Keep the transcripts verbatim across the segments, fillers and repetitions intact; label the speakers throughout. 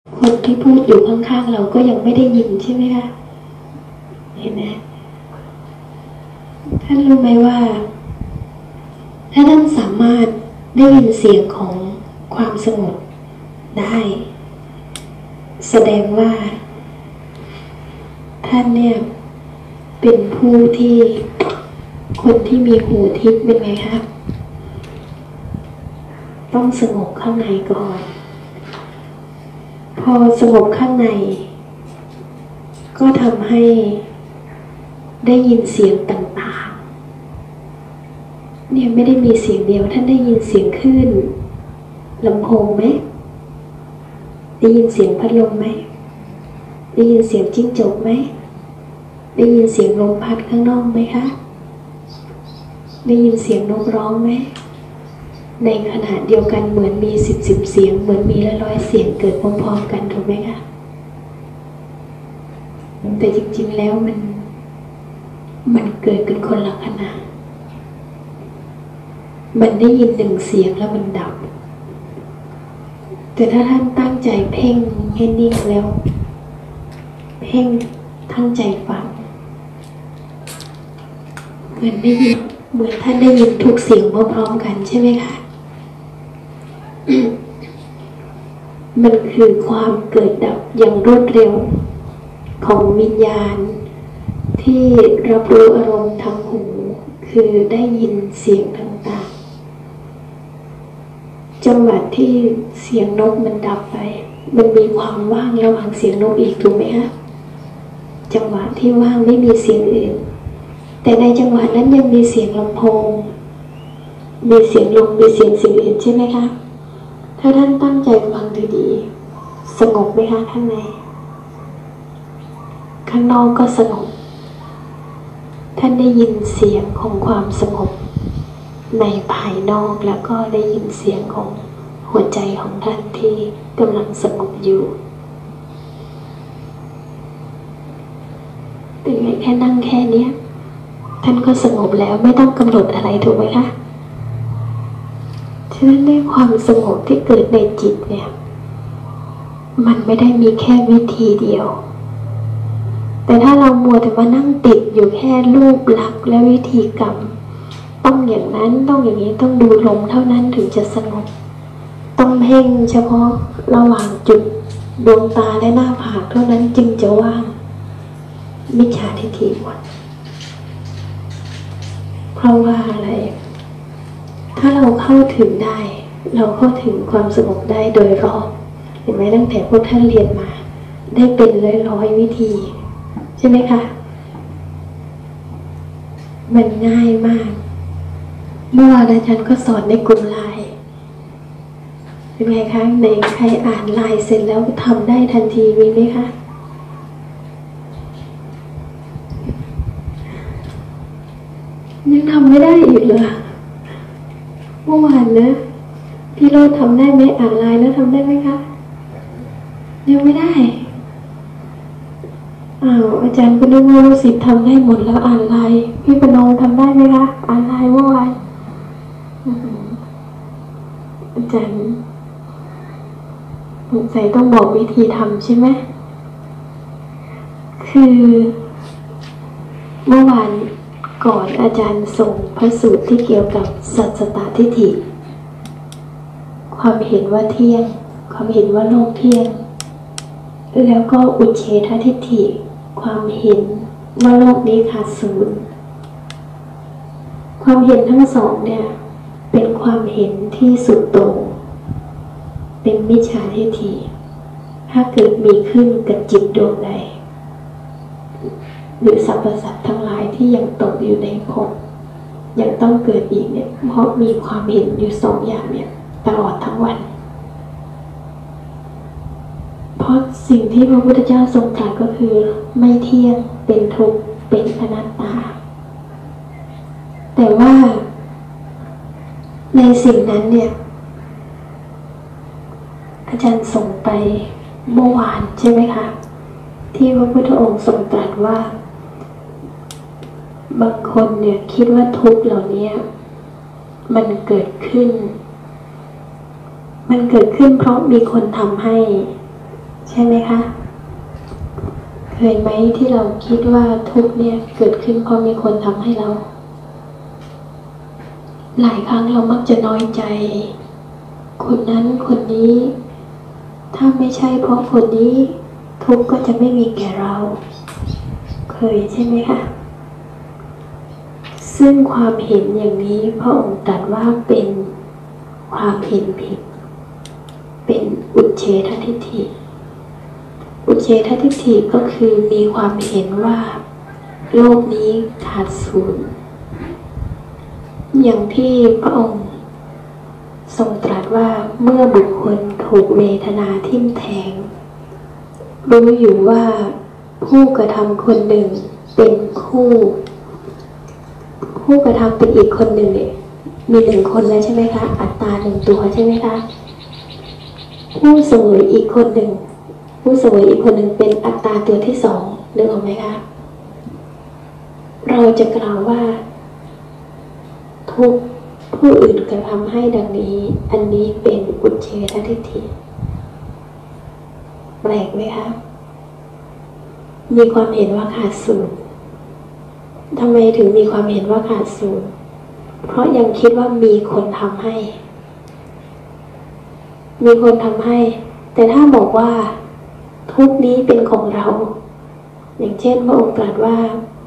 Speaker 1: คนที่พูดอยู่ข้างๆเราก็ยังไม่ได้ยินใช่ไหมคะเห็นไหมท่านรู้ไหมว่าถ้าท่านสามารถได้ยินเสียงของความสงบได้แสดงว่าท่านเนี่ยเป็นผู้ที่คนที่มีหูทิพย์เป็นไงคะต้องสงบข้างในก่อนพอสงบข้างในก็ทำให้ได้ยินเสียงต่างๆเนี่ยไม่ได้มีเสียงเดียวท่านได้ยินเสียงคลื่นลำโพงไหมได้ยินเสียงพัดลมไหมได้ยินเสียงจิ้งจกไหมได้ยินเสียงลมพัดข้างนอกไหมคะได้ยินเสียงนกร้องไหมในขณะเดียวกันเหมือนมีสิบสิบเสียงเหมือนมีร้อยๆเสียงเกิดพร้อมๆกันถูกไหมคะแต่จริงๆแล้วมันมันเกิดกันคนละขณะมันได้ยินหนึ่งเสียงแล้วมันดับแต่ถ้าท่านตั้งใจเพ่งให้นิ่งแล้วเพ่งตั้งใจฟังเหมือนได้ยินเหมือนท่านได้ยินทุกเสียงพร้อมๆกันใช่ไหมคะ มันคือความเกิดดับอย่างรวดเร็วของวิญญาณที่รับรู้อารมณ์ทางหูคือได้ยินเสียงต่างๆจังหวะที่เสียงนกมันดับไปมันมีความว่างระหว่างเสียงนกอีกถูกไหมคะจังหวะที่ว่างไม่มีเสียงอื่นแต่ในจังหวะนั้นยังมีเสียงลำโพงมีเสียงลมมีเสียงสิ่งอื่นใช่ไหมคะถ้าท่านตั้งใจฟังดีๆสงบไหมคะข้างในข้างนอกก็สงบท่านได้ยินเสียงของความสงบในภายนอกแล้วก็ได้ยินเสียงของหัวใจของท่านที่กำลังสงบอยู่เป็นไงแค่นั่งแค่นี้ท่านก็สงบแล้วไม่ต้องกำหนดอะไรถูกไหมคะฉะนั้นในความสงบที่เกิดในจิตเนี่ยมันไม่ได้มีแค่วิธีเดียวแต่ถ้าเรามัวแต่มานั่งติดอยู่แค่รูปลักษณ์และวิธีกรรมต้องอย่างนั้นต้องอย่างนี้ต้องดูลมเท่านั้นถึงจะสงบต้องเพ่งเฉพาะระหว่างจุดดวงตาและหน้าผากเท่านั้นจึงจะว่างมิจฉาทิฏฐิหมดเพราะว่าอะไรถ้าเราเข้าถึงได้เราเข้าถึงความสงบได้โดยรอบเห็นไหมตั้งแต่พวกท่านเรียนมาได้เป็นร้อยๆวิธีใช่ไหมคะมันง่ายมากเมื่อวานอาจารย์ก็สอนในกลุ่มไลน์เป็นไงคะในใครอ่านไลน์เสร็จแล้วทำได้ทันทีมีไหมคะยังทำไม่ได้อีกเหรอเมื่อวานนะพี่โรจน์ทำได้ไหมอ่านไลน์แล้วทำได้ไหมคะยังไม่ได้อ้าวอาจารย์ก็นึกว่าลูกศิษย์ทำได้หมดแล้วอ่านไลน์พี่ปนงทำได้ไหมคะอ่านไลน์เมื่อวานอาจารย์สงสัยต้องบอกวิธีทำใช่ไหมคือเมื่อวานก่อนอาจารย์ส่งพระสูตรที่เกี่ยวกับสัจจตทิฏฐิความเห็นว่าเที่ยงความเห็นว่าโลกเที่ยงแล้วก็อุเฉททิฏฐิความเห็นว่าโลกนี้ขาดศูนย์ความเห็นทั้งสองเนี่ยเป็นความเห็นที่สุดโต่งเป็นมิจฉาทิฏฐิถ้าเกิดมีขึ้นกับจิตดวงใดหรือสรรพสัตว์ทั้งหลายที่ยังตกอยู่ในภพยังต้องเกิดอีกเนี่ยเพราะมีความเห็นอยู่สองอย่างเนี่ยตลอดทั้งวันเพราะสิ่งที่พระพุทธเจ้าทรงตรัสก็คือไม่เที่ยงเป็นทุกข์เป็นอนัตตาแต่ว่าในสิ่งนั้นเนี่ยอาจารย์ส่งไปเมื่อวานใช่ไหมคะที่พระพุทธองค์ทรงตรัสว่าบางคนเนี่ยคิดว่าทุกข์เหล่านี้มันเกิดขึ้นมันเกิดขึ้นเพราะมีคนทำให้ใช่ไหมคะเคยไหมที่เราคิดว่าทุกข์เนี่ยเกิดขึ้นเพราะมีคนทำให้เราหลายครั้งเรามักจะน้อยใจคนนั้นคนนี้ถ้าไม่ใช่เพราะคนนี้ทุกข์ก็จะไม่มีแก่เราเคยใช่ไหมคะซึ่งความเห็นอย่างนี้พระองค์ตรัสว่าเป็นความเห็นผิดเป็นอุเฉททิฏฐิอุเฉททิฏฐิก็คือมีความเห็นว่าโลกนี้ขาดศูนย์อย่างที่พระองค์ทรงตรัสว่าเมื่อบุคคลถูกเวทนาทิ่มแทงรู้อยู่ว่าผู้กระทำคนหนึ่งเป็นคู่ผู้กระทำเป็นอีกคนหนึ่งเนี่ยมีหนึ่งคนแล้วใช่ไหมคะอัตตาหนึ่งตัวใช่ไหมคะผู้เสวยอีกคนหนึ่งผู้เสวยอีกคนหนึ่งเป็นอัตตาตัวที่สองนึกออกไหมคะเราจะกล่าวว่าทุกผู้อื่นกระทำให้ดังนี้อันนี้เป็นอุเฉททิฏฐิแปลกไหมคะมีความเห็นว่าขาดศูนย์ทำไมถึงมีความเห็นว่าขาดศูนย์เพราะยังคิดว่ามีคนทำให้มีคนทำให้แต่ถ้าบอกว่าทุกนี้เป็นของเราอย่างเช่นพระองค์ตรัสว่า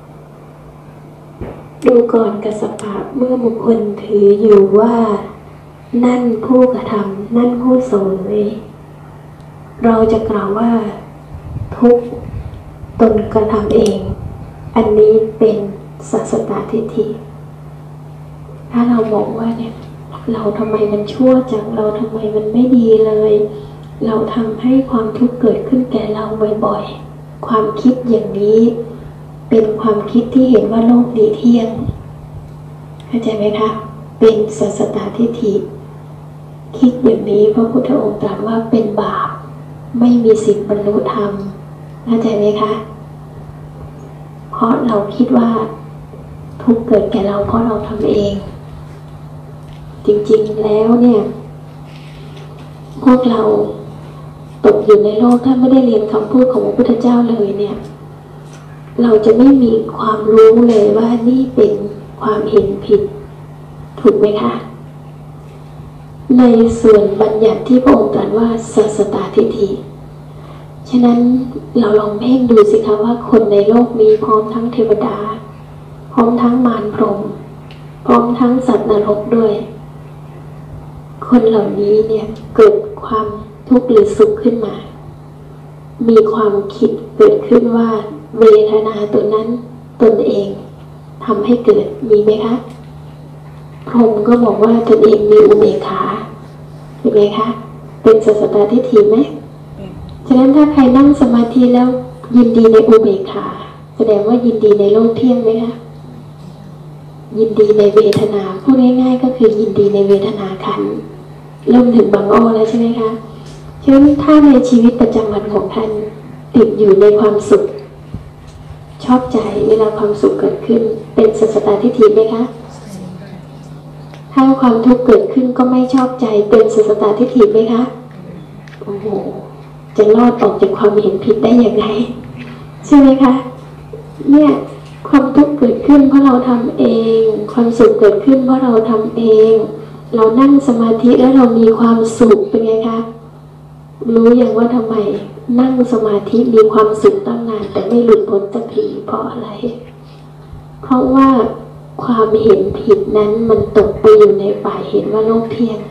Speaker 1: ดูก่อนกัสสปะเมื่อบุคคลถืออยู่ว่านั่นผู้กระทำนั่นผู้เสวยเราจะกล่าวว่าทุกตนกระทำเองอันนี้เป็นสัสสตทิฏฐิถ้าเราบอกว่าเนี่ยเราทำไมมันชั่วจังเราทำไมมันไม่ดีเลยเราทำให้ความทุกข์เกิดขึ้นแก่เราบ่อยๆความคิดอย่างนี้เป็นความคิดที่เห็นว่าโลกนี้เที่ยงเข้าใจไหมคะเป็นสัสสตทิฏฐิคิดอย่างนี้พระพุทธองค์ตรัสว่าเป็นบาปไม่มีสิทธิ์บรรลุธรรมเข้าใจไหมคะเพราะเราคิดว่าทุกข์เกิดแก่เราเพราะเราทำเองจริงๆแล้วเนี่ยพวกเราตกอยู่ในโลกถ้าไม่ได้เรียนคำพูดของพระพุทธเจ้าเลยเนี่ยเราจะไม่มีความรู้เลยว่านี่เป็นความเห็นผิดถูกไหมคะในส่วนบัญญัติที่พระองค์ตรัสว่าสัสสตทิฏฐิฉะนั้นเราลองเพ่งดูสิคะว่าคนในโลกนี้พร้อมทั้งเทวดาพร้อมทั้งมารพรหมพร้อมทั้งสัตว์นรกด้วยคนเหล่านี้เนี่ยเกิดความทุกข์หรือสุขขึ้นมามีความคิดเกิดขึ้นว่าเวทนาตัวนั้นตนเองทำให้เกิดมีไหมคะพรหมก็บอกว่าตนเองมีอุเบกขาเห็นไหมคะเป็นสัสสตทิฏฐิไหมฉะนั้นถ้าใครนั่งสมาธิแล้วยินดีในอุเบกขาแสดงว่ายินดีในโลกเที่ยงไหมคะยินดีในเวทนาพูดง่ายๆก็คือยินดีในเวทนาขันธ์เริ่มถึงบางอ้อแล้วใช่ไหมคะฉะนั้นถ้าในชีวิตประจำวันของท่านติดอยู่ในความสุขชอบใจเวลาความสุขเกิดขึ้นเป็นสัสสตทิฏฐิไหมคะถ้าความทุกข์เกิดขึ้นก็ไม่ชอบใจเป็นสัสสตทิฏฐิไหมคะโอ้โหจะรอดออกจากความเห็นผิดได้อย่างไรใช่ไหมคะเนี่ยความทุกข์เกิดขึ้นเพราะเราทำเองความสุขเกิดขึ้นเพราะเราทำเองเรานั่งสมาธิแล้วเรามีความสุขเป็นไงคะรู้อย่างว่าทำไมนั่งสมาธิมีความสุขตั้งนานแต่ไม่หลุดพ้นสักทีเพราะอะไรเพราะว่าความเห็นผิดนั้นมันตกไปอยู่ในฝ่ายเห็นว่าโลกเที่ยง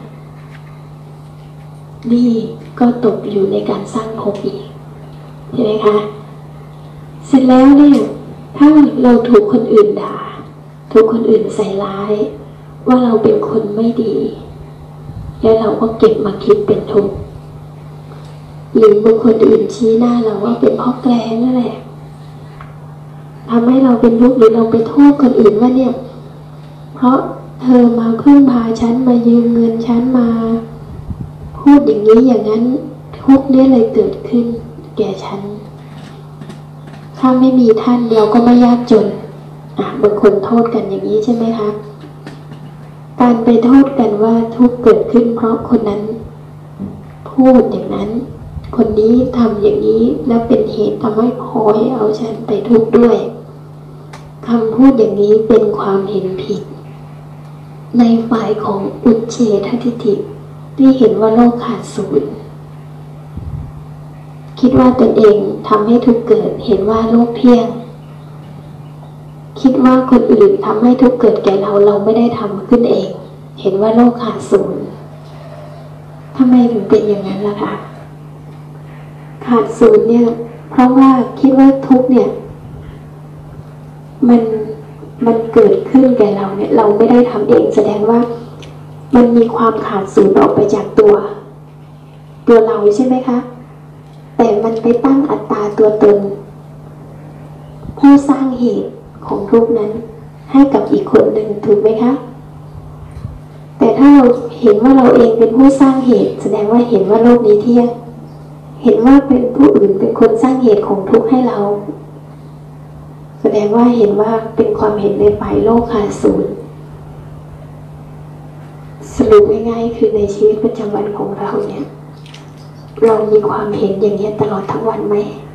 Speaker 1: นี่ก็ตกอยู่ในการสร้างภพอีกใช่ไหมคะเสร็จแล้วเนี่ยถ้าเราถูกคนอื่นด่าถูกคนอื่นใส่ร้ายว่าเราเป็นคนไม่ดีแล้วเราก็เก็บมาคิดเป็นทุกข์หรือบางคนอื่นชี้หน้าเราว่าเป็นเพราะแกล้งนั่นแหละทำให้เราเป็นทุกข์หรือเราไปโทษคนอื่นว่าเนี่ยเพราะเธอมาพึ่งพาฉันมายืมเงินฉันมาพูดอย่างนี้อย่างนั้นทุกข์นี้เลยเกิดขึ้นแก่ฉันถ้าไม่มีท่านเราก็ไม่ยากจนอ่ะบางคนโทษกันอย่างนี้ใช่ไหมคะการไปโทษกันว่าทุกข์เกิดขึ้นเพราะคนนั้นพูดอย่างนั้นคนนี้ทำอย่างนี้แล้วเป็นเหตุทำให้พลอยเอาฉันไปทุกข์ด้วยคำพูดอย่างนี้เป็นความเห็นผิดในฝ่ายของอุเฉททิฏฐิที่เห็นว่าโลกขาดศูนย์คิดว่าตนเองทำให้ทุกข์เกิดเห็นว่าโลกเที่ยงคิดว่าคนอื่นทำให้ทุกข์เกิดแก่เราเราไม่ได้ทำขึ้นเองเห็นว่าโลกขาดศูนย์ทำไมถึงเป็นอย่างนั้นล่ะคะขาดศูนย์เนี่ยเพราะว่าคิดว่าทุกข์เนี่ยมันมันเกิดขึ้นแก่เราเนี่ยเราไม่ได้ทำเองแสดงว่ามันมีความขาดศูนย์ออกไปจากตัวตัวเราใช่ไหมคะแต่มันไปตั้งอัตตาตัวตนผู้สร้างเหตุของทุกข์นั้นให้กับอีกคนหนึ่งถูกไหมคะแต่ถ้าเราเห็นว่าเราเองเป็นผู้สร้างเหตุแสดงว่าเห็นว่าโลกนี้เที่ยงเห็นว่าเป็นผู้อื่นเป็นคนสร้างเหตุของทุกข์ให้เราแสดงว่าเห็นว่าเป็นความเห็นในฝ่ายโลกขาดศูนย์สรุปง่ายๆคือในชีวิตประจำวันของเราเนี่ยเรามีความเห็นอย่างนี้ตลอดทั้งวันไหม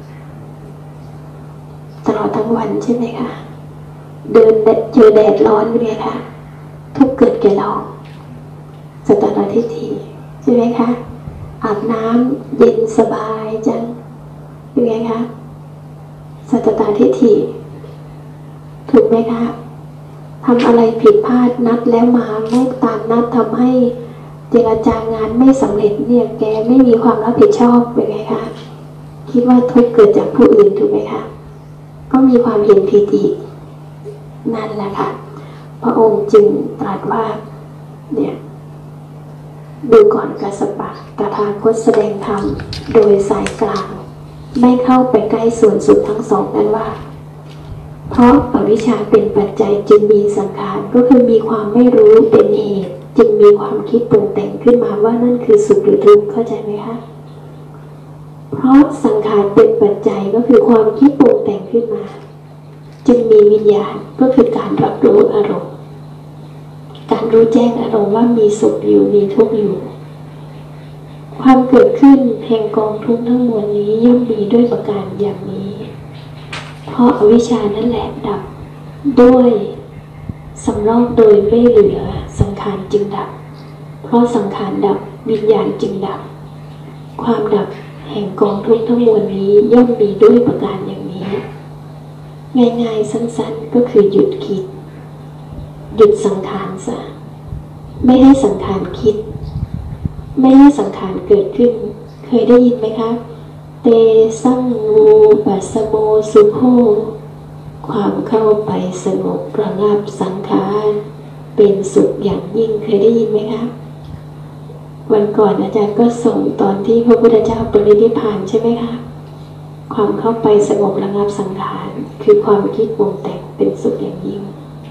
Speaker 1: ตลอดทั้งวันใช่ไหมคะเดินเจอแดดร้อนเป็นไงคะทุกเกิดแก่เราสัตตทิฏฐิใช่ไหมคะอาบน้ำเย็นสบายจังเป็นไงคะสัตตทิฏฐิถูกไหมคะทำอะไรผิดพลาดนัดแล้วมาไม่ตามนัดทำให้เจรจางานไม่สำเร็จเนี่ยแกไม่มีความรับผิดชอบเป็นไงคะคิดว่าทุกข์เกิดจากผู้อื่นถูกไหมคะก็มีความเห็นผิดอีกนั่นแหละค่ะพระองค์จึงตรัสว่าเนี่ยดูก่อนกัสสปะตถาคตแสดงธรรมโดยสายกลางไม่เข้าไปใกล้ส่วนสุดทั้งสองนั้นว่าเพราะอวิชชาเป็นปัจจัยจึงมีสังขารก็คือมีความไม่รู้เป็นเหตุจึงมีความคิดปรุงแต่งขึ้นมาว่านั่นคือสุขหรือทุกข์เข้าใจไหมคะเพราะสังขารเป็นปัจจัยก็คือความคิดปรุงแต่งขึ้นมาจึงมีวิญญาณก็คือการรับรู้อารมณ์การรู้แจ้งอารมณ์ว่ามีสุขอยู่มีทุกข์อยู่ความเกิดขึ้นแห่งกองทุกข์ทั้งมวลนี้ย่อมมีด้วยประการอย่างนี้เพราะอวิชชานั่นแหละดับด้วยสำรอกโดยไม่เหลือสังขารจึงดับเพราะสังขารดับวิญญาณจึงดับความดับแห่งกองทุกข์ทั้งมวลนี้ย่อมมีด้วยประการอย่างนี้ง่ายๆสั้นๆก็คือหยุดคิดหยุดสังขารซะไม่ให้สังขารคิดไม่ให้สังขารเกิดขึ้นเคยได้ยินไหมคะเตสังวูปัสสโมสุโภความเข้าไปสงบระงับสังขารเป็นสุขอย่างยิ่งเคยได้ยินไหมคะวันก่อนอาจารย์ก็ส่งตอนที่พระพุทธเจ้าปรินิพพานใช่ไหมคะความเข้าไปสงบระงับสังขารคือความคิดปรุงแต่งเป็นสุขอย่างยิ่ง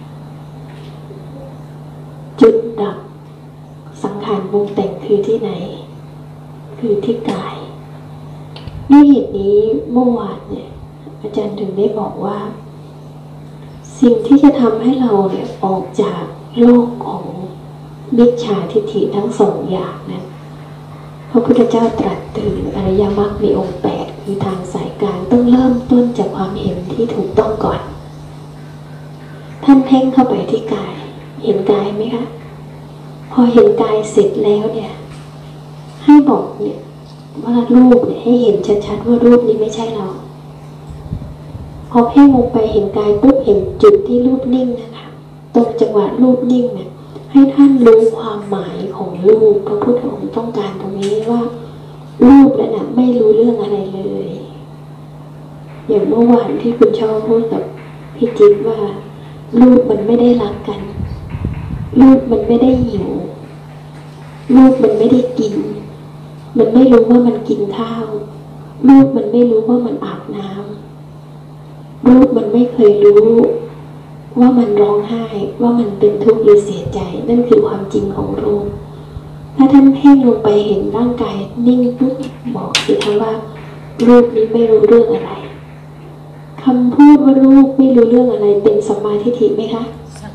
Speaker 1: จุดดับสังขารปรุงแต่งคือที่ไหนคือที่กายด้วยเหตุนี้เมื่อวานเนี่ยอาจารย์ถึงได้บอกว่าสิ่งที่จะทำให้เราเนี่ยออกจากโลกของมิจฉาทิฏฐิทั้งสองอย่างนั้นพระพุทธเจ้าตรัสถึงอริยมรรคมีองค์แปดคือทางสายกลางต้องเริ่มต้นจากความเห็นที่ถูกต้องก่อนท่านเพ่งเข้าไปที่กายเห็นกายไหมคะพอเห็นกายเสร็จแล้วเนี่ยให้บอกเนี่ยว่ารูปเนี่ยให้เห็นชัดๆว่ารูปนี้ไม่ใช่เราพอเพ่งลงไปเห็นกายปุ๊บเห็นจุดที่รูปนิ่งนะคะตรงจังหวะรูปนิ่งเนี่ยให้ท่านรู้ความหมายของรูปพระพุทธองค์ต้องการตรงนี้ว่ารูปนั้นนะไม่รู้เรื่องอะไรเลยอย่างเมื่อวานที่คุณชอบพูดกับพี่จิ๊บว่ารูปมันไม่ได้รักกันรูปมันไม่ได้หิวรูปมันไม่ได้กินมันไม่รู้ว่ามันกินข้าวรูปมันไม่รู้ว่ามันอาบน้ำรูปมันไม่เคยรู้ว่ามันร้องไห้ว่ามันเป็นทุกข์หรือเสียใจนั่นคือความจริงของรูปถ้าท่านเพ่งลงไปเห็นร่างกายนิ่งปุ๊บบอกสิคะว่ารูปนี้ไม่รู้เรื่องอะไรคำพูดว่ารูปไม่รู้เรื่องอะไรเป็นสัมมาทิฏฐิไหมคะ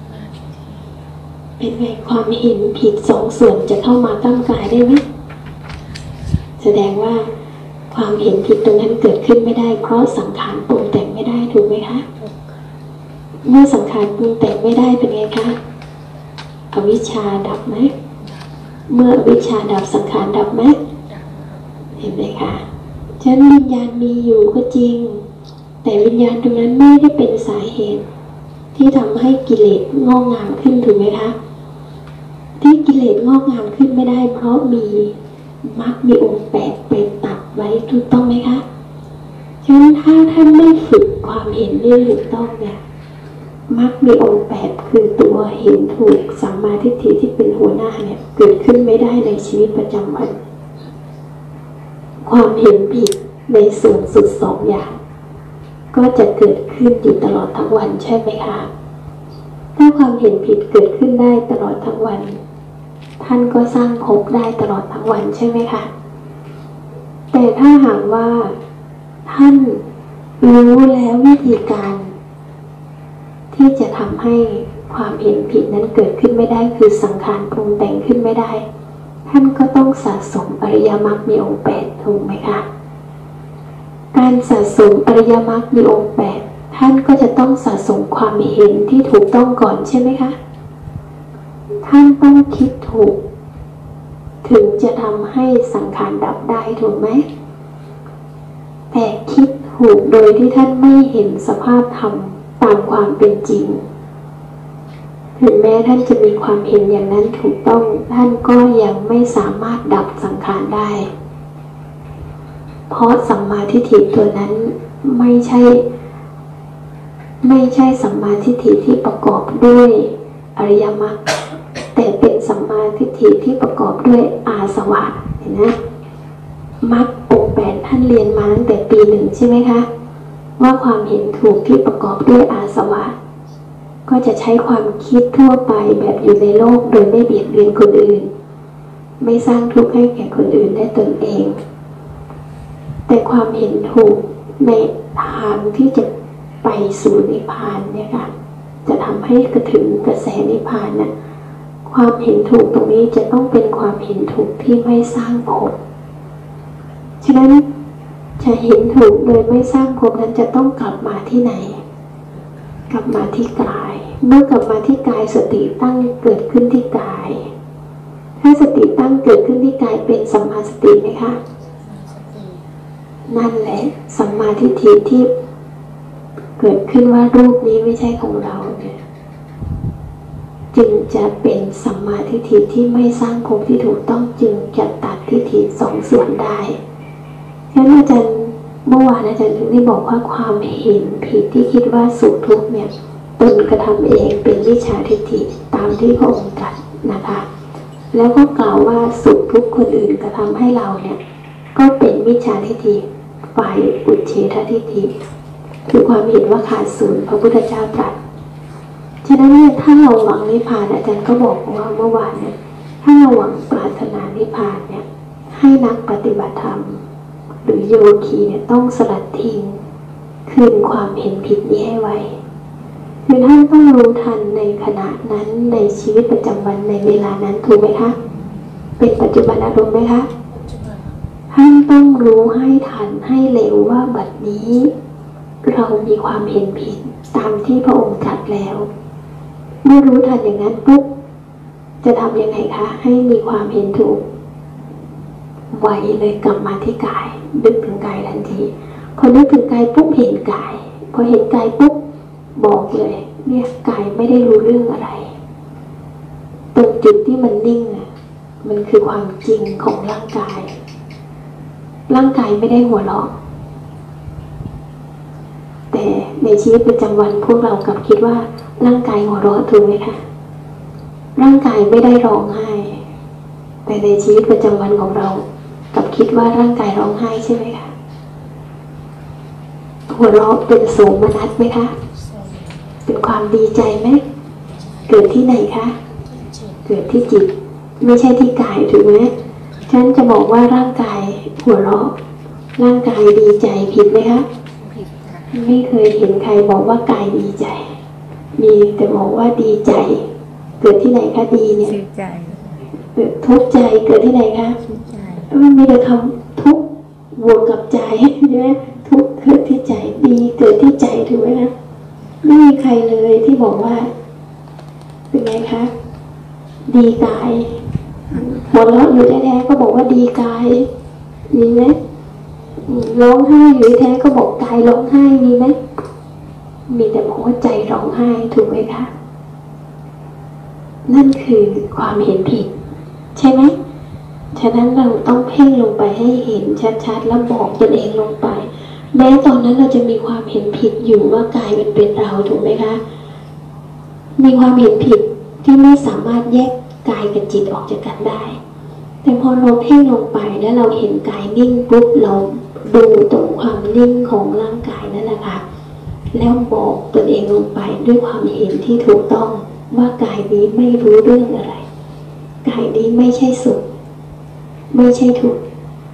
Speaker 1: เป็นไงความเห็นผิดสองส่วนจะเข้ามาตั้งกายได้ไหมแสดงว่าความเห็นผิดตรงนั้นเกิดขึ้นไม่ได้เพราะสังขารปรุงแต่งไม่ได้ถูกไหมคะเมื่อสังขารปรุงแต่งไม่ได้เป็นไงคะอวิชชาดับไหมเมื่ออวิชชาดับสังขารดับไหมเห็นไหมคะฉะนั้นวิญญาณมีอยู่ก็จริงแต่วิญญาณตรงนั้นไม่ได้เป็นสาเหตุที่ทำให้กิเลสงอกงามขึ้นถูกไหมคะที่กิเลสงอกงามขึ้นไม่ได้เพราะมีมรรคมีองค์แปดเป็นตัดไว้ถูกต้องไหมคะฉะนั้นถ้าท่านไม่ฝึกความเห็นที่ถูกต้องเนี่ยมรรคมีองค์แปดคือตัวเห็นถูกสัมมาทิฏฐิที่เป็นหัวหน้าเนี่ยเกิดขึ้นไม่ได้ในชีวิตประจำวันความเห็นผิดในส่วนสุดสองอย่างก็จะเกิดขึ้นอยู่ตลอดทั้งวันใช่ไหมคะถ้าความเห็นผิดเกิดขึ้นได้ตลอดทั้งวันท่านก็สร้างภพได้ตลอดทั้งวันใช่ไหมคะแต่ถ้าหากว่าท่านรู้แล้ววิธีการที่จะทำให้ความเห็นผิดนั้นเกิดขึ้นไม่ได้คือสังขารปรุงแต่งขึ้นไม่ได้ท่านก็ต้องสะสมอริยมรรคมีองค์แปดถูกไหมคะการสะสมอริยมรรคมีองค์แปดท่านก็จะต้องสะสมความเห็นที่ถูกต้องก่อนใช่ไหมคะท่านต้องคิดถูกถึงจะทำให้สังขารดับได้ถูกไหมแต่คิดถูกโดยที่ท่านไม่เห็นสภาพธรรมตามความเป็นจริงถึงแม้ท่านจะมีความเห็นอย่างนั้นถูกต้องท่านก็ยังไม่สามารถดับสังขารได้เพราะสัมมาทิฏฐิตัวนั้นไม่ใช่ไม่ใช่สัมมาทิฏฐิที่ประกอบด้วยอริยมรรคแต่เป็นสัมมาทิฏฐิที่ประกอบด้วยอาสวะเห็นไหมมรรคองค์แปดท่านเรียนมาตั้งแต่ปีหนึ่งใช่ไหมคะว่าความเห็นถูกที่ประกอบด้วยอาสวะก็จะใช้ความคิดทั่วไปแบบอยู่ในโลกโดยไม่เบียดเบียนคนอื่นไม่สร้างทุกข์ให้แก่คนอื่นและตนเองแต่ความเห็นถูกในทางที่จะไปสู่นิพพานเนี่ยค่ะจะทำให้กระถึงกระแสนิพพานนะความเห็นถูกตรงนี้จะต้องเป็นความเห็นถูกที่ไม่สร้างภพฉะนั้นจะเห็นถูกโดยไม่สร้างภพนั้นจะต้องกลับมาที่ไหนกลับมาที่กายเมื่อกลับมาที่กายสติตั้งเกิดขึ้นที่กายถ้าสติตั้งเกิดขึ้นที่กายเป็นสัมมาสติไหมคะนั่นแหละสัมมาทิฏฐิที่เกิดขึ้นว่ารูปนี้ไม่ใช่ของเราเนี่ยจึงจะเป็นสัมมาทิฏฐิที่ไม่สร้างภพที่ถูกต้องจึงจะตัดทิฏฐิสองส่วนได้ฉะนั้นอาจารย์เมื่อวานอาจารย์ถึงได้บอกว่าความเห็นผิดที่คิดว่าสุขทุกข์เนี่ยตนกระทำเองเป็นวิชชาทิฏฐิตามที่พระองค์ตรัสนะคะแล้วก็กล่าวว่าสุขทุกข์คนอื่นกระทำให้เราเนี่ยก็เป็นวิชชาทิฏฐิฝ่ายอุเฉททิฏฐิคือความเห็นว่าขาดศูนย์พระพุทธเจ้าตรัสฉะนั้นเนี่ยถ้าเราหวังนิพพานอาจารย์ก็บอกว่าเมื่อวานเนี่ยถ้าเราหวังปรารถนานิพพานเนี่ยให้นักปฏิบัติธรรมหรือโยคีเนี่ยต้องสลัดทิ้งคืนความเห็นผิดนี้ให้ไวคือท่านต้องรู้ทันในขณะนั้นในชีวิตประจำวันในเวลานั้นถูกไหมคะเป็นปัจจุบันอารมณ์ไหมคะท่านต้องรู้ให้ทันให้เร็วว่าบัดนี้เรามีความเห็นผิดตามที่พระองค์ตรัสแล้วเมื่อรู้ทันอย่างนั้นปุ๊บจะทำยังไงคะให้มีความเห็นถูกไวเลยกลับมาที่กายนึกถึงกายทันทีพอนึกถึงกายปุ๊บเห็นกายพอเห็นกายปุ๊บบอกเลยเนี่ยกายไม่ได้รู้เรื่องอะไรตรงจุดที่มันนิ่งอ่ะมันคือความจริงของร่างกายร่างกายไม่ได้หัวเราะแต่ในชีวิตประจำวันพวกเรากลับคิดว่าร่างกายหัวเราะถูกไหมคะร่างกายไม่ได้ร้องไห้แต่ในชีวิตประจำวันของเรากลับคิดว่าร่างกายร้องไห้ใช่ไหมคะหัวเราะเป็นโสมนัสไหมคะเป็นความดีใจไหมเกิดที่ไหนคะเกิดที่จิตไม่ใช่ที่กายถูกไหมฉันจะบอกว่าร่างกายหัวเราะร่างกายดีใจผิดไหมคะไม่เคยเห็นใครบอกว่ากายดีใจมีแต่บอกว่าดีใจเกิดที่ไหนคะดีเนี่ยทุกข์ใจเกิดที่ไหนคะมันมีแต่คำทุกข์บวกกับใจใช่ไหมทุกข์เกิดที่ใจดีเกิดที่ใจถูกไหมนะไม่มีใครเลยที่บอกว่าเป็นไงคะดีกายหัวเราะอยู่แท้ๆก็บอกว่าดีกายมีไหมร้องไห้อยู่แท้ก็บอกกายร้องไห้มีไหมมีแต่บอกว่าใจร้องไห้ถูกไหมคะนั่นคือความเห็นผิดใช่ไหมฉะนั้นเราต้องเพ่งลงไปให้เห็นชัดๆแล้วบอกตนเองลงไปแม้ตอนนั้นเราจะมีความเห็นผิดอยู่ว่ากายมันเป็นเราถูกไหมคะมีความเห็นผิดที่ไม่สามารถแยกกายกับจิตออกจากกันได้แต่พอเราเพ่งลงไปแล้วเราเห็นกายนิ่งปุ๊บเราดูตรงความนิ่งของร่างกายนั่นแหละค่ะแล้วบอกตนเองลงไปด้วยความเห็นที่ถูกต้องว่ากายนี้ไม่รู้เรื่องอะไรกายนี้ไม่ใช่สุขไม่ใช่ทุกข์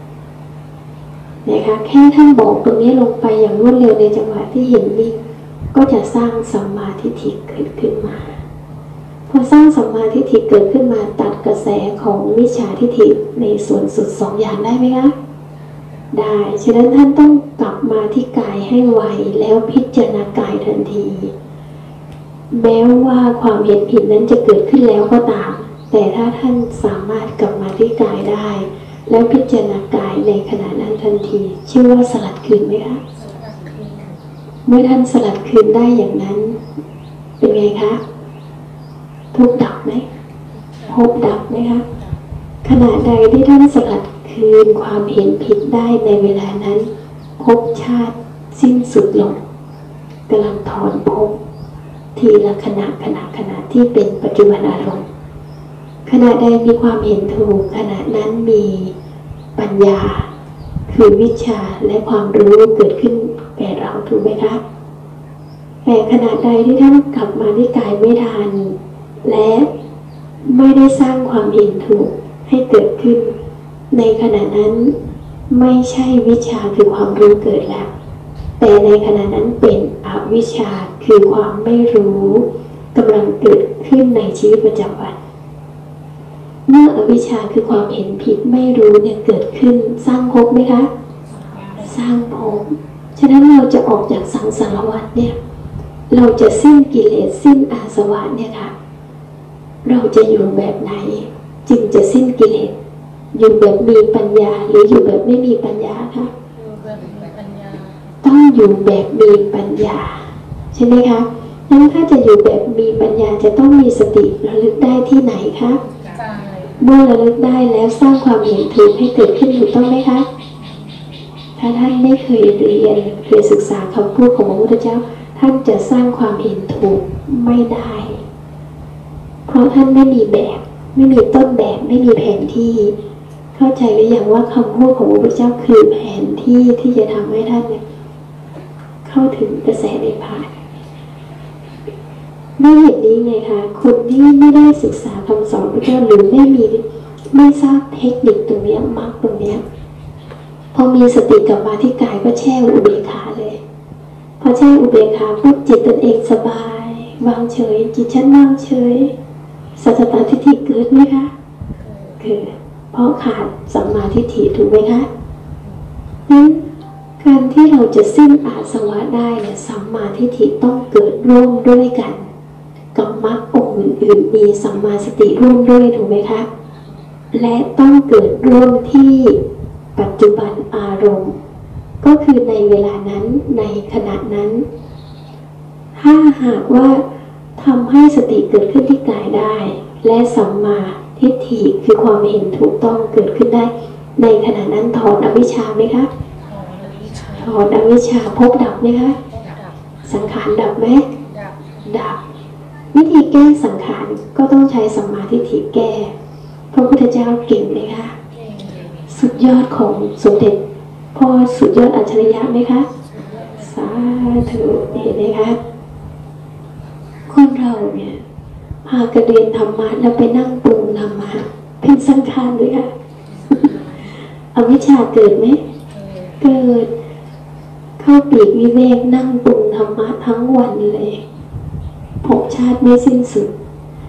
Speaker 1: นะคะแค่ท่านบอกตรงนี้ลงไปอย่างรวดเร็วในจังหวะที่เห็นนิ่งก็จะสร้างสัมมาทิฏฐิเกิดขึ้นมาพอสร้างสัมมาทิฏฐิเกิดขึ้นมาตัดกระแสของมิจฉาทิฏฐิในส่วนสุดสองอย่างได้ไหมคะได้ฉะนั้นท่านต้องกลับมาที่กายให้ไวแล้วพิจารณากายทันทีแม้ว่าความเห็นผิดนั้นจะเกิดขึ้นแล้วก็ตามแต่ถ้าท่านสามารถกลับมาที่กายได้แล้วพิจารณากายในขณะนั้นทันทีชื่อว่าสลัดคืนไหมคะเมื่อท่านสลัดคืนได้อย่างนั้นเป็นไงคะทุกข์ดับไหมภพดับไหมคะขณะใดที่ท่านสลัดคืนความเห็นผิดได้ในเวลานั้นภพชาติสิ้นสุดลงกำลังถอนภพทีละขณะขณะขณะที่เป็นปัจจุบันอารมณ์ขณะใดมีความเห็นถูกขณะนั้นมีปัญญาคือวิชาและความรู้เกิดขึ้นแก่เราถูกไหมคะแต่ขณะใดที่ท่านกลับมาที่กายไม่ทันและไม่ได้สร้างความเห็นถูกให้เกิดขึ้นในขณะนั้นไม่ใช่วิชาคือความรู้เกิดแล้วแต่ในขณะนั้นเป็นอวิชชาคือความไม่รู้กำลังเกิดขึ้นในชีวิตประจำวันเมื่ออวิชชาคือความเห็นผิดไม่รู้เนี่ยเกิดขึ้นสร้างภพไหมคะสร้างภพฉะนั้นเราจะออกจากสังสารวัฏเนี่ยเราจะสิ้นกิเลสสิ้นอาสวะเนี่ยค่ะเราจะอยู่แบบไหนจึงจะสิ้นกิเลสอยู่แบบมีปัญญาหรืออยู่แบบไม่มีปัญญาคะอยู่แบบมีปัญญาต้องอยู่แบบมีปัญญาใช่ไหมคะนั้นถ้าจะอยู่แบบมีปัญญาจะต้องมีสติระลึกได้ที่ไหนคะเมื่อระลึกได้แล้วสร้างความเห็นถูกให้เกิดขึ้นถูกต้องไหมคะถ้าท่านไม่เคยเรียนเคยศึกษาคำพูดของพระพุทธเจ้าท่านจะสร้างความเห็นถูกไม่ได้เพราะท่านไม่มีแบบไม่มีต้นแบบไม่มีแผนที่เข้าใจหรือยังว่าคำพูดของพระพุทธเจ้าคือแผนที่ที่จะทำให้ท่านเนี่ยเข้าถึงกระแสนิพพานไม่เห็นนี้ไงคะคนที่ไม่ได้ศึกษาคำสอนพระเจ้าหรือไม่มีไม่ทราบเทคนิคตรงนี้มากตรงนี้พอมีสติกลับมาที่กายก็แช่อุเบกขาเลยพอแช่อุเบกขาปุ๊บจิตตนเองสบายวางเฉยจิตฉันวางเฉยสัจตทิฏฐิเกิดไหมคะเกิดเพราะขาดสัมมาทิฏฐิถูกไหมคะนั้นการที่เราจะสิ้นอาสวะได้เนี่ยสัมมาทิฏฐิต้องเกิดร่วมด้วยกันกับมรรคองค์อื่นๆมีสัมมาสติร่วมด้วยถูกไหมคะและต้องเกิดร่วมที่ปัจจุบันอารมณ์ก็คือในเวลานั้นในขณะนั้นถ้าหากว่าทำให้สติเกิดขึ้นที่กายได้และสัมมาทิฏฐิคือความเห็นถูกต้องเกิดขึ้นได้ในขณะนั้นถอนอวิชชาไหมคะถอนอวิชชาภพดับไหมคะสังขารดับไหมดับวิธีแก้สังขารก็ต้องใช้สัมมาทิฏฐิแก้พระพุทธเจ้าเก่งไหมคะสุดยอดของสมเด็จพ่อสุดยอดอัจฉริยะไหมคะสาธุเห็นไหมคะคนเราเนี่ยพากันเรียนธรรมะแล้วไปนั่งปรุงธรรมะเป็นสังขารด้วยค่ะอวิชชาเกิดไหมเกิดเข้าปีกวิเวกนั่งปรุงธรรมะทั้งวันเลยภพชาติไม่สิ้นสุด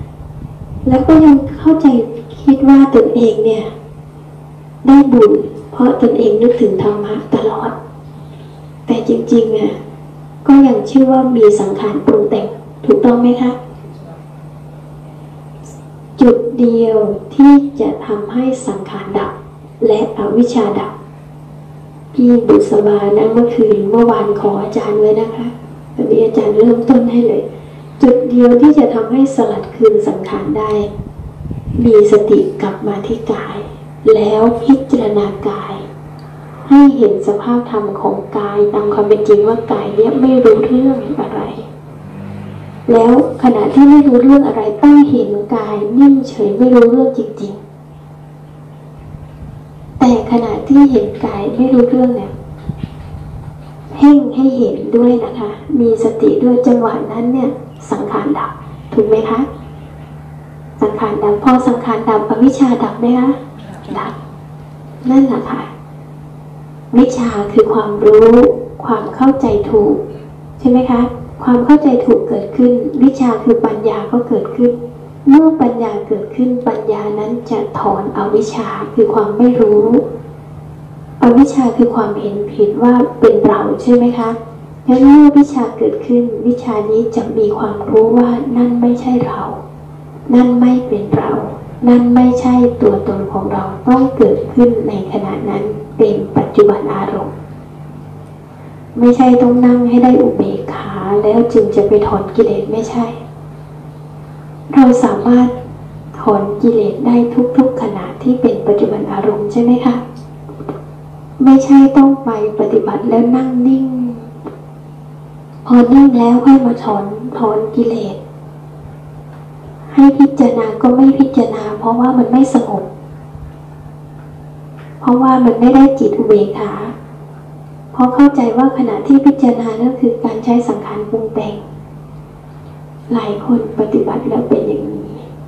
Speaker 1: แล้วก็ยังเข้าใจคิดว่าตนเองเนี่ยได้บุญเพราะตนเองนึกถึงธรรมะตลอดแต่จริงๆอ่ะก็ยังชื่อว่ามีสังขารปรุงแต่งถูกต้องไหมคะจุดเดียวที่จะทำให้สังขารดับและอวิชชาดับพี่บุษบานะเมื่อคืนเมื่อวานขออาจารย์ไว้นะคะตอนนี้อาจารย์เริ่มต้นให้เลยจุดเดียวที่จะทำให้สลัดคืนสังขารได้มีสติกลับมาที่กายแล้วพิจารณากายให้เห็นสภาพธรรมของกายตามความเป็นจริงว่ากายเนี่ยไม่รู้เรื่องอะไรแล้วขณะที่ไม่รู้เรื่องอะไรต้องเห็นกายนิ่งเฉยไม่รู้เรื่องจริงๆแต่ขณะที่เห็นกายไม่รู้เรื่องเนี่ยเพ่งให้เห็นด้วยนะคะมีสติด้วยจังหวะนั้นเนี่ยสังขารดับถูกไหมคะสังขารดับพอสังขารดับอวิชชาดับไหมคะดับนั่นแหละค่ะวิชาคือความรู้ความเข้าใจถูกใช่ไหมคะความเข้าใจถูกเกิดขึ้นวิชาคือปัญญาก็เกิดขึ้นเมื่อปัญญาเกิดขึ้นปัญญานั้นจะถอนอวิชชาคือความไม่รู้อวิชชาคือความเห็นผิดว่าเป็นเราใช่ไหมคะแล้วเมื่อวิชาเกิดขึ้นวิชานี้จะมีความรู้ว่านั่นไม่ใช่เรานั่นไม่เป็นเรานั่นไม่ใช่ตัวตนของเราต้องเกิดขึ้นในขณะนั้นเป็นปัจจุบันอารมณ์ไม่ใช่ต้องนั่งให้ได้อุเบกขาแล้วจึงจะไปถอนกิเลสไม่ใช่เราสามารถถอนกิเลสได้ทุกๆขณะที่เป็นปัจจุบันอารมณ์ใช่ไหมคะไม่ใช่ต้องไปปฏิบัติแล้วนั่งนิ่งพอนิ่งแล้วค่อยมาถอนถอนกิเลสให้พิจารณาก็ไม่พิจารณาเพราะว่ามันไม่สงบเพราะว่ามันไม่ได้จิตอุเบกขาเพราะเข้าใจว่าขณะที่พิจารณานั่นคือการใช้สังขารปรุงแต่งหลายคนปฏิบัติแล้วเป็นอย่างนี้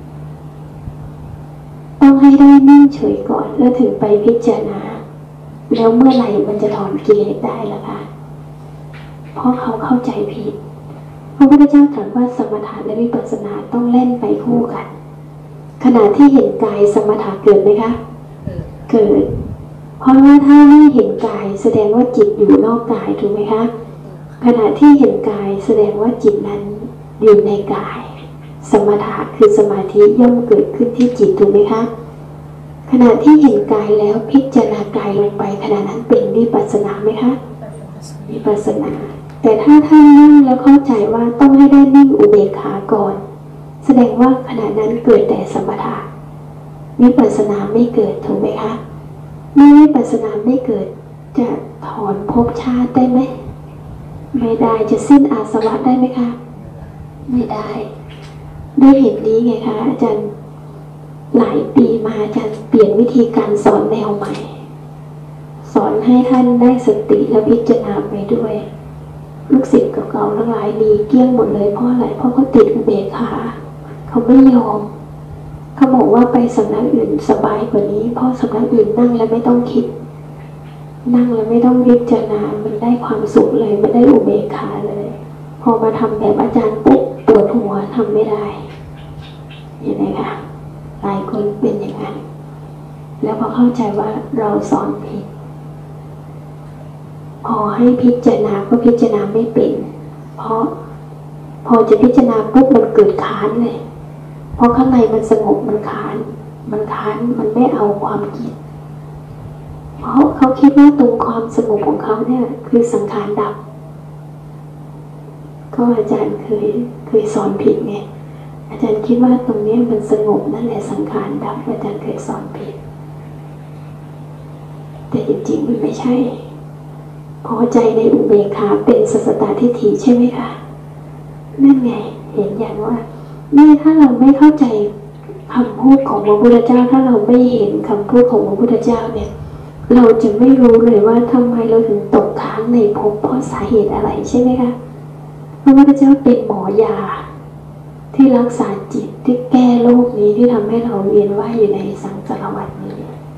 Speaker 1: ต้องให้ได้นิ่งเฉยก่อนแล้วถึงไปพิจารณาแล้วเมื่อไหร่มันจะถอนกิเลสได้ล่ะคะเพราะเขาเข้าใจผิดพระพุทธเจ้าตรัสว่าสมถะและวิปัสสนาต้องเล่นไปคู่กันขณะที่เห็นกายสมถะเกิดไหมคะเกิดเพราะว่าถ้าไม่เห็นกายแสดงว่าจิตอยู่นอกกายถูกไหมคะขณะที่เห็นกายแสดงว่าจิตนั้นอยู่ในกายสมถะคือสมาธิย่อมเกิดขึ้นที่จิตถูกไหมคะขณะที่เห็นกายแล้วพิจารณากายลงไปขณะนั้นเป็นวิปัสสนาไหมคะวิปัสสนาแต่ถ้าท่านนั่งแล้วเข้าใจว่าต้องให้ได้นิ่งอุเบกขาก่อนแสดงว่าขณะนั้นเกิดแต่สมถะวิปัสสนาไม่เกิดถูกไหมคะเมื่อวิปัสสนาไม่เกิดจะถอนภพชาติได้ไหมไม่ได้จะสิ้นอาสวะได้ไหมคะไม่ได้ด้วยเหตุนี้ไงคะอาจารย์หลายปีมาอาจารย์เปลี่ยนวิธีการสอนแนวใหม่สอนให้ท่านได้สติและพิจารณาไปด้วยลูกศิษย์เก่าๆทั้งหลายดีเกลี้ยงหมดเลยเพราะอะไรเพราะเขาติดอุเบกขาเขาไม่ยอมเขาบอกว่าไปสำนักอื่นสบายกว่านี้เพราะสำนักอื่นนั่งแล้วไม่ต้องคิดนั่งแล้วไม่ต้องพิจารณามันได้ความสุขเลยไม่ได้อุเบกขาเลยพอมาทำแบบอาจารย์ปุ๊บปวดหัวทำไม่ได้เห็นไหมคะหลายคนเป็นอย่างนั้นแล้วพอเข้าใจว่าเราสอนผิดพอให้พิจารณาก็พิจารณาไม่เป็นเพราะพอจะพิจารณาปุ๊บมันเกิดค้านเลยเพราะข้างในมันสงบมันค้านมันค้านมันไม่เอาความคิดเพราะเขาคิดว่าตรงความสงบของเขาเนี่ยคือสังขารดับก็อาจารย์เคยเคยสอนผิดไงอาจารย์คิดว่าตรงนี้มันสงบนั่นแหละสังขารดับอาจารย์เคยสอนผิดแต่จริงๆมันไม่ใช่พอใจในอุเบกขาเป็นสัสตทิฏฐิใช่ไหมคะนั่นไงเห็นอย่างว่านี่ถ้าเราไม่เข้าใจคำพูดของพระพุทธเจ้าถ้าเราไม่เห็นคำพูดของพระพุทธเจ้าเนี่ยเราจะไม่รู้เลยว่าทำไมเราถึงตกค้างในภพเพราะสาเหตุอะไรใช่ไหมคะพระพุทธเจ้าเป็นหมอยาที่รักษาจิตที่แก้โรคนี้ที่ทำให้เราเวียนว่ายอยู่ในสังสารวัฏนี้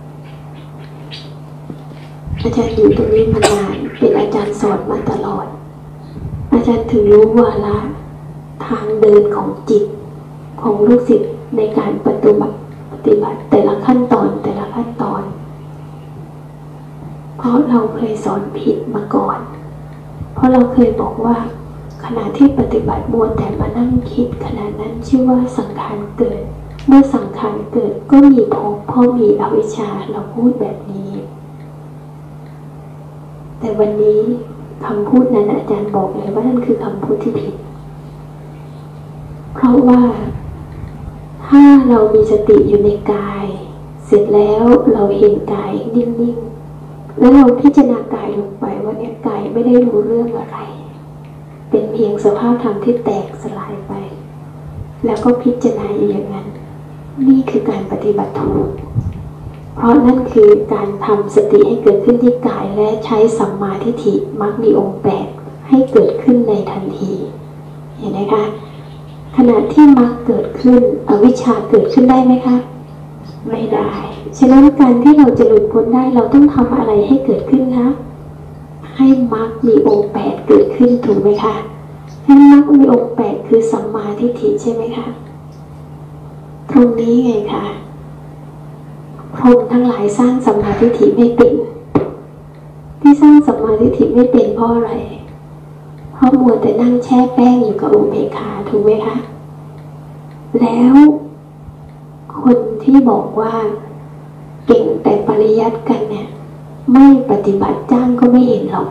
Speaker 1: อาจารย์อยู่ตรงนี้มานานเป็นอาจารย์สอนมาตลอดอาจารย์ถึงรู้วาระทางเดินของจิตของลูกศิษย์ในการปฏิบัติปฏิบัติแต่ละขั้นตอนแต่ละขั้นตอนราะเราเคยสอนผิดมาก่อนเพราะเราเคยบอกว่าขณะที่ปฏิบัติมัวแต่มานั่งคิดขณะนั้นชื่อว่าสังขารเกิดเมื่อสังขารเกิดก็มีภพเพราะมีอวิชชาเราพูดแบบนี้แต่วันนี้คำพูดนั้นอาจารย์บอกเลยว่านั่นคือคำพูดที่ผิดเพราะว่าถ้าเรามีสติอยู่ในกายเสร็จแล้วเราเห็นกายนิ่งๆแล้วเราพิจารณากายลงไปว่าเนี่ยกายไม่ได้รู้เรื่องอะไรเป็นเพียงสภาพธรรมที่แตกสลายไปแล้วก็พิจารณาอยู่อย่างนั้นนี่คือการปฏิบัติถูกเพราะนั่นคือการทำสติให้เกิดขึ้นที่กายและใช้สัมมาทิฏฐิมรรคมีองค์แปดให้เกิดขึ้นในทันทีเห็นไหมคะขณะที่มรรคเกิดขึ้นอวิชชาเกิดขึ้นได้ไหมคะไม่ได้ฉะนั้นการที่เราจะหลุดพ้นได้เราต้องทำอะไรให้เกิดขึ้นคะให้มรรคมีองค์แปดเกิดขึ้นถูกไหมคะให้มรรคมีองค์แปดคือสัมมาทิฏฐิใช่ไหมคะตรงนี้ไงคะพรหมทั้งหลายสร้างสัมมาทิฏฐิไม่เป็นที่สร้างสัมมาทิฏฐิไม่เป็นเพราะอะไรเพราะมัวแต่นั่งแช่แป้งอยู่กับอุเบกขาถูกไหมคะแล้วคนที่บอกว่าเก่งแต่ปริยัติกันเนี่ยไม่ปฏิบัติจ้างก็ไม่เห็นหรอก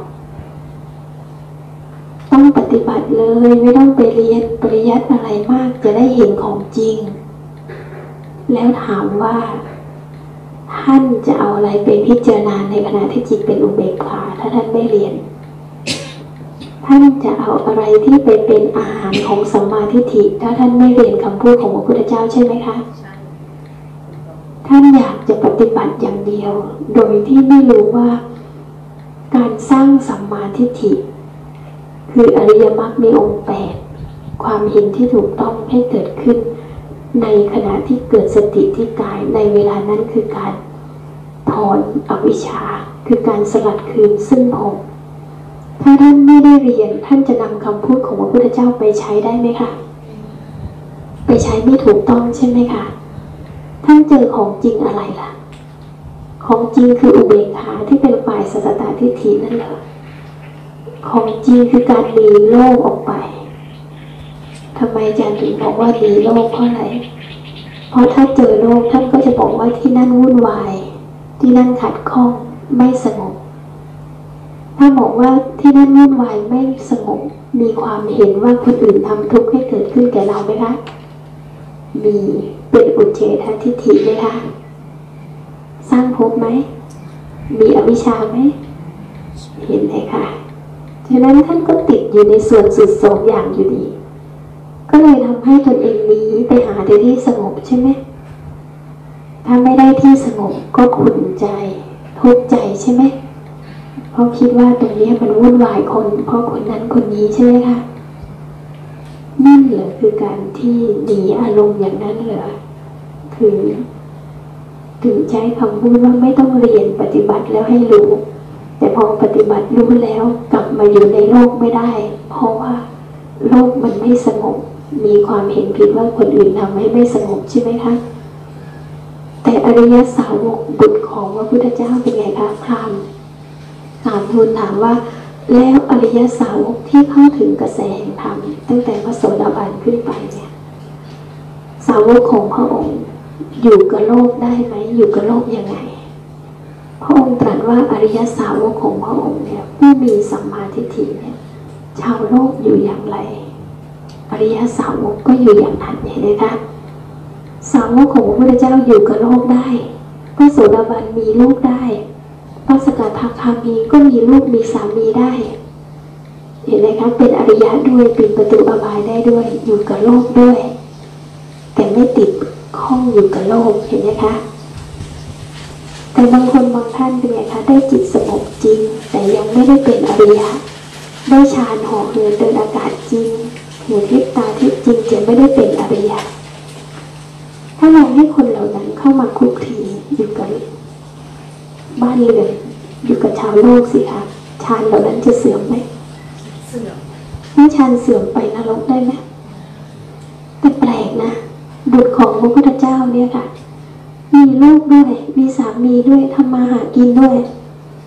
Speaker 1: ต้องปฏิบัติเลยไม่ต้องไปเรียนปริยัติอะไรมากจะได้เห็นของจริงแล้วถามว่าท่านจะเอาอะไรไปพิจารณาในขณะที่จิตเป็นอุเบกขาถ้าท่านไม่เรียนท่านจะเอาอะไรที่ไปเป็นอาหารของสัมมาทิฏฐิถ้าท่านไม่เรียนคำพูดของพระพุทธเจ้าใช่ไหมคะท่านอยากจะปฏิบัติอย่างเดียวโดยที่ไม่รู้ว่าการสร้างสัมมาทิฏฐิคืออริยมรรคมีองค์แปดความเห็นที่ถูกต้องให้เกิดขึ้นในขณะที่เกิดสติที่กายในเวลานั้นคือการถอนอวิชชาคือการสลัดคืนซึ่งภพถ้าท่านไม่ได้เรียนท่านจะนำคำพูดของพระพุทธเจ้าไปใช้ได้ไหมคะไปใช้ไม่ถูกต้องใช่ไหมคะท่านเจอของจริงอะไรล่ะของจริงคืออุเบกขาที่เป็นฝ่ายสัสตตทิฏฐินั่นแหละของจริงคือการหนีโลกออกไปทำไมอาจารย์ถึงบอกว่าหนีโลกเพราะอะไรเพราะถ้าเจอโลกท่านก็จะบอกว่าที่นั่นวุ่นวายที่นั่นขัดข้องไม่สงบถ้าบอกว่าที่นั่นวุ่นวายไม่สงบมีความเห็นว่าคนอื่นทำทุกข์ให้เกิดขึ้นแก่เราไหมคะมีเป็นอุเฉททิฏฐิไหมคะสร้างภพไหมมีอวิชชาไหมเห็นไหมคะฉะนั้นท่านก็ติดอยู่ในส่วนสุดสองอย่างอยู่ดีก็เลยทำให้ตนเองหนีไปหาที่สงบใช่ไหมถ้าไม่ได้ที่สงบก็ขุ่นใจทุกข์ใจใช่ไหมเพราะคิดว่าตรงนี้มันวุ่นวายคนเพราะคนนั้นคนนี้ใช่ไหมคะนั่นเหรอคือการที่หนีอารมณ์อย่างนั้นเหรอคือถึงใช้คำพูดว่าไม่ต้องเรียนปฏิบัติแล้วให้รู้แต่พอปฏิบัติรู้แล้วกลับมาอยู่ในโลกไม่ได้เพราะว่าโลกมันไม่สงบมีความเห็นผิดว่าคนอื่นทำให้ไม่สงบใช่ไหมคะแต่อริยสาวกบุตรของพระพุทธเจ้าเป็นไงคะพราหมณ์ถามทูลถามว่าแล้วอริยสาวกที่เข้าถึงกระแสแห่งธรรมตั้งแต่พระโสดาบันขึ้นไปเนี่ยสาวกของพระองค์อยู่กับโลกได้ไหมอยู่กับโลกยังไงพระองค์ตรัสว่าอริยสาวกของพระองค์เนี่ยผู้มีสัมมาทิฏฐิเนี่ยชาวโลกอยู่อย่างไรอริยสาวกก็อยู่อย่างนั้นเห็นไหมคะสาวกของพระพุทธเจ้าอยู่กับโลกได้พระโสดาบันมีลูกได้พระสกทาคามีก็มีลูกมีสามีได้เห็นไหมคะเป็นอริยะด้วยปิดประตูอบายได้ด้วยอยู่กับโลกด้วยแต่ไม่ติดข้องอยู่กับโลกเห็นไหมคะแต่บางคนบางท่านเป็นไงคะได้จิตสงบจริงแต่ยังไม่ได้เป็นอริยะได้ฌานห่อเหินเดินอากาศจริงหูทิพตาทิพจริงจะไม่ได้เป็นอริยะถ้าเราให้คนเหล่านั้นเข้ามาคุกคีอยู่กับบ้านเรือนอยู่กับชาวโลกสิคะฌานเหล่านั้นจะเสื่อมไหมเสื่อมเมื่อฌานเสื่อมไปนรกได้ไหมแต่แปลกนะบุตรของพระพุทธเจ้าเนี่ยค่ะมีลูกด้วยมีสามีด้วยทำมาหากินด้วย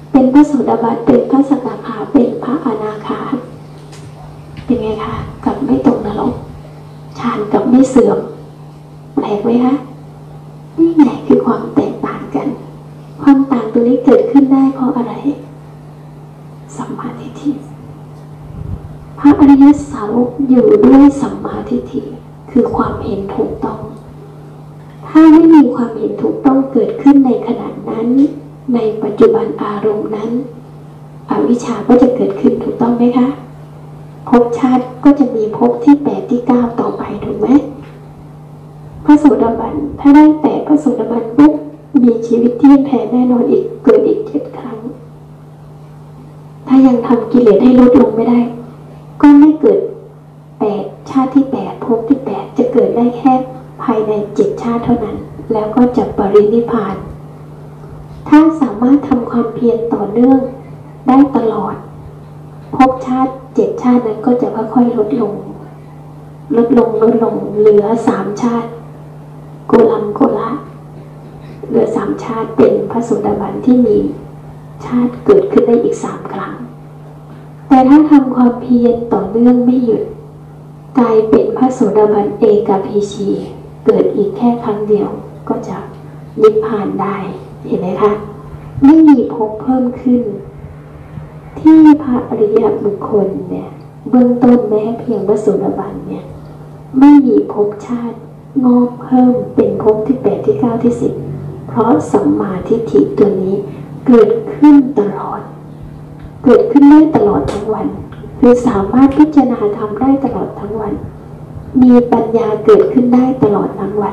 Speaker 1: เป็นพระโสดาบันเป็นพระสกทาเป็นพระอนาคาเป็นไงคะกับไม่ตกนรกฌานกับไม่เสื่อมแปลกไหมคะนี่ไงคือความแตกต่างกันความต่างตัวนี้เกิดขึ้นได้เพราะอะไรสัมมาทิฏฐิพระอริยสาวกอยู่ด้วยสัมมาทิฏฐิคือความเห็นถูกต้องถ้าไม่มีความเห็นถูกต้องเกิดขึ้นในขณะนั้นในปัจจุบันอารมณ์นั้นอวิชชาก็จะเกิดขึ้นถูกต้องไหมคะภพชาติก็จะมีภพที่แปดที่เก้าต่อไปถูกไหมพระโสดาบันถ้าได้แต่พระโสดาบันปุ๊บมีชีวิตที่แผ่แน่นอนอีกเกิดอีกเจ็ดครั้งถ้ายังทำกิเลสให้ลดลงไม่ได้ก็ไม่เกิดแปดชาติที่แปดภพที่แปดจะเกิดได้แค่ภายในเจ็ดชาติเท่านั้นแล้วก็จะปรินิพพานถ้าสามารถทำความเพียรต่อเนื่องได้ตลอดภพชาติเจ็ดชาตินั้นก็จะค่อยๆลดลงลดลงลดลงเหลือสามชาติโกลัมโกละเหลือสามชาติเป็นพระโสดาบันที่มีชาติเกิดขึ้นได้อีกสามครั้งแต่ถ้าทำความเพียรต่อเนื่องไม่หยุดกลายเป็นพระโสดาบันเอกพีชีเกิดอีกแค่ครั้งเดียวก็จะนิพพานได้เห็นไหมคะไม่มีภพเพิ่มขึ้นที่พระอริยบุคคลเนี่ยเบื้องต้นแม้เพียงพระโสดาบันเนี่ยไม่มีภพชาติงอกเพิ่มเป็นภพที่แปดที่เก้าที่สิบเพราะสัมมาทิฏฐิตัวนี้เกิดขึ้นตลอดเกิดขึ้นได้ตลอดทั้งวันคือสามารถพิจารณาทำได้ตลอดทั้งวันมีปัญญาเกิดขึ้นได้ตลอดทั้งวัน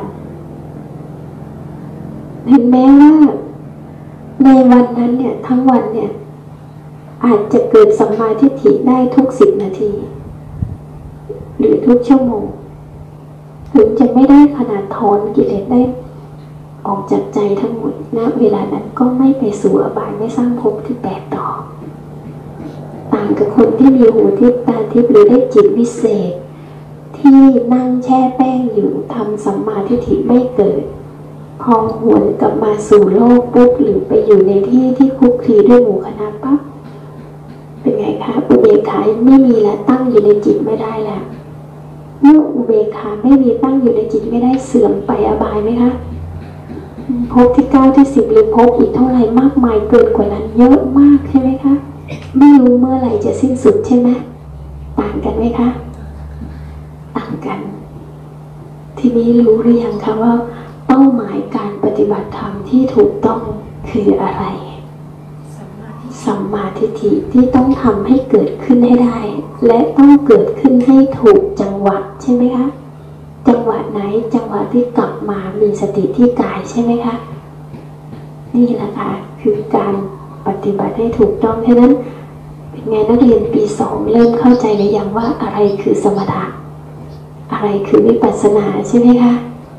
Speaker 1: เห็นแม้ว่าในวันนั้นเนี่ยทั้งวันเนี่ยอาจจะเกิดสัมมาทิฏฐิได้ทุกสิบนาทีหรือทุกชั่วโมงถึงจะไม่ได้ขนาดถอนกิเลสได้ออกจากใจทั้งหมดณเวลานั้นก็ไม่ไปสู่อบายไม่สร้างภพที่แปดต่อต่างกับคนที่มีหูทิพย์ตาทิพย์หรือได้จิตวิเศษที่นั่งแช่แป้งอยู่ทำสัมมาทิฏฐิไม่เกิดพอหวนกลับมาสู่โลกปุ๊บหรือไปอยู่ในที่ที่คุกคีด้วยหมู่คณะปั๊บเป็นไงคะอุเบกขาไม่มีแล้วตั้งอยู่ในจิตไม่ได้แล้วเมื่ออุเบกขาไม่มีตั้งอยู่ในจิตไม่ได้เสื่อมไปอบายไหมคะภพที่เก้าที่สิบหรือภพอีกเท่าไหร่มากมายเกินกว่านั้นเยอะมากใช่ไหมคะไม่รู้เมื่อไหร่จะสิ้นสุดใช่ไหมต่างกันไหมคะต่างกันทีนี้รู้หรือยังคะว่าเป้าหมายการปฏิบัติธรรมที่ถูกต้องคืออะไรสัมมาทิฏฐิที่ต้องทำให้เกิดขึ้นให้ได้และต้องเกิดขึ้นให้ถูกจังหวะใช่ไหมคะจังหวะไหนจังหวะที่กลับมามีสติที่กายใช่ไหมคะนี่แหละค่ะคือการปฏิบัติให้ถูกต้องฉะนั้นเป็นไงนักเรียนปีสองเริ่มเข้าใจหรือยังว่าอะไรคือสมถะอะไรคือวิปัสสนาใช่ไหมคะ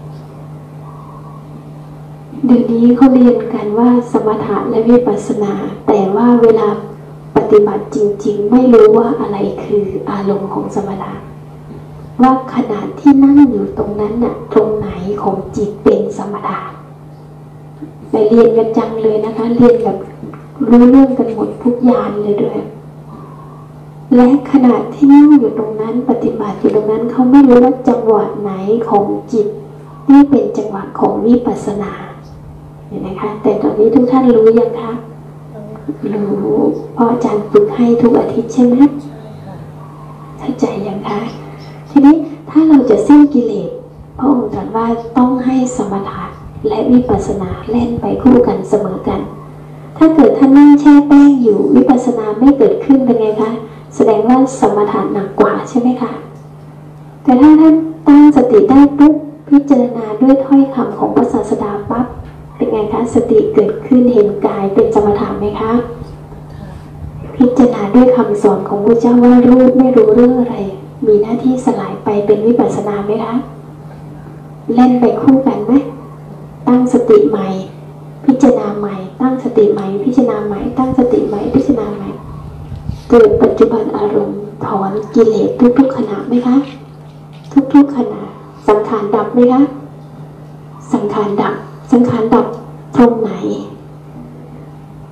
Speaker 1: เดี๋ยวนี้เขาเรียนกันว่าสมถะและวิปัสสนาแต่ว่าเวลาปฏิบัติจริงๆไม่รู้ว่าอะไรคืออารมณ์ของสมถะว่าขณะที่นั่งอยู่ตรงนั้นน่ะตรงไหนของจิตเป็นสมถะไปเรียนกันจังเลยนะคะเรียนแบบรู้เรื่องกันหมดทุกยานเลยด้วยและขณะที่นั่งอยู่ตรงนั้นปฏิบัติอยู่ตรงนั้นเขาไม่รู้ว่าจังหวะไหนของจิตที่เป็นจังหวะของวิปัสสนาเห็นไหมคะแต่ตอนนี้ทุกท่านรู้ยังคะรู้เพราะอาจารย์ฝึกให้ทุกอาทิตย์ใช่ไหมเข้าใจยังคะทีนี้ถ้าเราจะสิ้นกิเลสพระองค์ตรัสว่าต้องให้สมถะและวิปัสสนาเล่นไปคู่กันเสมอกันถ้าเกิดท่านนั่งแช่แป้งอยู่วิปัสสนาไม่เกิดขึ้นเป็นไงคะแสดงว่าสมถะหนักกว่าใช่ไหมคะแต่ถ้าท่านตั้งสติได้ปุ๊บพิจารณาด้วยถ้อยคำของพระศาสดาปั๊บเป็นไงคะสติเกิดขึ้นเห็นกายเป็นสมถะไหมคะพิจารณาด้วยคำสอนของพระเจ้าว่ารูปไม่รู้เรื่องอะไรมีหน้าที่สลายไปเป็นวิปัสสนาไหมคะเล่นไปคู่กันไหมตั้งสติใหม่พิจารณาใหม่ตั้งสติใหม่พิจารณาใหม่ตั้งสติใหม่พิจารณาใหม่เกิดปัจจุบันอารมณ์ถอนกิเลสทุกๆขณะไหมคะทุกๆขณะสังขารดับไหมคะสังขารดับสังขารดับตรงไหนต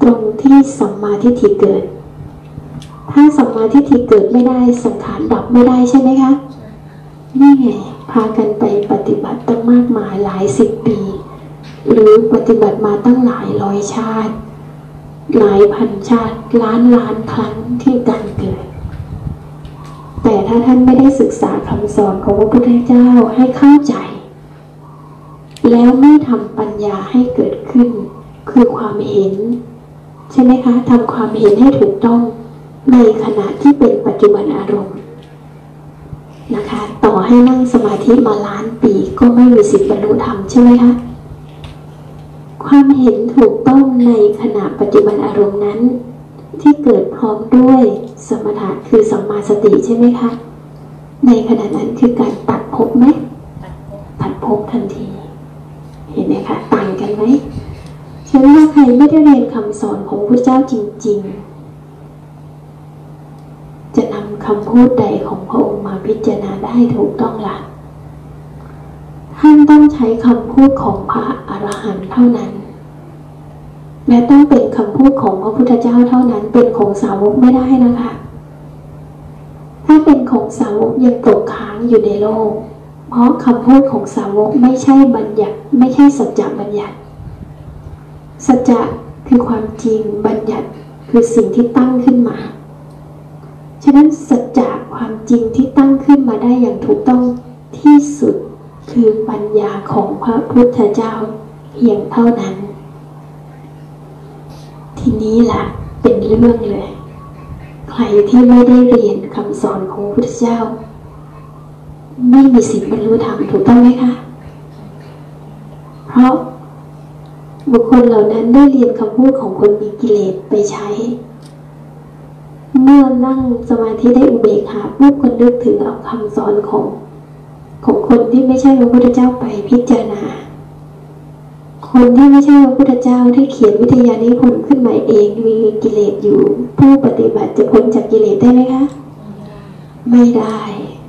Speaker 1: รงที่สัมมาทิฏฐิเกิดถ้าสัมมาทิฏฐิเกิดไม่ได้สังขารดับไม่ได้ใช่ไหมคะนี่ไงพากันไปปฏิบัติตั้งมากมายหลายสิบปีหรือปฏิบัติมาตั้งหลายร้อยชาติหลายพันชาติล้านล้านครั้งที่การเกิดแต่ถ้าท่านไม่ได้ศึกษาคำสอนของพระพุทธเจ้าให้เข้าใจแล้วไม่ทำปัญญาให้เกิดขึ้นคือความเห็นใช่ไหมคะทำความเห็นให้ถูกต้องในขณะที่เป็นปัจจุบันอารมณ์นะคะต่อให้นั่งสมาธิมาล้านปีก็ไม่มีสิทธิบรรลุธรรมใช่ไหมคะความเห็นถูกต้องในขณะปัจจุบันอารมณ์นั้นที่เกิดพร้อมด้วยสมถะคือสัมมาสติใช่ไหมคะในขณะนั้นคือการตัดภพไหมตัดภพทันทีเห็นไหมคะต่างกันไหมฉะนั้นถ้าใครไม่ได้เรียนคำสอนของพระเจ้าจริงๆจะนำคำพูดใดของพระองค์มาพิจารณาได้ถูกต้องล่ะท่านต้องใช้คำพูดของพระอรหันต์เท่านั้นและต้องเป็นคำพูดของพระพุทธเจ้าเท่านั้นเป็นของสาวกไม่ได้นะคะถ้าเป็นของสาวกยังตกค้างอยู่ในโลกเพราะคำพูดของสาวกไม่ใช่บัญญัติไม่ใช่สัจจะบัญญัติสัจจะคือความจริงบัญญัติคือสิ่งที่ตั้งขึ้นมาฉะนั้นสัจจะความจริงที่ตั้งขึ้นมาได้อย่างถูกต้องที่สุดคือปัญญาของพระพุทธเจ้าเพียงเท่านั้นทีนี้ล่ะเป็นเรื่องเลยใครที่ไม่ได้เรียนคำสอนของพระพุทธเจ้าไม่มีสิทธิ์บรรลุธรรมถูกต้องไหมคะเพราะบุคคลเหล่านั้นได้เรียนคำพูดของคนมีกิเลสไปใช้เมื่อนั่งสมาธิได้อุเบกขาปุ๊บคนนึกถึงเอาคำสอนของของคนที่ไม่ใช่พระพุทธเจ้าไปพิจารณาคนที่ไม่ใช่พระพุทธเจ้าที่เขียนวิทยานิพนธ์ขึ้นมาเองมีกิเลสอยู่ผู้ปฏิบัติจะพ้นจากกิเลสได้ไหมคะไม่ได้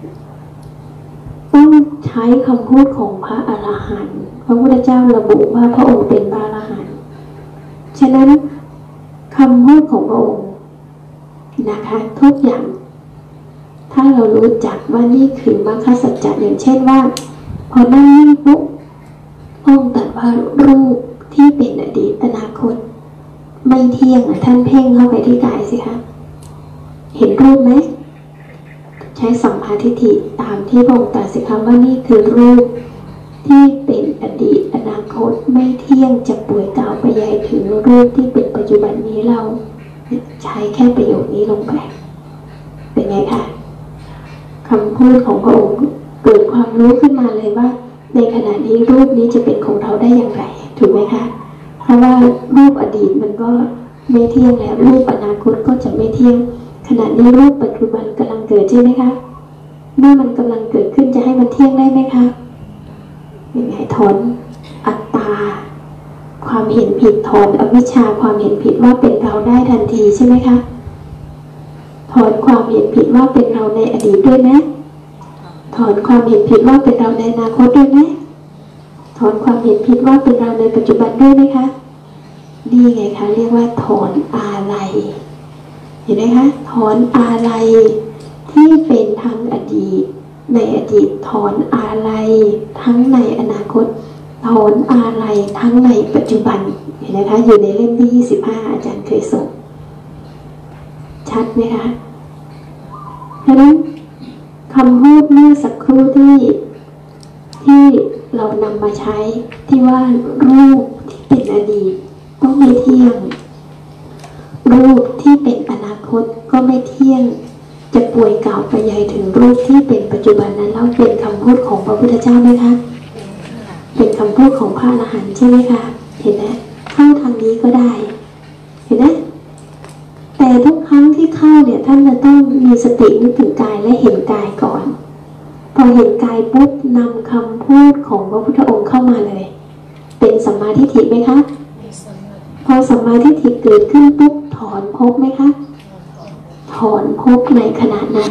Speaker 1: ต้องใช้คำพูดของพระอรหันต์พระพุทธเจ้าระบุว่าพระองค์เป็นพระอรหันต์ฉะนั้นคำพูดของพระองค์นะคะทุกอย่างถ้าเรารู้จักว่านี่คือมรรคสัจจะอย่างเช่นว่าพอนั่งนิ่งปุ๊บพระองค์ตรัสว่ารูปที่เป็นอดีตอนาคตไม่เที่ยงท่านเพ่งเข้าไปที่กายสิคะเห็นรูปไหมใช้สัมมาทิฏฐิตามที่พระองค์ตรัสสิคะว่านี่คือรูปที่เป็นอดีตอนาคตไม่เที่ยงจะป่วยกล่าวไปใหญ่ถึงรูปที่เป็นปัจจุบันนี้เราใช้แค่ประโยคนี้ลงไปเป็นไงคะคำพูดของพระองค์เกิดความรู้ขึ้นมาเลยว่าในขณะนี้รูปนี้จะเป็นของเราได้อย่างไรถูกไหมคะเพราะว่ารูปอดีตมันก็ไม่เที่ยงแล้วรูปอนาคตก็จะไม่เที่ยงขณะนี้รูปปัจจุบันกำลังเกิดใช่ไหมคะเมื่อมันกำลังเกิดขึ้นจะให้มันเที่ยงได้ไหมคะยังไงถอนอัตตาความเห็นผิดถอนอวิชชาความเห็นผิดว่าเป็นเราได้ทันทีใช่ไหมคะถอนความเห็นผิดว่าเป็นเราในอดีตด้วยไหมถอนความเห็นผิดว่าเป็นเราในอนาคตด้วยไหมถอนความเห็นผิดว่าเป็นเราในปัจจุบันด้วยไหมคะดีไงคะเรียกว่าถอนอาลัยเห็นไหมคะถอนอาลัยที่เป็นทั้งอดีตในอดีตถอนอาลัยทั้งในอนาคตถอนอาลัยทั้งในปัจจุบันเห็นไหมคะอยู่ในเล่มที่ยี่สิบห้าอาจารย์เคยส่งชัดไหมคะเพราะฉะนั้นคำพูดเมื่อสักครู่ที่ที่เรานำมาใช้ที่ว่ารูปที่เป็นอดีตก็ไม่เที่ยงรูปที่เป็นอนาคตก็ไม่เที่ยงจะป่วยกล่าวไปใหญ่ถึงรูปที่เป็นปัจจุบันนั้นแล้วเป็นคำพูดของพระพุทธเจ้าไหมคะเป็นคำพูดของพระอรหันต์ใช่ไหมคะเห็นไหมเข้าทางนี้ก็ได้เห็นไหมแต่ทุกครั้งที่เข้าเนี่ยท่านจะต้องมีสตินึกถึงกายและเห็นกายก่อนพอเห็นกายปุ๊บนำคำพูดของพระพุทธองค์เข้ามาเลยเป็นสัมมาทิฏฐิไหมคะพอสัมมาทิฏฐิเกิดขึ้นปุ๊บถอนภพไหมคะถอนภพในขณะนั้น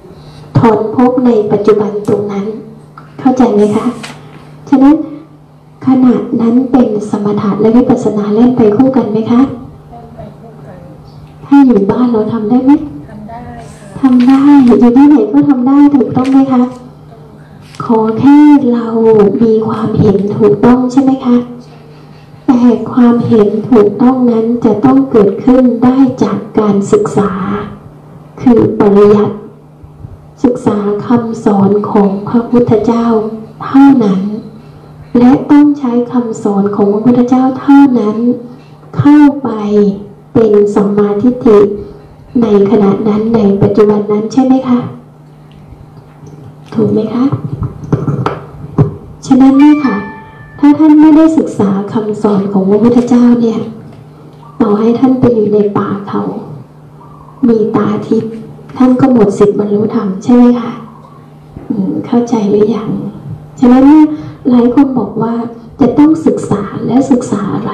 Speaker 1: ถอนภพในปัจจุบันตรงนั้นเข้าใจไหมคะฉะนั้นขณะนั้นเป็นสมถะและวิปัสสนาเล่นไปคู่กันไหมคะ
Speaker 2: เล่นไปคู่กัน
Speaker 1: ถ้าอยู่บ้านเราทำได้ไหม
Speaker 2: ทำได้
Speaker 1: ทำได้อยู่ที่ไหนก็ทำได้ถูกต้องไหมคะขอแค่เรามีความเห็นถูกต้องใช่ไหมคะแต่ความเห็นถูกต้องนั้นจะต้องเกิดขึ้นได้จากการศึกษาคือปริยัติศึกษาคำสอนของพระพุทธเจ้าเท่านั้นและต้องใช้คำสอนของพระพุทธเจ้าเท่านั้นเข้าไปเป็นสัมมาทิฏฐิในขณะนั้นในปัจจุบันนั้นใช่ไหมคะถูกไหมคะฉะนั้นนี่ค่ะถ้าท่านไม่ได้ศึกษาคำสอนของพระพุทธเจ้าเนี่ยต่อให้ท่านไปอยู่ในป่าเขามีตาทิพย์ท่านก็หมดสิทธิ์บรรลุธรรมใช่ไหมคะเข้าใจหรือยังฉะนั้นเนี่ยหลายคนบอกว่าจะต้องศึกษาและศึกษาอะไร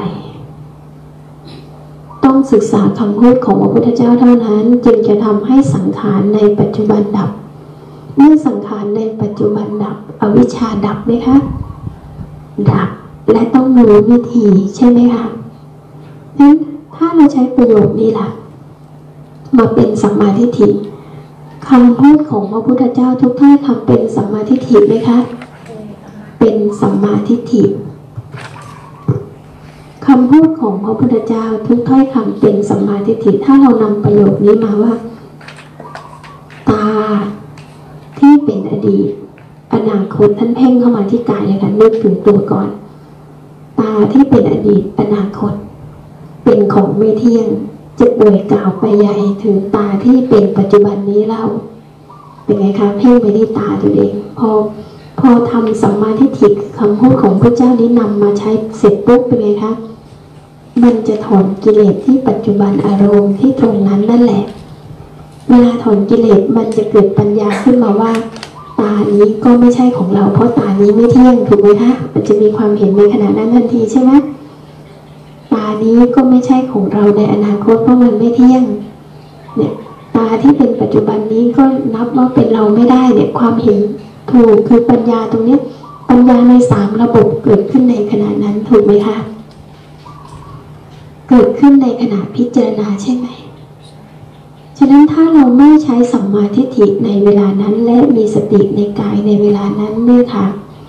Speaker 1: ต้องศึกษาคำพูดของพระพุทธเจ้าเท่านั้นจึงจะทำให้สังขารในปัจจุบันดับเมื่อสังขารในปัจจุบันดับอวิชชาดับไหมคะดับและต้องรู้วิธีใช่ไหมคะงั้นถ้าเราใช้ประโยคนี้ล่ะมาเป็นสัมมาทิฏฐิคำพูดของพระพุทธเจ้าทุกท่านทำเป็นสัมมาทิฏฐิไหมคะเป็นสัมมาทิฏฐิคำพูดของพระพุทธเจ้าทุกถ้อยคำเป็นสัมมาทิฏฐิถ้าเรานำประโยคนี้มาว่าตาที่เป็นอดีตอนาคตท่านเพ่งเข้ามาที่กายเลยค่ะนึกถึงตัวก่อนตาที่เป็นอดีตอนาคตเป็นของไม่เที่ยงจะป่วยกล่าวไปใหญ่ถึงตาที่เป็นปัจจุบันนี้เล่าเป็นไงคะเพ่งไปที่ตาตัวเองพอพอทำสัมมาทิฏฐิคำพูดของพระเจ้านี้นำมาใช้เสร็จปุ๊บเป็นไงคะมันจะถอนกิเลสที่ปัจจุบันอารมณ์ที่ตรงนั้นนั่นแหละเวลาถอนกิเลสมันจะเกิดปัญญาขึ้นมาว่าตานี้ก็ไม่ใช่ของเราเพราะตานี้ไม่เที่ยงถูกไหมคะมันจะมีความเห็นในขณะนั้นทันทีใช่ไหมตานี้ก็ไม่ใช่ของเราในอนาคตเพราะมันไม่เที่ยงเนี่ยตาที่เป็นปัจจุบันนี้ก็นับว่าเป็นเราไม่ได้เนี่ยความเห็นถูกคือปัญญาตรงนี้ปัญญาในสามระบบเกิดขึ้นในขณะนั้นถูกไหมคะเกิดขึ้นในขณะพิจารณาใช่ไหมฉะนั้นถ้าเราไม่ใช้สัมมาทิฏฐิในเวลานั้นและมีสติในกายในเวลานั้นเนี่ยค่ะ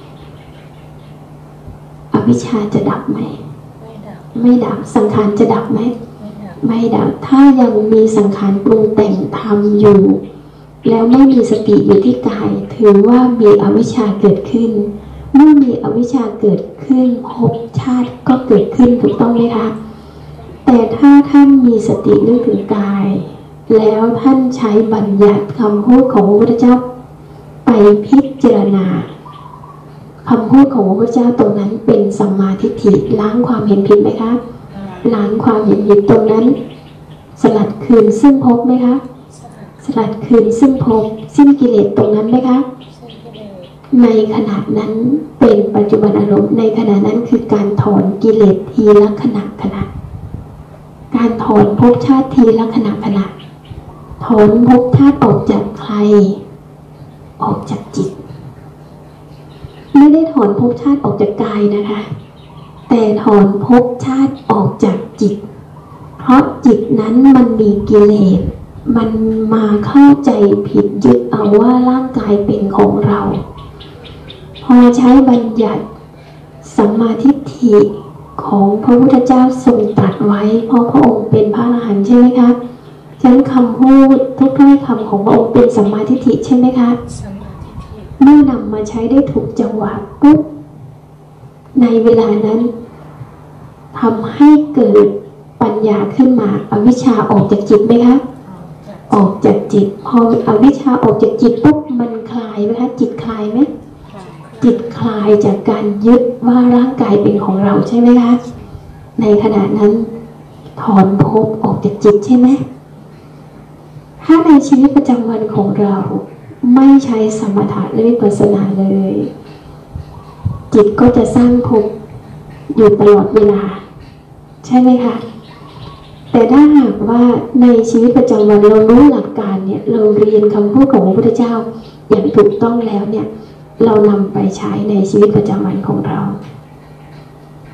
Speaker 1: อวิชชาจะดับไหมไม่ดับไม่ดับสังขารจะดับไหมไม่ดับไม่ดับถ้ายังมีสังขารปรุงแต่งทำอยู่แล้วไม่มีสติอยู่ที่กายถือว่ามีอวิชชาเกิดขึ้นเมื่อมีอวิชชาเกิดขึ้นภพชาติก็เกิดขึ้นถูกต้องไหมคะแต่ถ้าท่านมีสตินึกถึงกายแล้วท่านใช้บัญญัติคำพูดของพระพุทธเจ้าไปพิจารณาคำพูดของพระพุทธเจ้าตรงนั้นเป็นสัมมาทิฏฐิล้างความเห็นผิดไหมคะล้างความเห็นผิดตรงนั้นสลัดคืนซึ่งภพไหมคะสลัดคืนซึ่งภพสิ้นกิเลสตรงนั้นไหมคะในขณะนั้นเป็นปัจจุบันอารมณ์ในขณะนั้นคือการถอนกิเลสทีละขณะขณะการถอนภพชาติทีละขณะขณะถอนภพชาติออกจากใครออกจากจิตไม่ได้ถอนภพชาติออกจากกายนะคะแต่ถอนภพชาติออกจากจิตเพราะจิตนั้นมันมีกิเลสมันมาเข้าใจผิดยึดเอาว่าร่างกายเป็นของเราพอใช้บัญญัติสัมมาทิฏฐิของพระพุทธเจ้าทรงตรัสไว้เพราะพระองค์เป็นพระอรหันต์ใช่ไหมคะฉะนั้นคำพูดทุกถ้อยคำของพระองค์เป็นสัมมาทิฏฐิใช่ไหมคะเมื่อนำมาใช้ได้ถูกจังหวะปุ๊บในเวลานั้นทำให้เกิดปัญญาขึ้นมาอวิชชาออกจากจิตไหมคะออกจากจิตพออวิชชาออกจากจิตปุ๊บมันคลายไหมคะจิตคลายไหมจิตคลายจากการยึดว่าร่างกายเป็นของเราใช่ไหมคะในขณะนั้นถอนภพออกจากจิตใช่ไหมถ้าในชีวิตประจำวันของเราไม่ใช้สมถะและวิปัสสนาเลยจิตก็จะสร้างภพอยู่ตลอดเวลาใช่ไหมคะแต่ถ้าหากว่าในชีวิตประจำวันเรารู้หลักการเนี่ยเราเรียนคำพูดของพระพุทธเจ้าอย่างถูกต้องแล้วเนี่ยเรานำไปใช้ในชีวิตประจำวันของเรา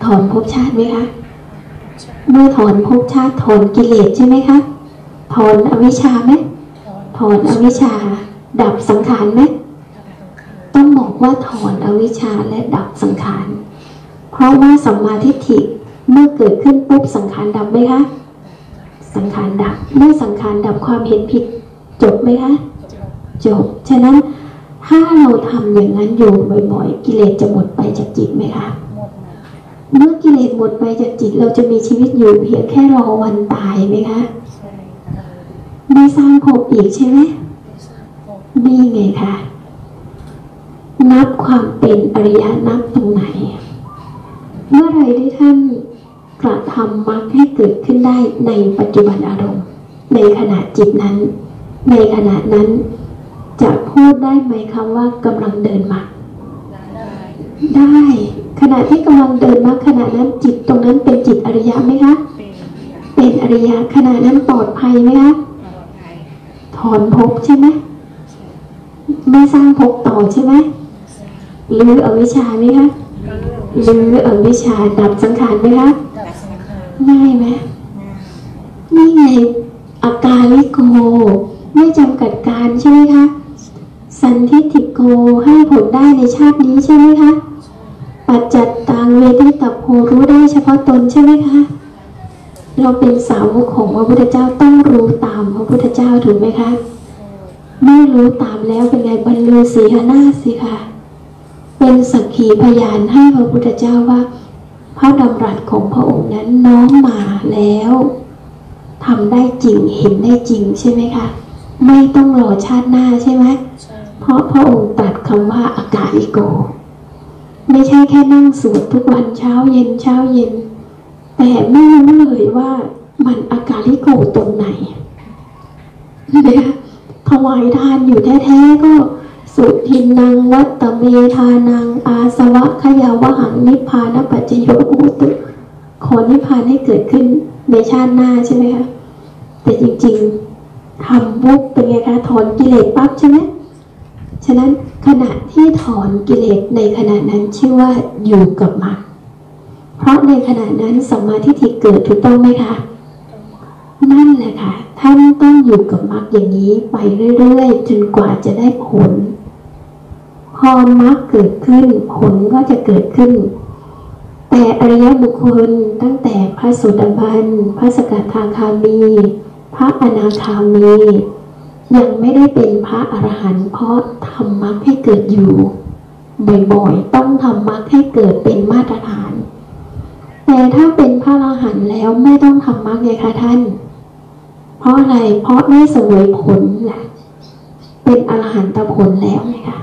Speaker 1: ถอนภพชาติไหมคะเมื่อถอนภพชาติถอนกิเลสใช่ไหมคะถอนอวิชชาไหมถอนอวิชชาดับสังขารไหมต้องบอกว่าถอนอวิชชาและดับสังขารเพราะว่าสัมมาทิฏฐิเมื่อเกิดขึ้นปุ๊บสังขารดับไหมคะสังขารดับเมื่อสังขารดับความเห็นผิดจบไหมคะจบฉะนั้นถ้าเราทำอย่างนั้นอยู่บ่อยๆกิเลสจะหมดไปจากจิตไหมคะเมื่อกิเลสหมดไปจากจิตเราจะมีชีวิตอยู่เพียงแค่รอวันตายไหมคะไม่สร้างภพอีกใช่ไหมนี่ไงคะนับความเป็นอริยะนับตรงไหนเมื่อไรที่ท่านกระทำมรรคให้เกิดขึ้นได้ในปัจจุบันอารมณ์ในขณะจิตนั้นในขณะนั้นจะพูดได้ไหมคำว่ากำลังเดินมรรคได้ขณะที่กำลังเดินมรรคขณะนั้นจิตตรงนั้นเป็นจิตอริยะไหมคะเป็นอริยะขณะนั้นปลอดภัยไหมคะถอนภพใช่ไหมไม่สร้างภพต่อใช่ไหมหรืออวิชชาไหมคะหรืออวิชชาดับสังขารไหมคะง่ายไหมนี่ไงอาการลิโกไม่จำกัดการใช่ไหมคะสันทิฏฐิโกให้ผลได้ในชาตินี้ใช่ไหมคะปัจจัตตังเวทิตโพรู้ได้เฉพาะตนใช่ไหมคะเราเป็นสาวกของพระพุทธเจ้าต้องรู้ตามพระพุทธเจ้าถูกไหมคะไม่รู้ตามแล้วเป็นไงบรรลุสีหนาสิคะเป็นสักขีพยานให้พระพุทธเจ้าว่าพระดำรัสของพระองค์นั้นน้อมมาแล้วทำได้จริงเห็นได้จริงใช่ไหมคะไม่ต้องรอชาติหน้าใช่ไหมเพราะพระองค์ตรัสคำว่าอากาลิโกไม่ใช่แค่นั่งสวดทุกวันเช้าเย็นเช้าเย็นแต่ไม่รู้เลยว่ามันอากาลิโกตรงไหนนะคะถวายทานอยู่แท้ๆก็สุทินนังวัตตเมธานังอาสวะขยาวหังนิพพานปัจจโยโหตุขอนิพพานให้เกิดขึ้นในชาติหน้าใช่ไหมคะแต่จริงๆทำปุ๊บเป็นไงคะถอนกิเลสปั๊บใช่ไหมฉะนั้นขณะที่ถอนกิเลสในขณะนั้นชื่อว่าอยู่กับมรรคเพราะในขณะนั้นสัมมาทิฏฐิเกิดถูกต้องไหมคะนั่นแหละค่ะท่านต้องอยู่กับมรรคอย่างนี้ไปเรื่อยๆจนกว่าจะได้ผลพอมรรคเกิดขึ้นผลก็จะเกิดขึ้นแต่อริยบุคคลตั้งแต่พระโสดาบันพระสกทาคามีพระอนาคามียังไม่ได้เป็นพระอรหันต์เพราะทำมรรคให้เกิดอยู่บ่อยๆต้องทำมรรคให้เกิดเป็นมาตรฐานแต่ถ้าเป็นพระอรหันต์แล้วไม่ต้องทำมรรคไงคะท่านเพราะอะไรเพราะไม่เสวยผลแหละเป็นอรหันตผลแล้วไงคะ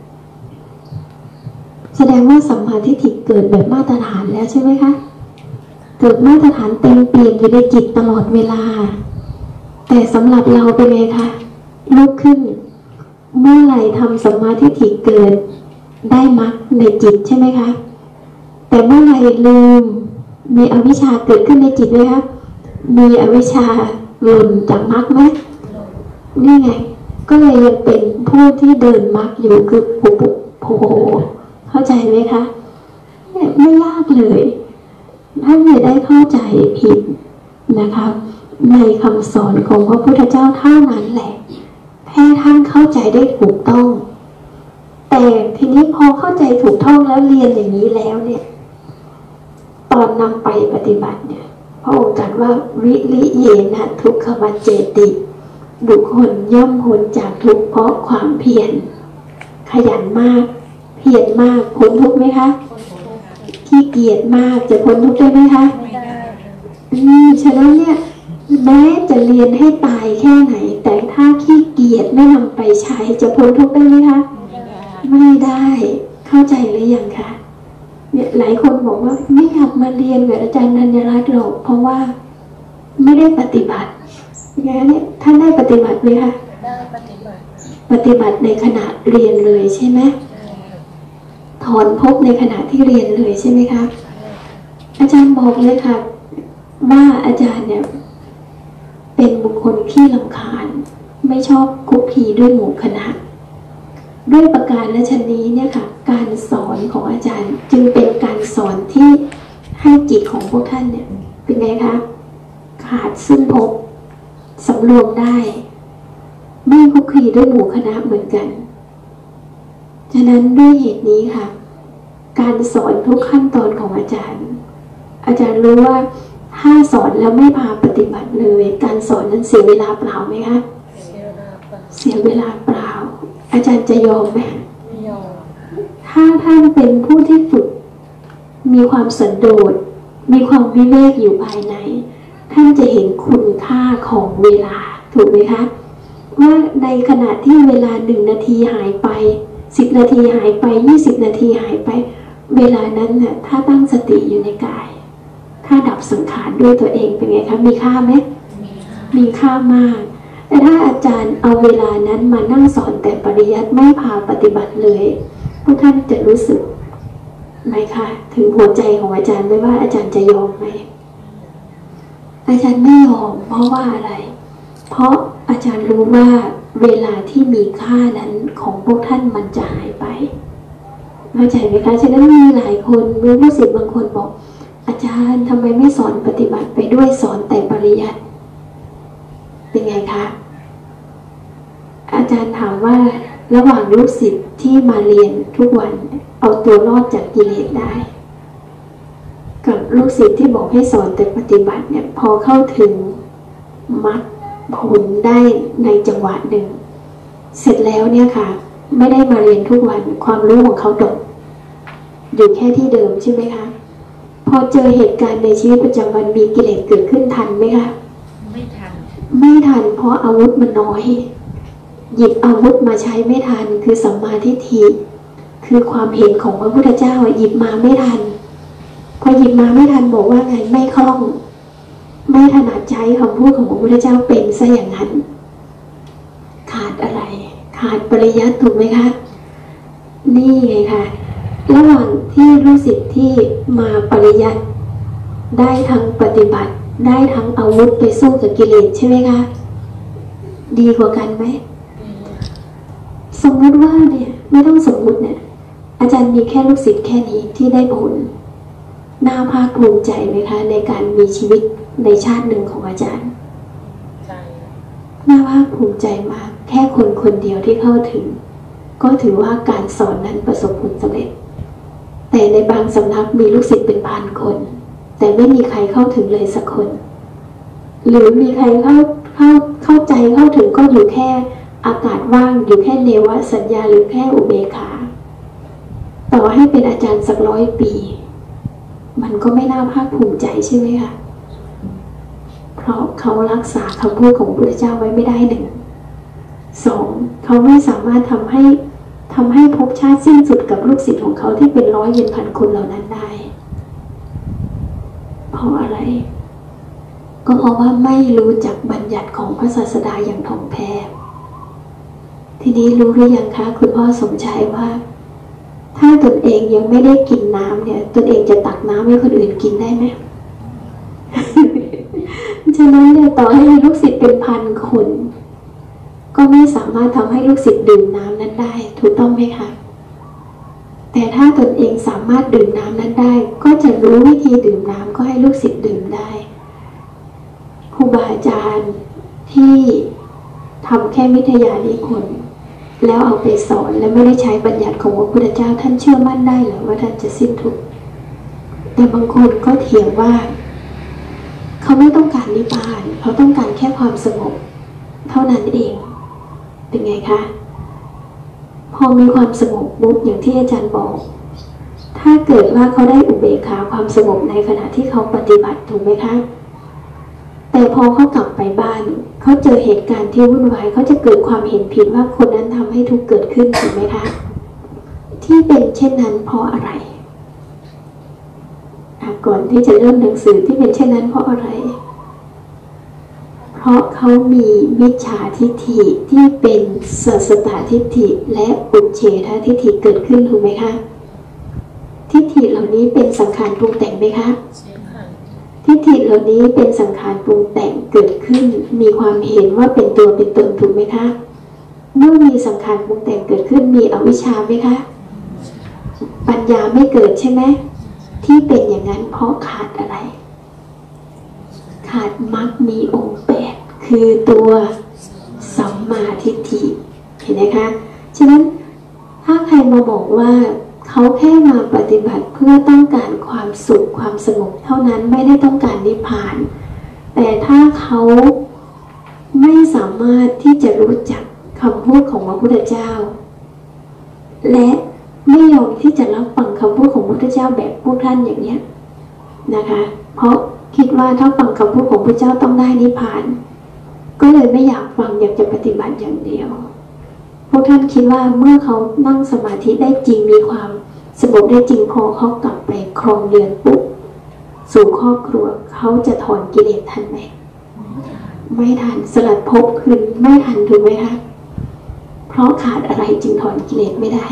Speaker 1: แสดงว่าสัมมาทิฏฐิเกิดแบบมาตรฐานแล้วใช่ไหมคะเกิดมาตรฐานเต็มเปี่ยมอยู่ในจิตตลอดเวลาแต่สำหรับเราเป็นไงคะลุกขึ้นเมื่อไหร่ทำสัมมาทิฏฐิเกิดได้มรรคในจิตใช่ไหมคะแต่เมื่อไหร่ลืมมีอวิชชาเกิดขึ้นในจิตไหมคะมีอวิชชาหล่นจากมรรคไหมนี่ไงก็เลยยังเป็นผู้ที่เดินมรรคอยู่คือปุปุโพเข้าใจไหมคะไม่ยากเลยท่านจะได้เข้าใจผิดนะคะในคำสอนของพระพุทธเจ้าเท่านั้นแหละแค่ท่านเข้าใจได้ถูกต้องแต่ทีนี้พอเข้าใจถูกต้องแล้วเรียนอย่างนี้แล้วเนี่ยตอนนำไปปฏิบัติเนี่ยพระองค์ตรัสว่าวิริเยนะทุกขมัจเจติบุคคลย่อมพ้นจากทุกข์เพราะความเพียรขยันมากเพียรมากพ้นทุกข์ไหมคะขี้เกียจมากจะพ้นทุกข์ได้ไหมคะอืมฉะนั้นเนี่ยแม้จะเรียนให้ตายแค่ไหนแต่ถ้าขี้เกียจไม่นำไปใช้จะพ้นทุกข์ได้ไหมคะไม่ได้เข้าใจหรือยังคะเนี่ยหลายคนบอกว่าไม่อยากมาเรียนกับอาจารย์นันยรัตน์หรอกเพราะว่าไม่ได้ปฏิบัติอย่างนี้เนี่ยท่านได้ปฏิบัติไหมคะได้ปฏิบัติปฏิบัติในขณะเรียนเลยใช่ไหมถอนภพในขณะที่เรียนเลยใช่ไหมคะอาจารย์บอกเลยค่ะว่าอาจารย์เนี่ยเป็นบุคคลที่รำคาญไม่ชอบคุกคีด้วยหมู่คณะด้วยประการและชนนี้เนี่ยค่ะการสอนของอาจารย์จึงเป็นการสอนที่ให้จิตของพวกท่านเนี่ยเป็นไงคะขาดซึ่งภพสำรวมได้ไม่คุกคีด้วยหมู่คณะเหมือนกันฉะนั้นด้วยเหตุนี้ค่ะการสอนทุกขั้นตอนของอาจารย์อาจารย์รู้ว่าถ้าสอนแล้วไม่พาปฏิบัติเลยการสอนนั้นเสียเวลาเปล่าไหมคะเสียเวลาเปล่าเสียเวลาเปล่าอาจารย์จะยอมไหมไม่ยอมถ้าท่านเป็นผู้ที่ฝึกมีความสันโดษมีความวิเวกอยู่ภายในท่านจะเห็นคุณค่าของเวลาถูกไหมคะว่าในขณะที่เวลาหนึ่งนาทีหายไปสิบนาทีหายไปยี่สิบนาทีหายไปเวลานั้นน่ะถ้าตั้งสติอยู่ในกายถ้าดับสังขารด้วยตัวเองเป็นไงคะมีค่าไหมมีค่ามากแต่ถ้าอาจารย์เอาเวลานั้นมานั่งสอนแต่ปริยัติไม่พาปฏิบัติเลยพวกท่านจะรู้สึกไหมคะถึงหัวใจของอาจารย์ไม่ว่าอาจารย์จะยอมไหมอาจารย์ไม่ยอมเพราะว่าอะไรเพราะอาจารย์รู้ว่าเวลาที่มีค่านั้นของพวกท่านมันจะหายไปเข้าใจไหมคะฉะนั้นมีหลายคนมีลูกศิษย์บางคนบอกอาจารย์ทำไมไม่สอนปฏิบัติไปด้วยสอนแต่ปริยัติเป็นไงคะอาจารย์ถามว่าระหว่างลูกศิษย์ที่มาเรียนทุกวันเอาตัวรอดจากกิเลสได้กับลูกศิษย์ที่บอกให้สอนแต่ปฏิบัติเนี่ยพอเข้าถึงมรรคผลได้ในจังหวะหนึ่งเสร็จแล้วเนี่ยค่ะไม่ได้มาเรียนทุกวันความรู้ของเขาดกอยู่แค่ที่เดิมใช่ไหมคะพอเจอเหตุการณ์ในชีวิตประจำวันมีกิเลสเกิดขึ้นทันไหมคะไม่ทันไม่ทันเพราะอาวุธมันน้อยหยิบอาวุธมาใช้ไม่ทันคือสัมมาทิฏฐิคือความเห็นของพระพุทธเจ้าหยิบมาไม่ทันพอหยิบมาไม่ทันบอกว่าไงไม่คล่องไม่ถนัดใช้คำพูดของพระพุทธเจ้าเป็นซะอย่างนั้นขาดอะไรขาดปริยัติถูกไหมคะนี่ไงคะระหว่างที่ลูกศิษย์ที่มาปริยัติได้ทั้งปฏิบัติได้ทั้งอาวุธไปสู้กับกิเลสใช่ไหมคะดีกว่ากันไหมสมมติว่าเนี่ยไม่ต้องสมมติเนี่ยอาจารย์มีแค่ลูกศิษย์แค่นี้ที่ได้ผลน่าภาคภูมิใจไหมคะในการมีชีวิตในชาติหนึ่งของอาจารย์ใจน่าภาคภูมิใจมากแค่คนคนเดียวที่เข้าถึงก็ถือว่าการสอนนั้นประสบผลสำเร็จแต่ในบางสำนักมีลูกศิษย์เป็นพันคนแต่ไม่มีใครเข้าถึงเลยสักคนหรือมีใครเข้าเข้าเข้าใจเข้าถึงก็อยู่แค่อากาศว่างอยู่แค่เนวสัญญาหรือแค่อุเบกขาต่อให้เป็นอาจารย์สักร้อยปีมันก็ไม่น่าภาคภูมิใจใช่ไหมคะเพราะเขารักษาคำพูดของพระพุทธเจ้าไว้ไม่ได้หนึ่งสองเขาไม่สามารถทำให้ทำให้ภพชาติสิ้นสุดกับลูกศิษย์ของเขาที่เป็นร้อยเป็นพันคนเหล่านั้นได้เพราะอะไรก็เพราะว่าไม่รู้จักบัญญัติของพระศาสดาอย่างถ่องแท้ทีนี้รู้หรือยังคะคุณพ่อสมชายว่าถ้าตนเองยังไม่ได้กินน้ำเนี่ยตนเองจะตักน้ำให้คนอื่นกินได้ไหม ฉะนั้นเนี่ยต่อให้ลูกศิษย์เป็นพันคนก็ไม่สามารถทำให้ลูกศิษย์ดื่มน้ำนั้นได้ถูกต้องไหมคะแต่ถ้าตนเองสามารถดื่มน้ำนั้นได้ก็จะรู้วิธีดื่มน้ำก็ให้ลูกศิษย์ดื่มได้ครูบาอาจารย์ที่ทำแค่วิทยานิพนธ์แล้วเอาไปสอนและไม่ได้ใช้บัญญัติของพระพุทธเจ้าท่านเชื่อมั่นได้หรือว่าท่านจะสิ้นทุกข์แต่บางคนก็เถียงว่าเขาไม่ต้องการนิพพานเขาต้องการแค่ความสงบเท่านั้นเองเป็นไงคะพอมีความสงบปุ๊บอย่างที่อาจารย์บอกถ้าเกิดว่าเขาได้อุเบกขาความสงบในขณะที่เขาปฏิบัติถูกไหมคะแต่พอเขากลับไปบ้านเขาเจอเหตุการณ์ที่วุ่นวายเขาจะเกิดความเห็นผิดว่าคนนั้นทำให้ทุกข์เกิดขึ้นถูกไหมคะที่เป็นเช่นนั้นเพราะอะไรก่อนที่จะเริ่มหนังสือที่เป็นเช่นนั้นเพราะอะไรเพราะเขามีมิจฉาทิฏฐิที่เป็นสัสตทิฏฐิและอุเฉททิฏฐิเกิดขึ้นถูกไหมคะทิฏฐิเหล่านี้เป็นสังขารปรุงแต่งไหมคะทิฏฐิเหล่านี้เป็นสังขารปรุงแต่งเกิดขึ้นมีความเห็นว่าเป็นตัวเป็นตนถูกไหมคะเมื่อมีสังขารปรุงแต่งเกิดขึ้นมีอวิชชาไหมคะปัญญาไม่เกิดใช่ไหมทที่เป็นอย่างนั้นเพราะขาดอะไรขาดมรรคมีองค์แปดคือตัวสัมมาทิฏฐิเห็นไหมคะฉะนั้นถ้าใครมาบอกว่าเขาแค่มาปฏิบัติเพื่อต้องการความสุขความสงบเท่านั้นไม่ได้ต้องการนิพพานแต่ถ้าเขาไม่สามารถที่จะรู้จักคำพูดของพระพุทธเจ้าและไม่ยอมที่จะรับฟังคำพูดของพระพุทธเจ้าแบบพวกท่านอย่างนี้นะคะเพราะคิดว่าถ้าฟังคำพูดของพระเจ้าต้องได้นิพพานก็เลยไม่อยากฟังอยากจะปฏิบัติอย่างเดียวพวกท่านคิดว่าเมื่อเขานั่งสมาธิได้จริงมีความสงบได้จริงพอเขากลับไปครองเรือนปุ๊บสู่ครอบครัวเขาจะถอนกิเลสทันไหมไม่ทันสลัดภพคืนไม่ทันถูกไหมคะเพราะขาดอะไรจึงถอนกิเลสไม่ได้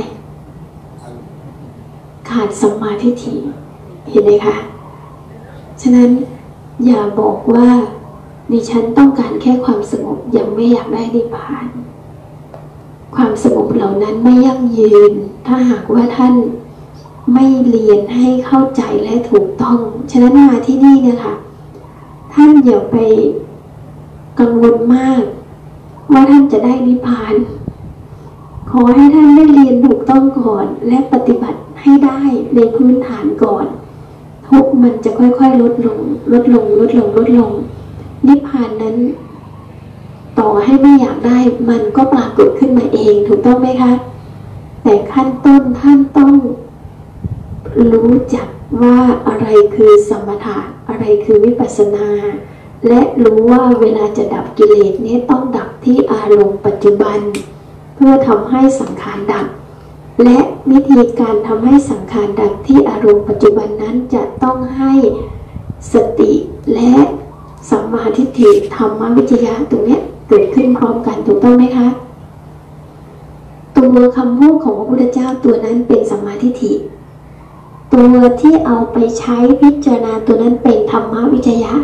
Speaker 1: ขาดสัมมาทิฏฐิเห็นไหมคะฉะนั้นอย่าบอกว่าดิฉันต้องการแค่ความสงบยังไม่อยากได้นิพพานความสงบเหล่านั้นไม่ยั่งยืนถ้าหากว่าท่านไม่เรียนให้เข้าใจและถูกต้องฉะนั้นมาที่นี่เนี่ยค่ะท่านอย่าไปกังวลมากว่าท่านจะได้นิพพานขอให้ท่านได้เรียนถูกต้องก่อนและปฏิบัติให้ได้ในพื้นฐานก่อนทุกมันจะค่อยๆลดลงลดลงลดลงลดลงนิพพานนั้นต่อให้ไม่อยากได้มันก็ปรากฏขึ้นมาเองถูกต้องไหมคะแต่ขั้นต้นท่านต้องรู้จักว่าอะไรคือสมถะอะไรคือวิปัสสนาและรู้ว่าเวลาจะดับกิเลสนี้ต้องดับที่อารมณ์ปัจจุบันเพื่อทำให้สังขารดับและวิธีการทำให้สังขารดับที่อารมณ์ปัจจุบันนั้นจะต้องให้สติและสัมมาทิฏฐิธรรมวิจยะตรงนี้เกิดขึ้นพร้อมกันถูกต้องไหมคะตัวคำพูดของพระพุทธเจ้าตัวนั้นเป็นสัมมาทิฏฐิตัวที่เอาไปใช้พิจารณาตัวนั้นเป็นธรรมวิจยะ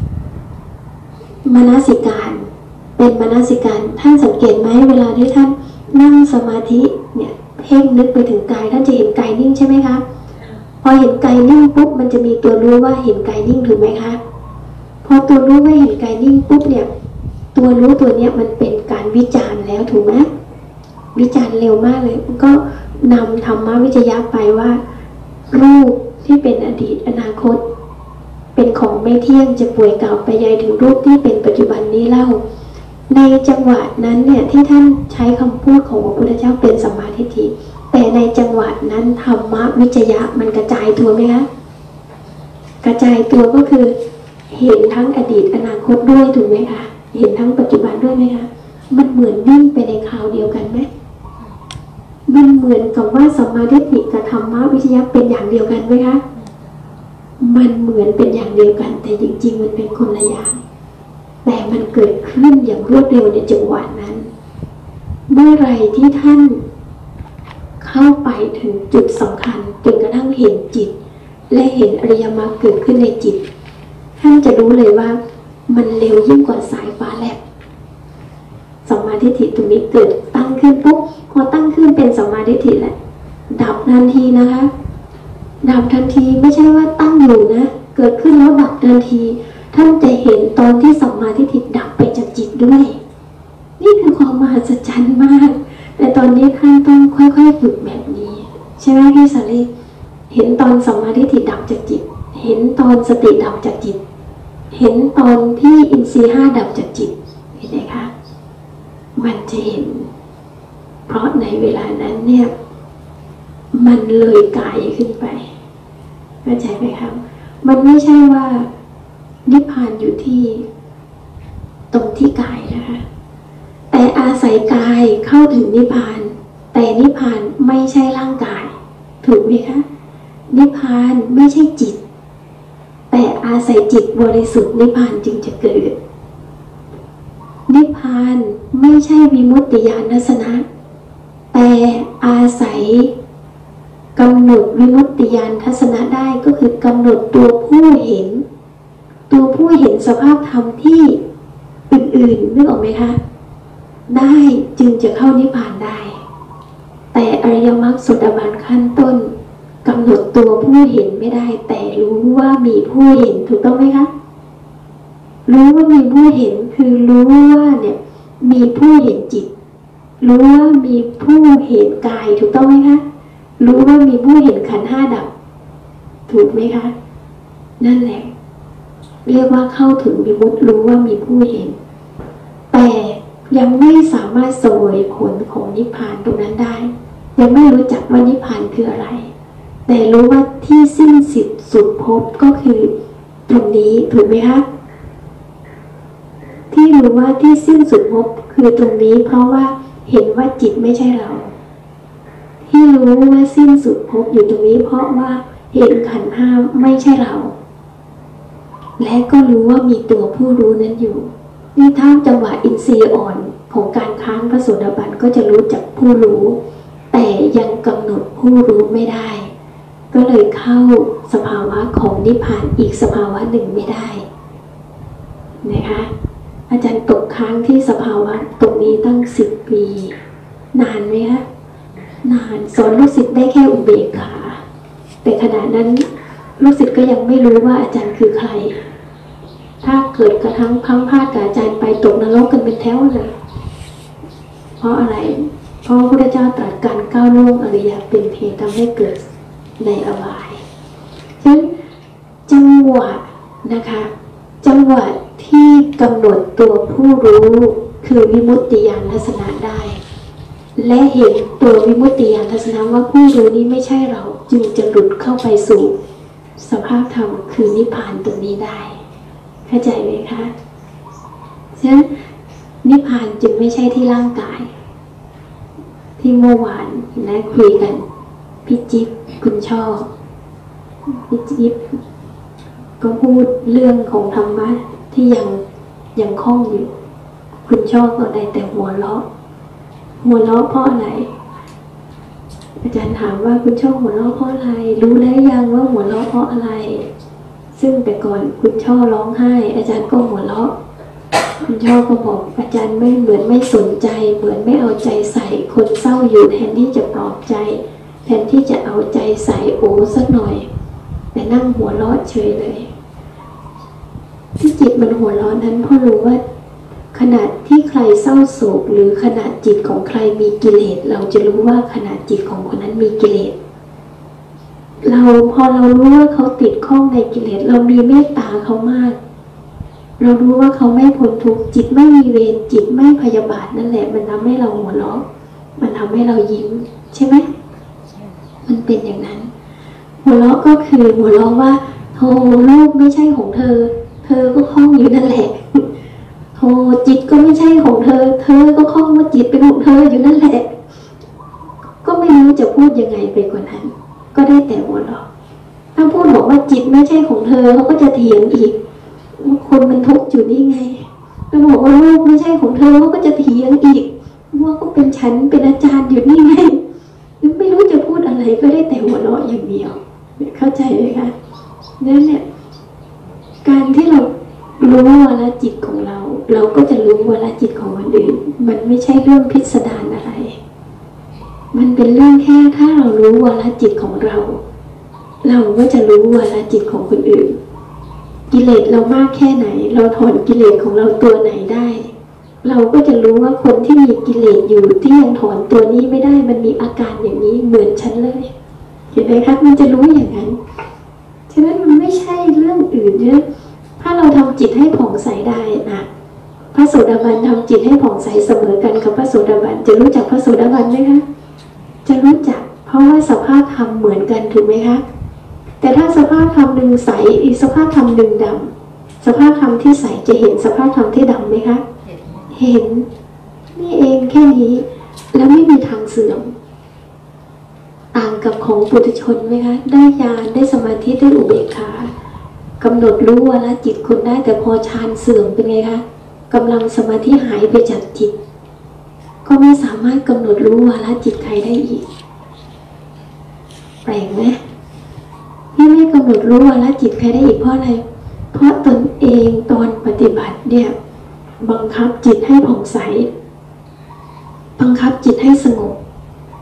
Speaker 1: มนสิการเป็นมนสิการท่านสังเกตไหมเวลาที่ท่านนั่งสมาธิเนี่ยเพ่งนึกไปถึงกายท่านจะเห็นกายนิ่งใช่ไหมคะพอเห็นกายนิ่งปุ๊บมันจะมีตัวรู้ว่าเห็นกายนิ่งถูกไหมคะพอตัวรู้ว่าเห็นกายนิ่งปุ๊บเนี่ยตัวรู้ตัวเนี้ยมันเป็นการวิจารณ์แล้วถูกไหมวิจารณ์เร็วมากเลยก็นำธรรมวิจยะไปว่ารูปที่เป็นอดีตอนาคตเป็นของไม่เที่ยงจะป่วยเก่าไปใหญ่ถึงรูปที่เป็นปัจจุบันนี้เล่าในจังหวะนั้นเนี่ยที่ท่านใช้คำพูดของพระพุทธเจ้าเป็นสัมมาทิฏฐิแต่ในจังหวะนั้นธรรมวิจยะมันกระจายตัวไหมคะกระจายตัวก็คือเห็นทั้งอดีตอนาคตด้วยถูกไหมคะเห็นทั้งปัจจุบันด้วยไหมคะมันเหมือนวิ่งไปในคราวเดียวกันไหมมันเหมือนกับว่าสัมมาทิฏฐิกับธรรมวิจยะเป็นอย่างเดียวกันไหมคะมันเหมือนเป็นอย่างเดียวกันแต่จริงๆมันเป็นคนละอย่างแต่มันเกิดขึ้นอย่างรวดเร็วในจังหวะนั้นเมื่อไรที่ท่านเข้าไปถึงจุดสำคัญจนกระทั่งเห็นจิตและเห็นอริยมรรคเกิดขึ้นในจิตท่านจะรู้เลยว่ามันเร็วยิ่งกว่าสายฟ้าแลบสัมมาทิฏฐิตรงนี้เกิดตั้งขึ้นปุ๊บพอตั้งขึ้นเป็นสัมมาทิฏฐิแหละดับทันทีนะคะดับทันทีไม่ใช่ว่าตั้งอยู่นะเกิดขึ้นแล้วดับทันทีท่านจะเห็นตอนที่สัมมาทิฏฐิดับไปจากจิตด้วยนี่คือความมหัศจรรย์มากแต่ตอนนี้ท่านต้องค่อยๆฝึกแบบนี้ใช่ไหมพี่สาลีเห็นตอนสัมมาทิฏฐิดับจากจิตเห็นตอนสติดับจากจิตเห็นตอนที่อินทรีย์ห้าดับจากจิตเห็นไหมคะมันจะเห็นเพราะในเวลานั้นเนี่ยมันเลยกายขึ้นไปเข้าใจไหมครับมันไม่ใช่ว่านิพพานอยู่ที่ตรงที่กายนะคะแต่อาศัยกายเข้าถึงนิพพานแต่นิพพานไม่ใช่ร่างกายถูกไหมคะนิพพานไม่ใช่จิตแต่อาศัยจิตบริสุทธิ์นิพพานจึงจะเกิดนิพพานไม่ใช่วิมุตติญาณทัศนะแต่อาศัยกำหนดวิมุตติญาณทัศนะได้ก็คือกำหนดตัวผู้เห็นตัวผู้เห็นสภาพธรรมที่อื่นๆนึกออกไหมคะได้จึงจะเข้านิพพานได้แต่อริยมรรคโสดาบันขั้นต้นกำหนดตัวผู้เห็นไม่ได้แต่รู้ว่ามีผู้เห็นถูกต้องไหมคะรู้ว่ามีผู้เห็นคือรู้ว่าเนี่ยมีผู้เห็นจิตรู้ว่ามีผู้เห็นกายถูกต้องไหมคะรู้ว่ามีผู้เห็นขันธ์ห้าดับถูกไหมคะนั่นแหละเรียกว่าเข้าถึงวิมุตติรู้ว่ามีผู้เห็นแต่ยังไม่สามารถเสวยผลของนิพพานตรงนั้นได้ยังไม่รู้จักว่านิพพานคืออะไรแต่รู้ว่าที่สิ้นสุดสุดภพก็คือตรงนี้ถูกไหมคะที่รู้ว่าที่สิ้นสุดภพคือตรงนี้เพราะว่าเห็นว่าจิตไม่ใช่เราที่รู้ว่าสิ้นสุดภพอยู่ตรงนี้เพราะว่าเห็นขันธ์ห้าไม่ใช่เราและก็รู้ว่ามีตัวผู้รู้นั้นอยู่นี่ถ้าจังหวะอินทรีย์อ่อนของการค้างพระโสดาบันก็จะรู้จักผู้รู้แต่ยังกำหนดผู้รู้ไม่ได้ก็เลยเข้าสภาวะของนิพพานอีกสภาวะหนึ่งไม่ได้นะคะอาจารย์ตกค้างที่สภาวะตรงนี้ตั้งสิบปีนานไหมคะนานสอนลูกศิษย์ได้แค่อุเบกขาแต่ขณะนั้นลูกศิษย์ก็ยังไม่รู้ว่าอาจารย์คือใครถ้าเกิดกระทั่งพังพลาดกับอาจารย์ไปตกนรกกันเป็นแถวเลยเพราะอะไรเพราะพระพุทธเจ้าตรัสการก้าวล่วงอริยเป็นเหตุทำให้เกิดในอบายฉะนั้นจังหวะนะคะจังหวะที่กำหนดตัวผู้รู้คือวิมุตติญาณทัศนะได้และเห็นตัววิมุตติญาณทัศนะว่าผู้รู้นี้ไม่ใช่เราจึงจะหลุดเข้าไปสู่สภาพธรรมคือนิพพานตรงนี้ได้เข้าใจไหมคะฉะนั้นนิพพานจึงไม่ใช่ที่ร่างกายที่เมื่อวานนะคุยกันพี่จิ๊บคุณชอบพี่จิ๊บก็พูดเรื่องของธรรมะที่ยังยังคล่องอยู่คุณชอบก็ได้แต่หัวเราะหัวเราะเพราะอะไรอาจารย์ถามว่าคุณชอบหัวเราะเพราะอะไรรู้แล้วยังว่าหัวเราะเพราะอะไรซึ่งแต่ก่อนคุณชอบร้องไห้อาจารย์ก็หัวเราะคุณชอบก็บอกอาจารย์ไม่เหมือนไม่สนใจเหมือนไม่เอาใจใส่คนเศร้าอยู่แทนที่จะปลอบใจแทนที่จะเอาใจใส่โอ้สักหน่อยแต่นั่งหัวเราะเฉยเลยที่จิตมันหัวเราะนั้นเพราะรู้ว่าขณะที่ใครเศร้าโศกหรือขณะจิตของใครมีกิเลสเราจะรู้ว่าขณะจิตของคนนั้นมีกิเลสเราพอเรารู้ว่าเขาติดข้องในกิเลสเรามีเมตตาเขามากเรารู้ว่าเขาไม่พ้นทุกข์จิตไม่มีเวรจิตไม่พยาบาทนั่นแหละมันทำให้เราหัวเราะมันทำให้เรายิ้มใช่ไหมมันเป็นอย่างนั้นหัวเราะก็คือหัวเราะว่าโธ่ลูกไม่ใช่ของเธอเธอก็คล้องอยู่นั่นแหละโธ่จิตก็ไม่ใช่ของเธอเธอก็คล้องว่าจิตเป็นของเธออยู่นั่นแหละก็ไม่รู้จะพูดยังไงไปกว่านั้นก็ได้แต่หัวเราะถ้าพูดบอกว่าจิตไม่ใช่ของเธอเขาก็จะเถียงอีกคนมันทุกข์อยู่นี่ไงถ้าบอกว่าลูกไม่ใช่ของเธอเขาก็จะเถียงอีกว่าก็เป็นฉันเป็นอาจารย์อยู่นี่ไงไม่รู้จะพูดอะไรก็ได้แต่หัวเราะอย่างเดียวเข้าใจไหมคะนั่นแหละการที่เรารู้วาระจิตของเราเราก็จะรู้วาระจิตของคนอื่นมันไม่ใช่เรื่องพิสดารอะไรมันเป็นเรื่องแค่ถ้าเรารู้วาระจิตของเราเราก็จะรู้วาระจิตของคนอื่นกิเลสเรามากแค่ไหนเราถอนกิเลสของเราตัวไหนได้เราก็จะรู้ว่าคนที่มีกิเลสอยู่ที่ยังถอนตัวนี้ไม่ได้มันมีอาการอย่างนี้เหมือนฉันเลยเห็นไหมคะมันจะรู้อย่างนั้นฉะนั้นมันไม่ใช่เรื่องอื่นเนี่ยถ้าเราทำจิตให้ผ่องใสได้นะพระโสดาบันทำจิตให้ผ่องใสเสมอกันกับพระโสดาบันจะรู้จักพระโสดาบันไหมคะจะรู้จักเพราะว่าสภาพธรรมเหมือนกันถูกไหมคะแต่ถ้าสภาพธรรมหนึ่งใสอีกสภาพธรรมหนึ่งดำสภาพธรรมที่ใสจะเห็นสภาพธรรมที่ดำไหมคะเห็นนี่เองแค่นี้แล้วไม่มีทางเสื่อมต่างกับของปุถุชนไหมคะได้ญาณได้สมาธิได้อุเบกขากำหนดรู้วาระจิตคนได้แต่พอฌานเสื่อมเป็นไงคะกำลังสมาธิหายไปจากจิตก็ไม่สามารถกำหนดรู้วาระจิตใครได้อีกแปลกไหมที่ไม่กำหนดรู้วาระจิตใครได้อีกเพราะอะไรเพราะตนเองตอนปฏิบัติเนี่ยบังคับจิตให้ผ่องใสบังคับจิตให้สงบ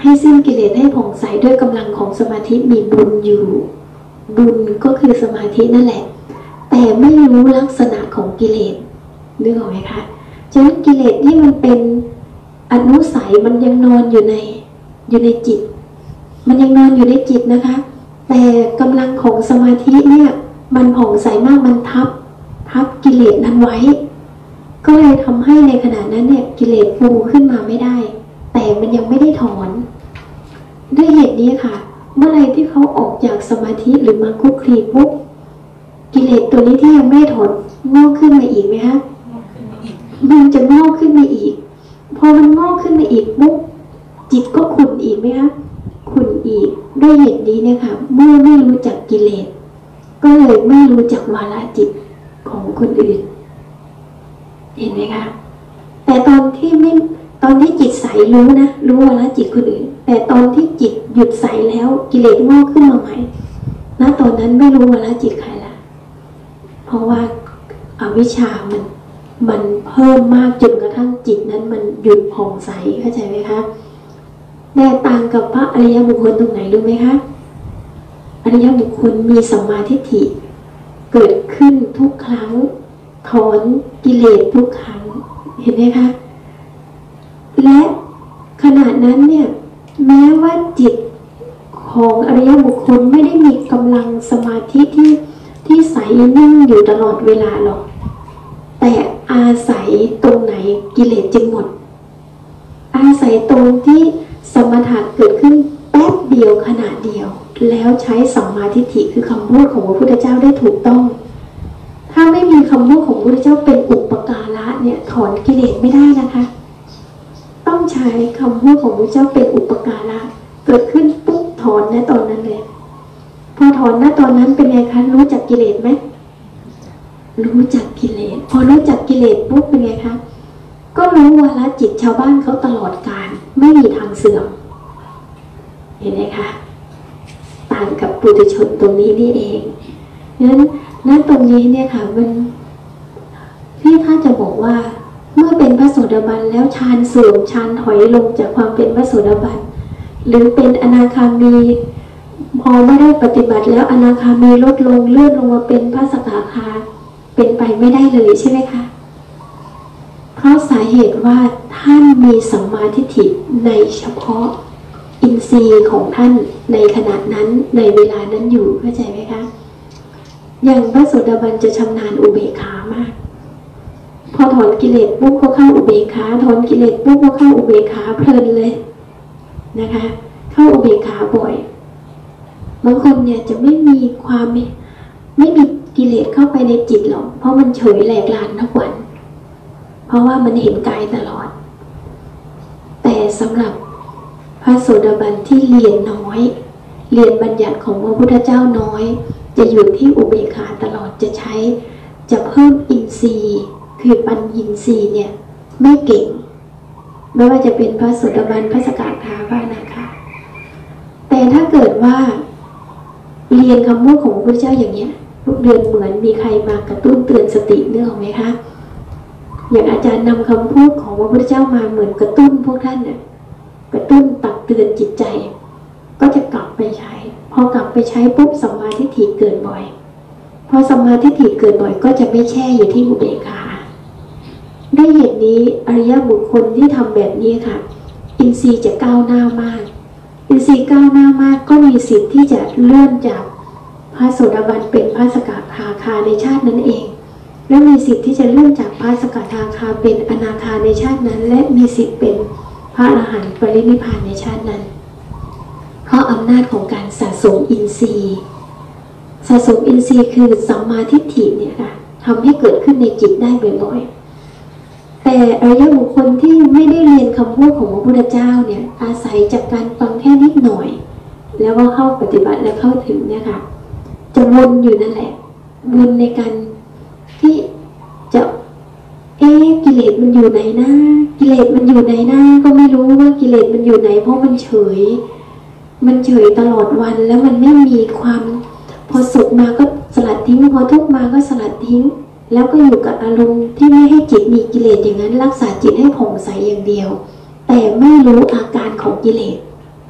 Speaker 1: ให้สิ้นกิเลสให้ผ่องใสด้วยกำลังของสมาธิมีบุญอยู่บุญก็คือสมาธินั่นแหละแต่ไม่รู้ลักษณะของกิเลสนึกออกไหมคะฉะนั้นกิเลสที่มันเป็นอนุสัยมันยังนอนอยู่ในอยู่ในจิตมันยังนอนอยู่ในจิตนะคะแต่กำลังของสมาธิเนี่ยมันผ่องใสมากมันทับทับกิเลสนั้นไว้ก็เลยทำให้ในขณะนั้นเนี่ยกิเลสฟูขึ้นมาไม่ได้แต่มันยังไม่ได้ถอนด้วยเหตุนี้ค่ะเมื่อไรที่เขาออกจากสมาธิหรือมาคุกคีปุ๊บกิเลสตัวนี้ที่ยังไม่ได้ถอนงอกขึ้นมาอีกไหมคะมันจะงอกขึ้นมาอีกพอมันงอกขึ้นมาอีกปุ๊บจิตก็ขุ่นอีกไหมคะขุ่นอีกด้วยเหตุนี้เนี่ยค่ะเมื่อไม่รู้จักกิเลสก็เลยไม่รู้จักวาระจิตของคนอื่นเห็นไหมคะแต่ตอนที่ไม่ตอนที่จิตใสรู้นะรู้วาระจิตคนอื่นแต่ตอนที่จิตหยุดใสแล้วกิเลสงอกขึ้นมาใหม่ณตอนนั้นไม่รู้วาระจิตใครละเพราะว่าอวิชชามันมันเพิ่มมากจนกระทั่งจิตนั้นมันหยุดผ่องใสเข้าใจไหมคะแต่ต่างกับพระอริยบุคคลตรงไหนรู้ไหมคะอริยบุคคลมีสัมมาทิฏฐิเกิดขึ้นทุกครั้งถอนกิเลสทุกครั้งเห็นไหมคะและขณะนั้นเนี่ยแม้ว่าจิตของอริยบุคคลไม่ได้มีกำลังสมาธิที่ที่ใสนิ่งอยู่ตลอดเวลาหรอกแต่อาศัยตรงไหนกิเลสจึงหมดอาศัยตรงที่สมถะเกิดขึ้นแป๊บเดียวขณะเดียวแล้วใช้สัมมาทิฏฐิคือคำพูดของพระพุทธเจ้าได้ถูกต้องถ้าไม่มีคำพูดของพระพุทธเจ้าเป็นอุปการะเนี่ยถอนกิเลสไม่ได้นะคะต้องใช้คำพูดของพระเจ้าเป็นอุปการะเกิดขึ้นปุ๊บถอนนะตอนนั้นเลยพอถอนนะตอนนั้นเป็นไงคะรู้จักกิเลสไหมรู้จักกิเลสพอรู้จักกิเลสปุ๊บเป็นไงคะก็รู้วาระจิตชาวบ้านเขาตลอดกาลไม่มีทางเสื่อมเห็นไหมคะต่างกับปุถุชนตรงนี้นี่เองงั้นณตรงนี้เนี่ยค่ะมันที่ท่านจะบอกว่าเมื่อเป็นพระโสดาบันแล้วฌานเสื่อมฌานถอยลงจากความเป็นพระโสดาบันหรือเป็นอนาคามีพอไม่ได้ปฏิบัติแล้วอนาคามีลดลงเลื่อนลงมาเป็นพระสกทาคาเป็นไปไม่ได้เลยใช่ไหมคะเพราะสาเหตุว่าท่านมีสัมมาทิฏฐิในเฉพาะอินทรีย์ของท่านในขณะนั้นในเวลานั้นอยู่เข้าใจไหมคะอย่างพระโสดาบันจะชำนาญอุเบกขามากพอถอนกิเลสปุ๊บก็เข้าอุเบกขาถอนกิเลสปุ๊บก็เข้าอุเบกขาเพลินเลยนะคะเข้าอุเบกขาบ่อยบางคนเนี่ยจะไม่มีความไม่มีกิเลสเข้าไปในจิตหรอกเพราะมันเฉยแหลกลานทุกวันเพราะว่ามันเห็นกายตลอดแต่สำหรับพระโสดาบันที่เรียนน้อยเรียนบัญญัติของพระพุทธเจ้าน้อยจะอยู่ที่อุเบกขาตลอดจะใช้จะเพิ่มอินทรีย์คือปัญญินทรีย์เนี่ยไม่เก่งไม่ว่าจะเป็นพระโสดาบันพระสกทาคานะคะแต่ถ้าเกิดว่าเรียนคำพูดของพระพุทธเจ้าอย่างเนี้ยทุกเดือนเหมือนมีใครมากระตุ้นเตือนสติเนื้อออกไหมคะอย่างอาจารย์นำคำพูดของพระพุทธเจ้ามาเหมือนกระตุ้นพวกท่านเนี่ยกระตุ้นตักเตือนจิตใจก็จะกลับไปใช้พอกลับไปใช้ปุ๊บสัมมาทิฏฐิเกิดบ่อยพอสัมมาทิฏฐิเกิดบ่อยก็จะไม่แช่อยู่ที่อุเบกขาด้วยเหตุนี้อริยบุคคลที่ทำแบบนี้ค่ะอินทรีย์จะก้าวหน้ามากอินทรีย์ก้าวหน้ามากก็มีสิทธิ์ที่จะเลื่อนจากพระโสดาบันเป็นพระสกทาคาในชาตินั้นเองและมีสิทธิ์ที่จะเลื่อนจากพระสกทาคาเป็นอนาคาในชาตินั้นและมีสิทธิ์เป็นพระอรหันต์ปรินิพพานในชาตินั้นเพราะอำนาจของการสะสมอินทรีย์สะสมอินทรีย์คือสัมมาทิฏฐิเนี่ยค่ะทำให้เกิดขึ้นในจิตได้บ่อยๆแต่อริยบุคคลที่ไม่ได้เรียนคำพูดของพระพุทธเจ้าเนี่ยอาศัยจากการฟังแค่นิดหน่อยแล้วก็เข้าปฏิบัติและเข้าถึงเนี่ยค่ะจะวนอยู่นั่นแหละวนในการที่จะเอ๊ะกิเลสมันอยู่ไหนนะกิเลสมันอยู่ไหนนะก็ไม่รู้ว่ากิเลสมันอยู่ไหนเพราะมันเฉยมันเฉยตลอดวันแล้วมันไม่มีความพอสุขมาก็สลัดทิ้งพอทุกข์มาก็สลัดทิ้งแล้วก็อยู่กับอารมณ์ที่ไม่ให้จิตมีกิเลสอย่างนั้นรักษาจิตให้ผ่องใสอย่างเดียวแต่ไม่รู้อาการของกิเลส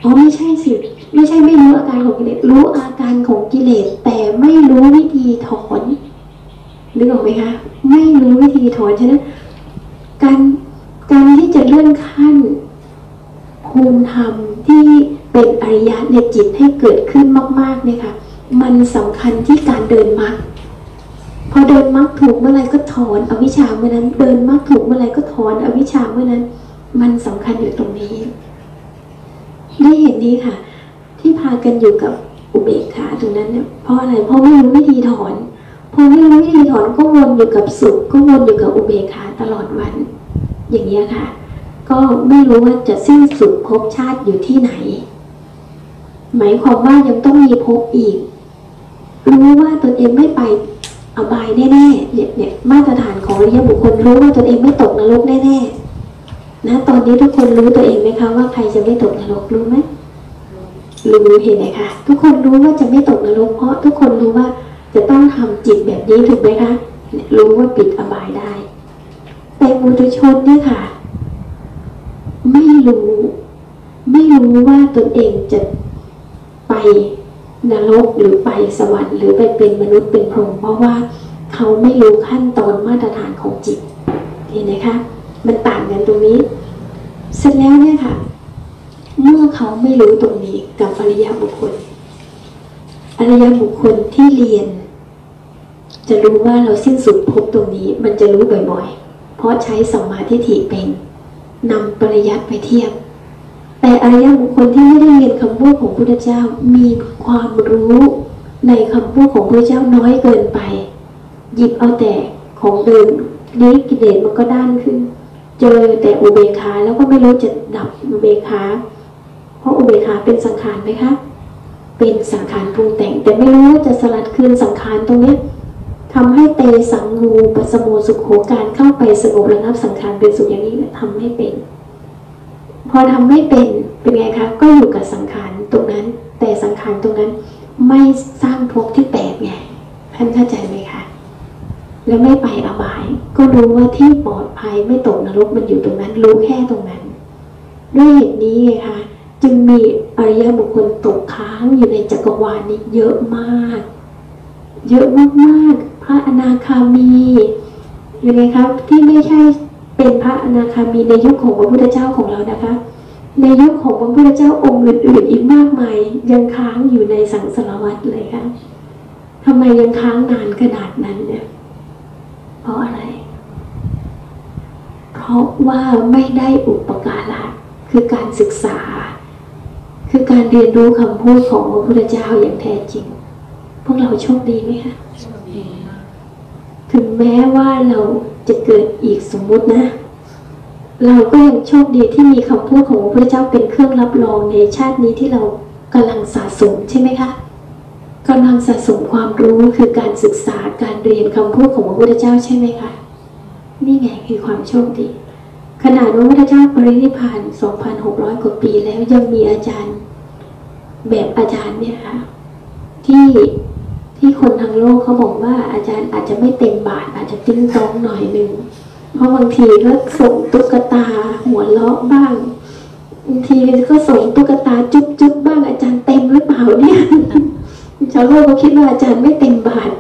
Speaker 1: อ๋อไม่ใช่สิไม่ใช่ไม่รู้อาการของกิเลสรู้อาการของกิเลสแต่ไม่รู้วิธีถอนนึกออกไหมคะไม่รู้วิธีถอนฉะนั้นการการที่จะเลื่อนขั้นภูมิธรรมที่เป็นอริยะในจิตให้เกิดขึ้นมากๆเนี่ยค่ะมันสำคัญที่การเดินมรรคพอเดินมรรคถูกเมื่อไรก็ถอนอวิชชาเมื่อนั้นเดินมรรคถูกเมื่อไรก็ถอนอวิชชาเมื่อนั้นมันสำคัญอยู่ตรงนี้ได้เห็นนี้ค่ะที่พากันอยู่กับอุเบกขาตรงนั้นเนี่ยเพราะอะไรเพราะไม่รู้วิธีถอนพอไม่รู้วิธีถอนก็วนอยู่กับสุขก็วนอยู่กับอุเบกขาตลอดวันอย่างนี้ค่ะก็ไม่รู้ว่าจะสิ้นสุดภพชาติอยู่ที่ไหนหมายความว่ายังต้องมีภพอีกรู้ว่าตนเองไม่ไปอบายแน่ๆเนี่ยเนี่ยมาตรฐานของอริยบุคคลรู้ว่าตนเองไม่ตกนรกแน่ๆนะตอนนี้ทุกคนรู้ตัวเองไหมคะว่าใครจะไม่ตกนรกรู้ไหมรู้เห็นไหมคะทุกคนรู้ว่าจะไม่ตกนรกเพราะทุกคนรู้ว่าจะต้องทำจิตแบบนี้ถูกไหมคะรู้ว่าปิดอบายได้แต่ปุถุชนเนี่ยค่ะไม่รู้ไม่รู้ว่าตนเองจะไปนรกหรือไปสวรรค์หรือไปเป็นมนุษย์เป็นพรหมเพราะว่าเขาไม่รู้ขั้นตอนมาตรฐานของจิตเห็นไหมคะมันต่างกันตรงนี้เสร็จแล้วเนี่ยค่ะเมื่อเขาไม่รู้ตรงนี้กับอริยบุคคลอริยบุคคลที่เรียนจะรู้ว่าเราสิ้นสุดภพตรงนี้มันจะรู้บ่อยๆเพราะใช้สัมมาทิฏฐิเป็นนำปริยัติไปเทียบแต่อริยบุคคลที่ไม่ได้เรียนคำพูดของพระพุทธเจ้ามีความรู้ในคำพูดของพระพุทธเจ้าน้อยเกินไปหยิบเอาแต่ของเดิมนี้กิเลสมันก็ด้านขึ้นเจอแต่อุเบกขาแล้วก็ไม่รู้จะดับอุเบกขาเพราะอุเบกขาเป็นสังขารไหมคะเป็นสังขารปรุงแต่งแต่ไม่รู้จะสลัดคืนสังขารตรงนี้ทำให้เตสังงูปัสโมสุขโขการเข้าไปสงบระงับสังขารเป็นสุขอย่างนี้ทำไม่เป็นพอทำไม่เป็นเป็นไงคะก็อยู่กับสังขารตรงนั้นแต่สังขารตรงนั้นไม่สร้างภพที่แตกไงท่านเข้าใจไหมคะแล้วไม่ไปอบายก็รู้ว่าที่ปลอดภัยไม่ตกนรกมันอยู่ตรงนั้นรู้แค่ตรงนั้นด้วยเหตุนี้ไงคะจึงมีอริยบุคคลตกค้างอยู่ในจักรวาลนี้เยอะมากเยอะมากๆพระอนาคามียังไงครับที่ไม่ใช่เป็นพระอนาคามีในยุคของพระพุทธเจ้าของเรานะคะในยุคของพระพุทธเจ้าองค์อื่นๆอีกมากมายยังค้างอยู่ในสังสารวัฏเลยค่ะทำไมยังค้างนานขนาดนั้นเนี่ยเพราะอะไรเพราะว่าไม่ได้อุปการะคือการศึกษาคือการเรียนรู้คำพูดของพระพุทธเจ้าอย่างแท้จริงพวกเราโชคดีไหมคะถึงแม้ว่าเราจะเกิดอีกสมมุตินะเราก็ยังโชคดีที่มีคำพูดของพระพุทธเจ้าเป็นเครื่องรับรองในชาตินี้ที่เรากำลังสะสมใช่ไหมคะกำลังสะสมความรู้คือการศึกษาการเรียนคำพูดของพระพุทธเจ้าใช่ไหมคะนี่ไงคือความโชคดีขนาดพระพุทธเจ้าปรินิพพาน สองพันหกร้อย กว่าปีแล้วยังมีอาจารย์แบบอาจารย์เนี่ยค่ะที่ที่คนทางโลกเขาบอกว่าอาจารย์อาจจะไม่เต็มบาทอาจจะติ้งต้องหน่อยหนึ่งเพราะบางทีก็ส่งตุ๊กตาหัวเราะบ้างบางทีก็ส่งตุ๊กตาจุ๊บจุ๊บบ้างอาจารย์เต็มหรือเปล่าเนี่ยชาวโลกเขาคิดว่าอาจารย์ไม่เต็มบาท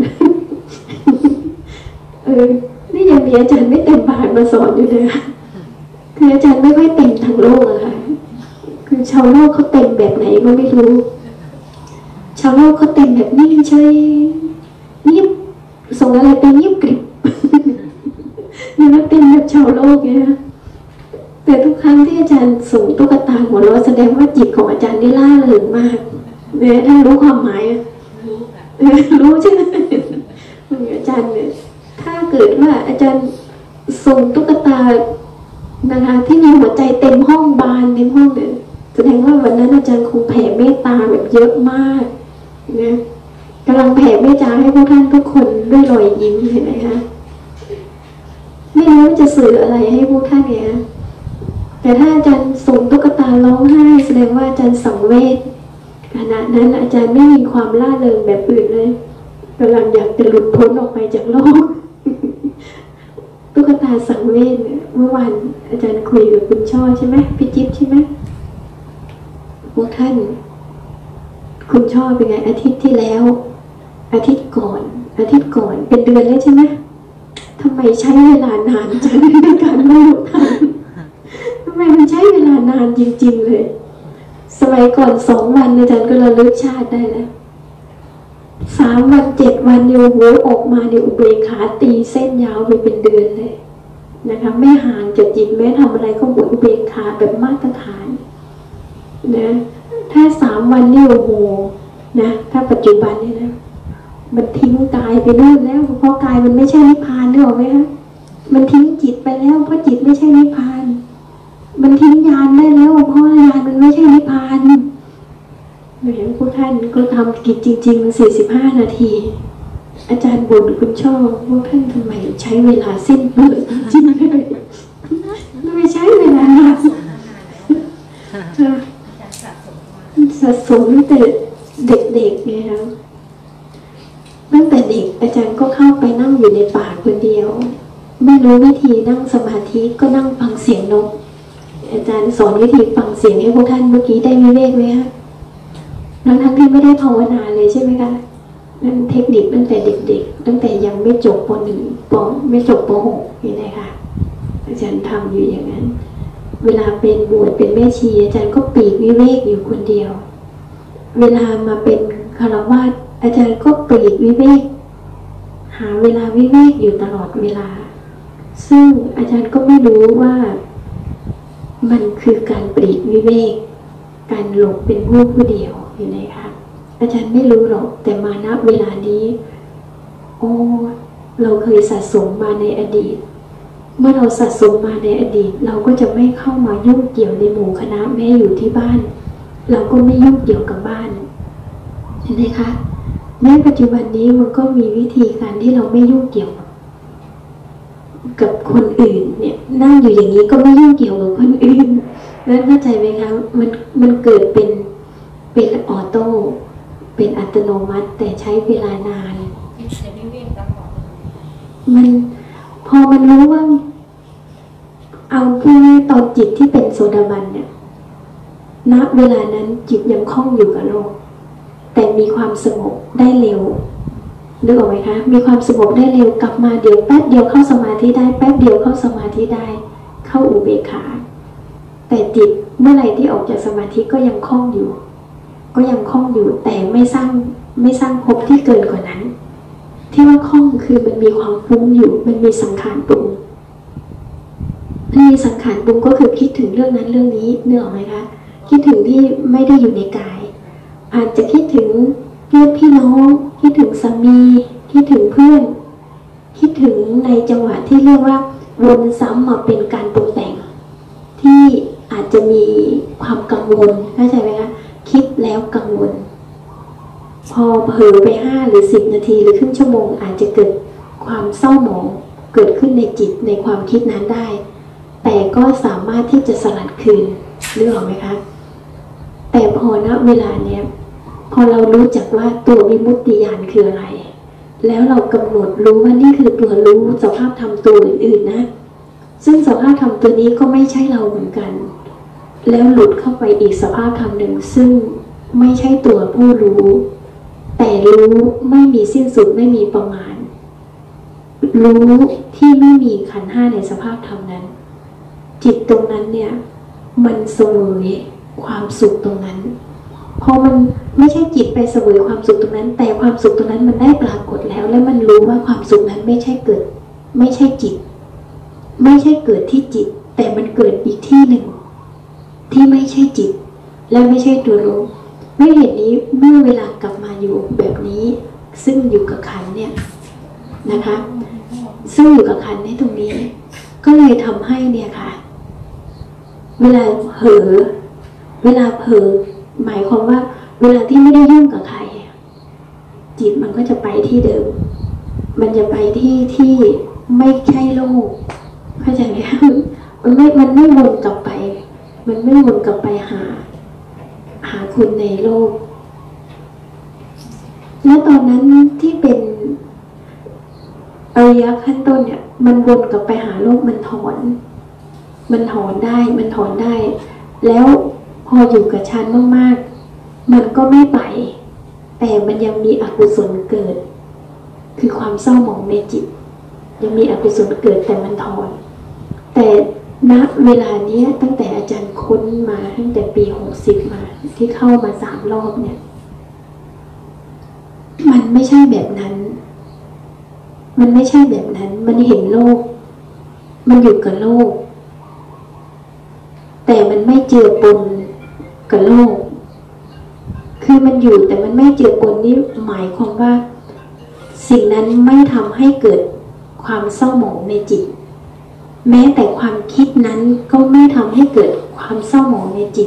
Speaker 1: เออนี่ยังมีอาจารย์ไม่เต็มบาทมาสอนอยู่เลยค่ะคืออาจารย์ไม่ค่อยเต็มทางโลกอะค่ะคือชาวโลกเขาเต็มแบบไหนก็ไม่รู้ชาวโลกเขาเต็มแบบนิ่งเฉยนิ่มส่งอะไรไปนิ่มกริบนี่มันเต็มแบบชาวโลกเนี่ยแต่ทุกครั้งที่อาจารย์ส่งตุ๊กตาหัวเราะแสดงว่าจิตของอาจารย์นี่ล่าเริงมากเนี่ยท่านรู้ความหมายรู้รู้ใช่ไหมอาจารย์เนี่ยถ้าเกิดว่าอาจารย์ส่งตุ๊กตานะคะที่มีหัวใจเต็มห้องบานเต็มห้องเนี่ยแสดงว่าวันนั้นอาจารย์คงแผ่เมตตาแบบเยอะมากนะกำลังแผ่เมตตาให้พวกท่านทุกคนด้วยรอยยิ้มเห็นไหมคะไม่รู้จะสื่ออะไรให้พวกท่านเนี่ยแต่ถ้าอาจารย์ส่งตุ๊กตาร้องไห้แสดงว่าอาจารย์สังเวชขณะนั้นอาจารย์ไม่มีความล่าเริงแบบอื่นเลยกำลังอยากจะหลุดพ้นออกไปจากโลกตุ๊กตาสังเวชเนี่ยเมื่อวานอาจารย์คุยกับคุณช่อใช่ไหมพี่จิ๊บใช่ไหมพวกท่านคุณชอบเป็นไงอาทิตย์ที่แล้วอาทิตย์ก่อนอาทิตย์ก่อนเป็นเดือนแล้วใช่ไหมทำไมใช้เวลานานจังในการบรรลุธรรมทำไมมันใช้เวลานานจริงๆเลยสมัยก่อนสองวันอาจารย์ก็ระลึกชาติได้แล้วสามวันเจ็ดวันเนี่ยโอ้โหออกมาเนี่ยอุเบกขาตีเส้นยาวไปเป็นเดือนเลยนะคะไม่ห่างจากจิตแม้ทำอะไรก็หมดอุเบกขาแบบมาตรฐานนะถ้าสามวันนี่โอ้โหนะถ้าปัจจุบันเนี่ยนะมันทิ้งกายไปนู่นแล้วเพราะกายมันไม่ใช่นิพพานนึกออกไหมคะมันทิ้งจิตไปแล้วเพราะจิตไม่ใช่นิพพานมันทิ้งญาณได้แล้วเพราะญาณมันไม่ใช่นิพพานเหมือนพวกท่านก็ทำกิจจริงๆมันสี่สิบห้านาทีอาจารย์บ่นคุณชอบพวกท่านทำไมใช้เวลาสิ้นเปลืองจริงเลยไม่ใช้เวลานานสะสมแต่เด็กๆไงครับตั้งแต่เด็กอาจารย์ก็เข้าไปนั่งอยู่ในป่าคนเดียวไม่รู้วิธีนั่งสมาธิก็นั่งฟังเสียงนกอาจารย์สอนวิธีฟังเสียงให้พวกท่านเมื่อกี้ได้วิเวกไหมคะทั้งทั้งที่ไม่ได้ภาวนาเลยใช่ไหมคะนั่นเทคนิคตั้งแต่เด็กๆตั้งแต่ยังไม่จบป.หนึ่ง ป.ไม่จบป.หกนี่นะคะอาจารย์ทำอยู่อย่างนั้นเวลาเป็นบวชเป็นแม่ชีอาจารย์ก็ปีกวิเวกอยู่คนเดียวเวลามาเป็นฆราวาสอาจารย์ก็ปลีกวิเวกหาเวลาวิเวกอยู่ตลอดเวลาซึ่งอาจารย์ก็ไม่รู้ว่ามันคือการปลีกวิเวกการหลบเป็นผู้ผู้เดียวอยู่ไหนคะอาจารย์ไม่รู้หรอกแต่มาณเวลานี้โอ้เราเคยสะสมมาในอดีตเมื่อเราสะสมมาในอดีตเราก็จะไม่เข้ามายุ่งเกี่ยวในหมู่คณะแม้อยู่ที่บ้านเราก็ไม่ยุ่งเกี่ยวกับบ้านเห็นไหมคะในปัจจุบันนี้มันก็มีวิธีการที่เราไม่ยุ่งเกี่ยวกับคนอื่นเนี่ยนั่งอยู่อย่างนี้ก็ไม่ยุ่งเกี่ยวกับคนอื่นแล้วเข้าใจไหมคะมันมันเกิดเป็นเป็นออโต้เป็นอัตโนมัติแต่ใช้เวลานานมันพอมันรู้ว่าเอาพูดตอนจิตที่เป็นโสดาบันเนี่ยณเวลานั้นจิตยังคล่องอยู่กับโลกแต่มีความสงบได้เร็วนึกออกไหมคะมีความสงบได้เร็วกลับมาเดี๋ยวแป๊บเดียวเข้าสมาธิได้แป๊บเดียวเข้าสมาธิได้เข้าอุเบกขาแต่จิตเมื่อไหร่ที่ออกจากสมาธิก็ยังคล่องอยู่ก็ยังคล่องอยู่แต่ไม่สร้างไม่สร้างภพที่เกินกว่านั้นที่ว่าคล่องคือมันมีความฟุ้งอยู่มันมีสังขารปรุงมันมีสังขารปรุงก็คือคิดถึงเรื่องนั้นเรื่องนี้นึกออกไหมคะคิดถึงที่ไม่ได้อยู่ในกายอาจจะคิดถึงญาติพี่น้องคิดถึงสามีคิดถึงเพื่อนคิดถึงในจังหวะที่เรียกว่าวนซ้ำมาเป็นการปรุงแต่งที่อาจจะมีความกังวลเข้าใจไหมคะคิดแล้วกังวลพอเผลอไปห้าหรือสิบนาทีหรือครึ่งชั่วโมงอาจจะเกิดความเศร้าหมองเกิดขึ้นในจิตในความคิดนั้นได้แต่ก็สามารถที่จะสลัดคืนนึกออกไหมคะแต่พอณเวลาเนี้ยพอเรารู้จักว่าตัววิมุตติญาณคืออะไรแล้วเรากำหนดรู้ว่านี่คือตัวรู้สภาพธรรมตัวอื่นๆนะซึ่งสภาพธรรมตัวนี้ก็ไม่ใช่เราเหมือนกันแล้วหลุดเข้าไปอีกสภาพธรรมหนึ่งซึ่งไม่ใช่ตัวผู้รู้แต่รู้ไม่มีสิ้นสุดไม่มีประมาณรู้ที่ไม่มีขันธ์ห้าในสภาพธรรมนั้นจิตตรงนั้นเนี่ยมันเสวยความสุขตรงนั้นพอมันไม่ใช่จิตไปเสวยความสุขตรงนั้นแต่ความสุขตรงนั้นมันได้ปรากฏแล้วและมันรู้ว่าความสุขนั้นไม่ใช่เกิดไม่ใช่จิตไม่ใช่เกิดที่จิตแต่มันเกิดอีกที่หนึ่งที่ไม่ใช่จิตและไม่ใช่ตัวรู้ไม่เห็นนี้เมื่อเวลากลับมาอยู่แบบนี้ซึ่งอยู่กับขันเนี่ยนะคะซึ่งอยู่กับขันในตรงนี้ก็เลยทำให้เนี่ยค่ะเวลาเผลอเวลาเผลอหมายความว่าเวลาที่ไม่ได้ยุ่งกับใครจิตมันก็จะไปที่เดิมมันจะไปที่ที่ไม่ใช่โลกเข้าใจไหมคะมันไม่มันไม่วนกลับไปมันไม่วนกลับไปหาหาคุณในโลกและตอนนั้นที่เป็นอริยขั้นต้นเนี่ยมันวนกลับไปหาโลกมันถอนมันถอนได้มันถอนได้แล้วพออยู่กับฌานมากๆมันก็ไม่ไปแต่มันยังมีอกุศลเกิดคือความเศร้าหมองในจิตยังมีอกุศลเกิดแต่มันถอนแต่ณเวลานี้ตั้งแต่อาจารย์ค้นมาตั้งแต่ปีหกสิบมาที่เข้ามาสามรอบเนี่ยมันไม่ใช่แบบนั้นมันไม่ใช่แบบนั้นมันเห็นโลกมันอยู่กับโลกแต่มันไม่เจือปนกับโลกคือมันอยู่แต่มันไม่เจือปนนี่หมายความว่าสิ่งนั้นไม่ทำให้เกิดความเศร้าหมองในจิตแม้แต่ความคิดนั้นก็ไม่ทำให้เกิดความเศร้าหมองในจิต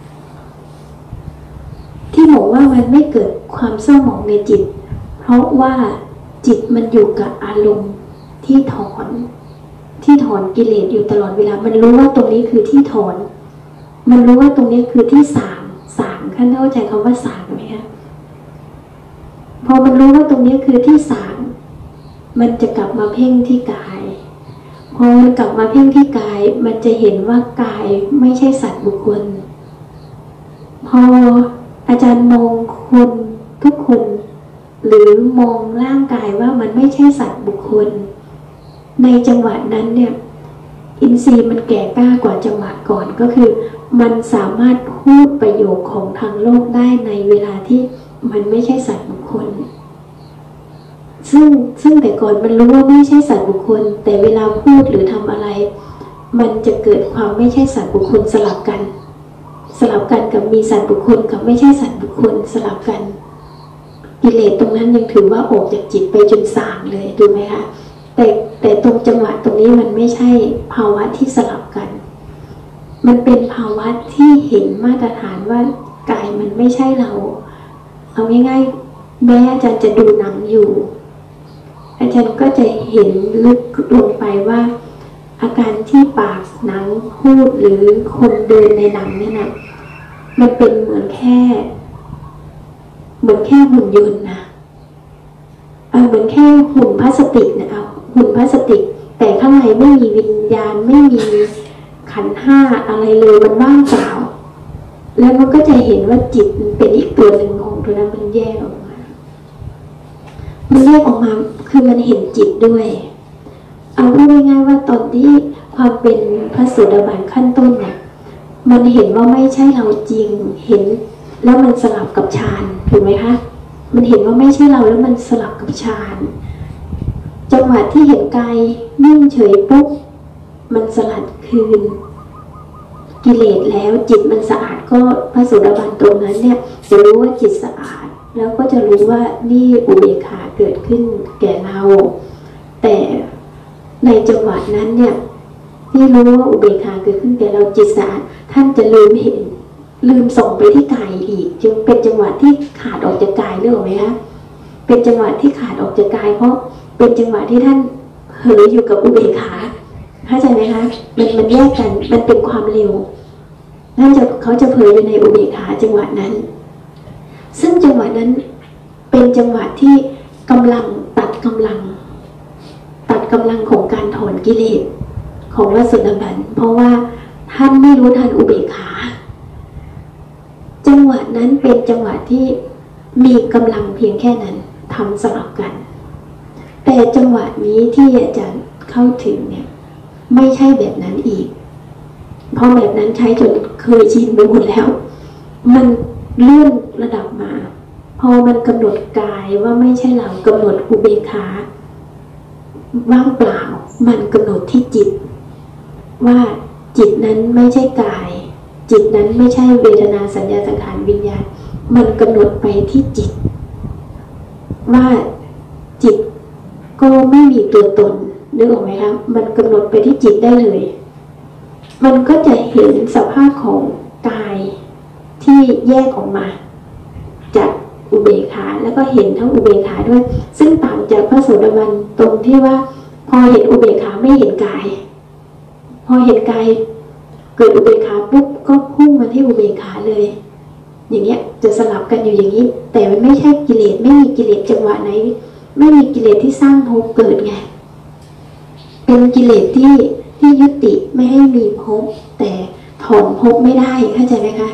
Speaker 1: ที่บอกว่ามันไม่เกิดความเศร้าหมองในจิตเพราะว่าจิตมันอยู่กับอารมณ์ที่ถอนที่ถอนกิเลสอยู่ตลอดเวลามันรู้ว่าตรงนี้คือที่ถอนมันรู้ว่าตรงนี้คือที่สางสางท่านเข้าใจคำว่าสางไหมคะพอมันรู้ว่าตรงนี้คือที่สางมันจะกลับมาเพ่งที่กายพอมันกลับมาเพ่งที่กายมันจะเห็นว่ากายไม่ใช่สัตว์บุคคลพออาจารย์มองคนทุกคนหรือมองร่างกายว่ามันไม่ใช่สัตว์บุคคลในจังหวะนั้นเนี่ยอินทรีย์มันแก่กล้ากว่าจังหวะก่อนก็คือมันสามารถพูดประโยคของทางโลกได้ในเวลาที่มันไม่ใช่สัตว์บุคคลซึ่งซึ่งแต่ก่อนมันรู้ว่าไม่ใช่สัตว์บุคคลแต่เวลาพูดหรือทำอะไรมันจะเกิดความไม่ใช่สัตว์บุคคลสลับกันสลับกันกับมีสัตว์บุคคลกับไม่ใช่สัตว์บุคคลสลับกันกิเลสตรงนั้นยังถือว่าออกจากจิตไปจนสางเลยดูไหมคะแต่แต่ตรงจังหวะตรงนี้มันไม่ใช่ภาวะที่สลับกันมันเป็นภาวะที่เห็นมาตรฐานว่ากายมันไม่ใช่เราเอาง่ายๆแม้อาจารย์จะดูหนังอยู่อาจารย์ก็จะเห็นลึกลงไปว่าอาการที่ปากหนังพูดหรือคนเดินในหนังเนี่ยนะมันเป็นเหมือนแค่เหมือนแค่หุ่นยนต์นะเอาเหมือนแค่หุ่นพลาสติกนะเอาหุ่นพลาสติกแต่ข้างในไม่มีวิญญาณไม่มีขันธ์ห้าอะไรเลยมันว่างเปล่าแล้วมันก็จะเห็นว่าจิตมันเป็นอีกตัวหนึ่งของตัวนั้นมันแยกออกมามันแยกออกมาคือมันเห็นจิตด้วยเอาพูดง่ายๆว่าตอนที่ความเป็นพระโสดาบันขั้นต้นเนี่ยมันเห็นว่าไม่ใช่เราจริงเห็นแล้วมันสลับกับฌานถูกไหมคะมันเห็นว่าไม่ใช่เราแล้วมันสลับกับฌานจังหวะที่เห็นกายนิ่งเฉยปุ๊บมันสลัดคืนกิเลสแล้วจิตมันสะอาดก็พระโสดาบันตรงนั้นเนี่ยจะรู้ว่าจิตสะอาดแล้วก็จะรู้ว่านี่อุเบกขาเกิดขึ้นแก่เราแต่ในจังหวะนั้นเนี่ยที่รู้ว่าอุเบกขาเกิดขึ้นแก่เราจิตสะอาดท่านจะลืมเห็นลืมส่งไปที่กายอีกจึงเป็นจังหวะที่ขาดออกจากกายเรื่องไหมคะเป็นจังหวะที่ขาดออกจากกายเพราะเป็นจังหวะที่ท่านเผลออยู่กับอุเบกขาเข้าใจไหมคะมันมันแยกกันมันเป็นความเร็วนั่นจะเขาจะเผลออยู่ในอุเบกขาจังหวะนั้นซึ่งจังหวะนั้นเป็นจังหวะที่กำลังตัดกำลังตัดกำลังของการถอนกิเลสของพระโสดาบันเพราะว่าท่านไม่รู้ทันอุเบกขาจังหวะนั้นเป็นจังหวะที่มีกำลังเพียงแค่นั้นทำสลับกันแต่จังหวะนี้ที่อาจารย์เข้าถึงเนี่ยไม่ใช่แบบนั้นอีกเพราะแบบนั้นใช้จนเคยชินไปหมดแล้วมันเลื่อนระดับมาพอมันกำหนดกายว่าไม่ใช่เรากำหนดอุเบกขาว่างเปล่ามันกำหนดที่จิตว่าจิตนั้นไม่ใช่กายจิตนั้นไม่ใช่เวทนาสัญญาสังขารวิญญาณมันกำหนดไปที่จิตว่าจิตก็ไม่มีตัวตนนึกออกไหมคะมันกำหนดไปที่จิตได้เลยมันก็จะเห็นสภาพของกายที่แยกออกมาจากอุเบกขาแล้วก็เห็นทั้งอุเบกขาด้วยซึ่งต่างจากพระโสดาบันตรงที่ว่าพอเห็นอุเบกขาไม่เห็นกายพอเห็นกายเกิดอุเบกขาปุ๊บก็พุ่งมาที่อุเบกขาเลยอย่างเงี้ยจะสลับกันอยู่อย่างนี้แต่มันไม่ใช่กิเลสไม่มีกิเลสจังหวะไหนไม่มีกิเลสที่สร้างภพเกิดไงเป็นกิเลสที่ที่ยุติไม่ให้มีภพแต่ถอนภพไม่ได้เข้าใจไหมคะ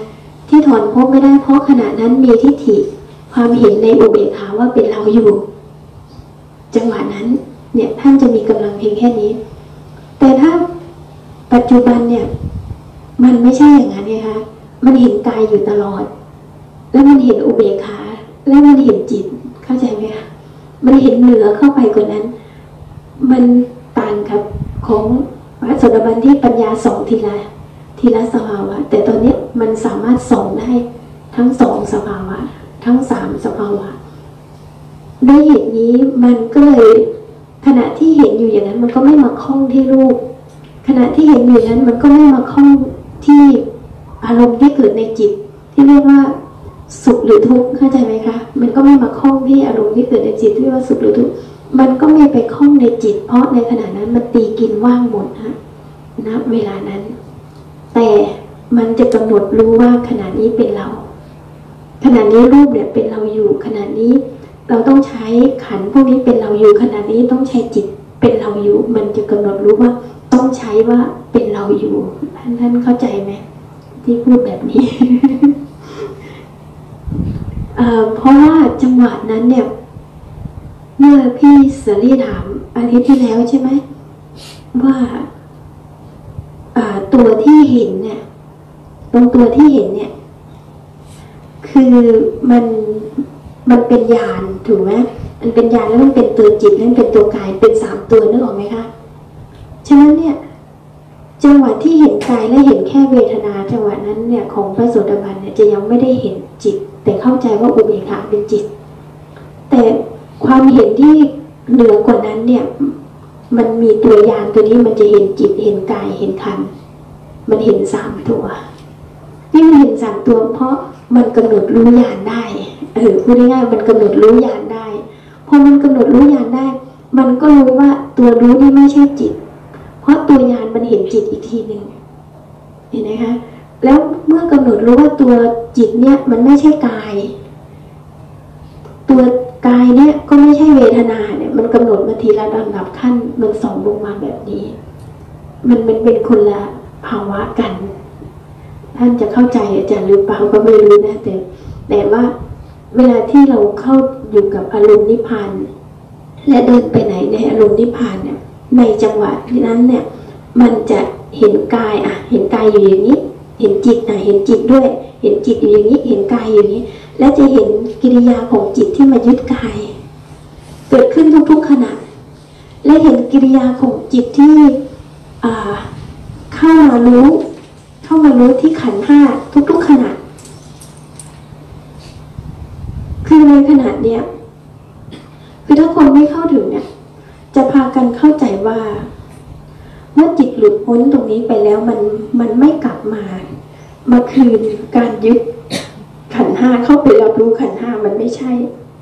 Speaker 1: ที่ถอนภพไม่ได้เพราะขณะนั้นมีทิฏฐิความเห็นในอุเบกขาว่าเป็นเราอยู่จังหวะนั้นเนี่ยท่านจะมีกำลังเพียงแค่นี้แต่ถ้าปัจจุบันเนี่ยมันไม่ใช่อย่างนั้นไงคะมันเห็นกายอยู่ตลอดแล้วมันเห็นอุเบกขาแล้วมันเห็นจิตเข้าใจไหมคะมันเห็นเหนือเข้าไปกว่านั้นมันต่างกับของพระโสดาบันที่ปัญญาสองทีละทีละสภาวะแต่ตอนนี้มันสามารถส่องได้ทั้งสองสภาวะทั้งสามสภาวะด้วยเหตุนี้มันก็เลยขณะที่เห็นอยู่อย่างนั้นมันก็ไม่มาคล้องที่รูปขณะที่เห็นอยู่นั้นมันก็ไม่มาคล้องที่อารมณ์ที่เกิดในจิตที่เรียกว่าสุขหรือทุกข์เข้าใจไหมคะมันก็ไม่มาคล้องที่อารมณ์ที่เกิดในจิตที่เรียกว่าสุขหรือทุกข์มันก็ไม่ไปคล้องในจิตเพราะในขณะนั้นมันตีกินว่างหมดฮะณเวลานั้นแต่มันจะกำหนดรู้ว่าขณะนี้เป็นเราขณะนี้รูปเนี่ยเป็นเราอยู่ขณะนี้เราต้องใช้ขันธ์พวกนี้เป็นเราอยู่ขณะนี้ต้องใช้จิตเป็นเราอยู่มันจะกำหนดรู้ว่าต้องใช้ว่าเป็นเราอยู่ท่านท่านเข้าใจไหมที่พูดแบบนี้ เอ่อเพราะว่าจังหวะนั้นเนี่ยเมื่อพี่เสรีถามอาทิตย์ที่แล้วใช่ไหมว่าตัวที่เห็นเนี่ยตรงตัวที่เห็นเนี่ยคือมันมันเป็นญาณถูกไหมมันเป็นญาณแล้วมันเป็นตัวจิตแล้วมันเป็นตัวกายเป็นสามตัวนึกออกไหมคะฉะนั้นเนี่ยจังหวะที่เห็นกายและเห็นแค่เวทนาจังหวะนั้นเนี่ยของพระโสดาบันเนี่ยจะยังไม่ได้เห็นจิตแต่เข้าใจว่าอุเบกขาเป็นจิตแต่ความเห็นที่เหนือกว่านั้นเนี่ยมันมีตัวยานตัวนี้มันจะเห็นจิตเห็นกายเห็นขันธ์มันเห็นสามตัวที่มันเห็นสามตัวเพราะมันกำหนดรู้ญาณได้เออพูดง่ายๆมันกำหนดรู้ญาณได้พอมันกำหนดรู้ญาณได้มันก็รู้ว่าตัวรู้นี่ไม่ใช่จิตเพราะตัวญาณมันเห็นจิตอีกทีหนึ่งเห็นไหมคะแล้วเมื่อกำหนดรู้ว่าตัวจิตเนี่ยมันไม่ใช่กายตัวกายเนี่ยก็ไม่ใช่เวทนาเนี่ยมันกำหนดมาทีละลำดับขั้นมันส่องลงมาแบบนี้มันมันเป็นคนละภาวะกันท่านจะเข้าใจอาจารย์หรือเปล่าก็ไม่รู้นะแต่แต่ว่าเวลาที่เราเข้าอยู่กับอารมณ์นิพพานและเดินไปไหนในอารมณ์นิพพานเนี่ยในจังหวะนั้นเนี่ยมันจะเห็นกายอ่ะเห็นกายอยู่อย่างนี้เห็นจิตอ่ะเห็นจิตด้วยเห็นจิตอยู่อย่างนี้เห็นกายอยู่อย่างนี้และจะเห็นกิริยาของจิตที่มายึดกายเกิดขึ้นทุกๆขณะและเห็นกิริยาของจิตที่อ่าเข้ามารู้เข้ามารู้ที่ขันธ์ห้าทุกๆขณะคือในขณะเนี้ยคือถ้าคนไม่เข้าถึงเนี่ยจะพากันเข้าใจว่าเมื่อจิตหลุดพ้นตรงนี้ไปแล้วมันมันไม่กลับมามาคืนการยึดขันธ์ห้าเข้าไปรับรู้ขันธ์ห้ามันไม่ใช่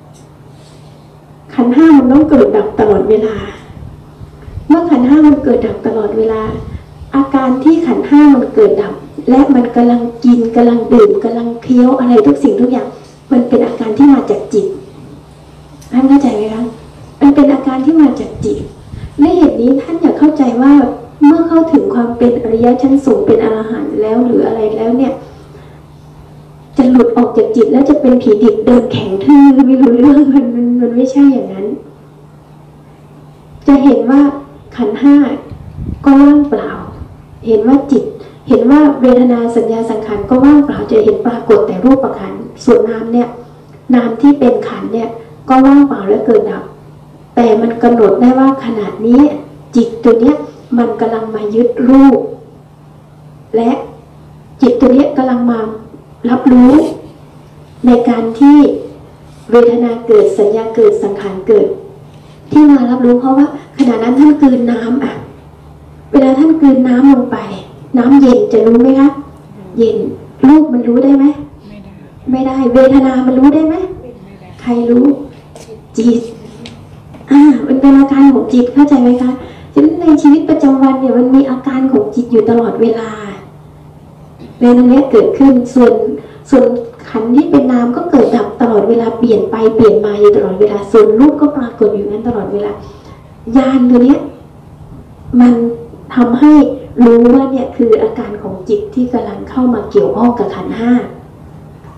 Speaker 1: ขันธ์ห้ามันต้องเกิดดับตลอดเวลาเมื่อขันธ์ห้ามันเกิดดับตลอดเวลาอาการที่ขันธ์ห้ามันเกิดดับและมันกำลังกินกำลังดื่มกำลังเคี้ยวอะไรทุกสิ่งทุกอย่างมันเป็นอาการที่มาจากจิตท่านเข้าใจไหมคะมันเป็นอาการที่มาจากจิตในเหตุนี้ท่านอยากเข้าใจว่าเมื่อเข้าถึงความเป็นอริยะชั้นสูงเป็นอรหันต์แล้วหรืออะไรแล้วเนี่ยจะหลุดออกจากจิตแล้วจะเป็นผีดิบเดินแข็งทื่อไม่รู้เรื่องมันมันมันไม่ใช่อย่างนั้นจะเห็นว่าขันธ์ห้าก็ว่างเปล่าเห็นว่าจิตเห็นว่าเวทนาสัญญาสังขารก็ว่างเปล่าจะเห็นปรากฏแต่รูปขันธ์ส่วนนามเนี่ยนามที่เป็นขันธ์เนี่ยก็ว่างเปล่าและเกิดดับแต่มันกำหนดได้ว่าขณะนี้จิตตัวเนี้ยมันกำลังมายึดรูปและจิตตัวเนี้ยกำลังมารับรู้ในการที่เวทนาเกิดสัญญาเกิดสังขารเกิดที่มารับรู้เพราะว่าขณะนั้นท่านกลืนน้ำอ่ะเวลาท่านกลืนน้ำลงไปน้ำเย็นจะรู้ไหมคะเย็นรูปมันรู้ได้ไหมไม่ได้ไม่ได้เวทนามันรู้ได้ไหมใครรู้จิตอ่ามันเป็นอาการของจิตเข้าใจไหมคะฉะนั้นในชีวิตประจำวันเนี่ยมันมีอาการของจิตอยู่ตลอดเวลาในตรงนี้เกิดขึ้นส่วนส่วนขันธ์ที่เป็นนามก็เกิดดับตลอดเวลาเปลี่ยนไปเปลี่ยนมาอยู่ตลอดเวลาส่วนรูปก็ปรากฏอยู่นั้นตลอดเวลาญาณตัวเนี้ยมันทำให้รู้ว่าเนี่ยคืออาการของจิตที่กำลังเข้ามาเกี่ยวข้องกับขันธ์ห้า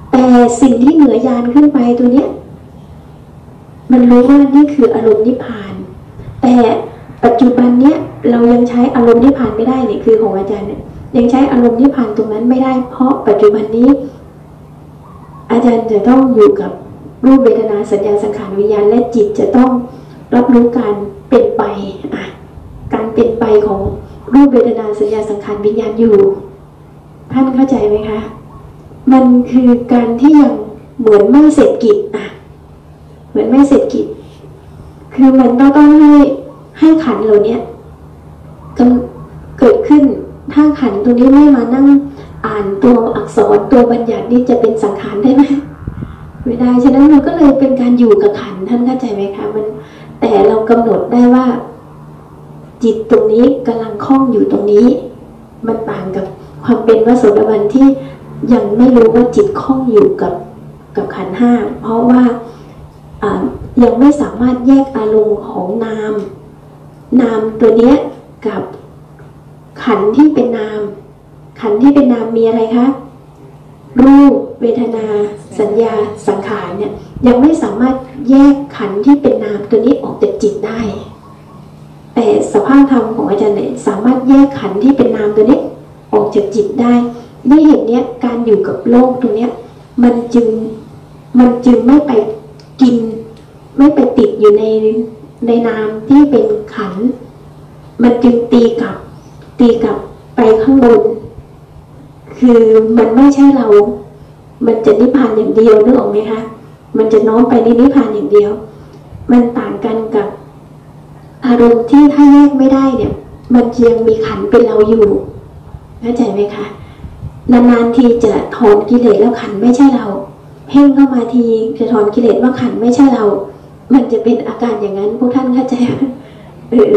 Speaker 1: แต่สิ่งที่เหนือยานขึ้นไปตัวเนี้ยมันรู้ว่านี่คืออารมณ์นิพพานแต่ปัจจุบันเนี้ยเรายังใช้อารมณ์นิพพานไม่ได้เนี่ยคือของอาจารย์เนี่ยยังใช้อารมณ์นิพพานตรงนั้นไม่ได้เพราะปัจจุบันนี้อาจารย์จะต้องอยู่กับรูปเวทนาสัญญาสังขารวิญญาณและจิตจะต้องรับรู้การเป็นไปอ่ะการเป็นไปของรูปเวทนาสัญญาสังขารวิญญาณอยู่ท่านเข้าใจไหมคะมันคือการที่ยังเหมือนไม่เสร็จกิจอ่ะเหมือนไม่เสร็จกิจคือมันต้องต้องให้ให้ขันเหล่านี้เกิดขึ้นถ้าขันตัวนี้ไม่มานั่งอ่านตัวอักษรตัวบัญญัตินี่จะเป็นสังขารได้ไหมไม่ได้ฉะนั้นมันก็เลยเป็นการอยู่กับขันท่านเข้าใจไหมคะมันแต่เรากำหนดได้ว่าจิตตรงนี้กำลังคล้องอยู่ตรงนี้มันต่างกับความเป็นพระโสดาบันที่ยังไม่รู้ว่าจิตคล้องอยู่กับกับขันธ์ห้าเพราะว่ายังไม่สามารถแยกอารมณ์ของนามนามตัวนี้กับขันธ์ที่เป็นนามขันธ์ที่เป็นนามมีอะไรคะรูปเวทนาสัญญาสังขารเนี่ยยังไม่สามารถแยกขันธ์ที่เป็นนามตัวนี้ออกจากจิตได้แต่สภาพธรรมของอาจารย์เนี่ยสามารถแยกขันธ์ที่เป็นนามตัวนี้ออกจากจิตได้ด้วยเหตุนี้การอยู่กับโลกตรงนี้มันจึงมันจึงไม่ไปกินไม่ไปติดอยู่ในในนามที่เป็นขันธ์มันจึงตีกลับตีกลับไปข้างบนคือมันไม่ใช่เรามันจะนิพพานอย่างเดียวนึกออกไหมคะมันจะน้อมไปในนิพพานอย่างเดียวมันต่างกันกับอารมณ์ที่ถ้าแยกไม่ได้เนี่ยมันยังมีขันธ์เป็นเราอยู่เข้าใจไหมคะนานๆทีจะถอนกิเลสแล้วขันธ์ไม่ใช่เราเพ่งเข้ามาทีจะถอนกิเลสว่าขันธ์ไม่ใช่เรามันจะเป็นอาการอย่างนั้นพวกท่านเข้าใจไหมเออ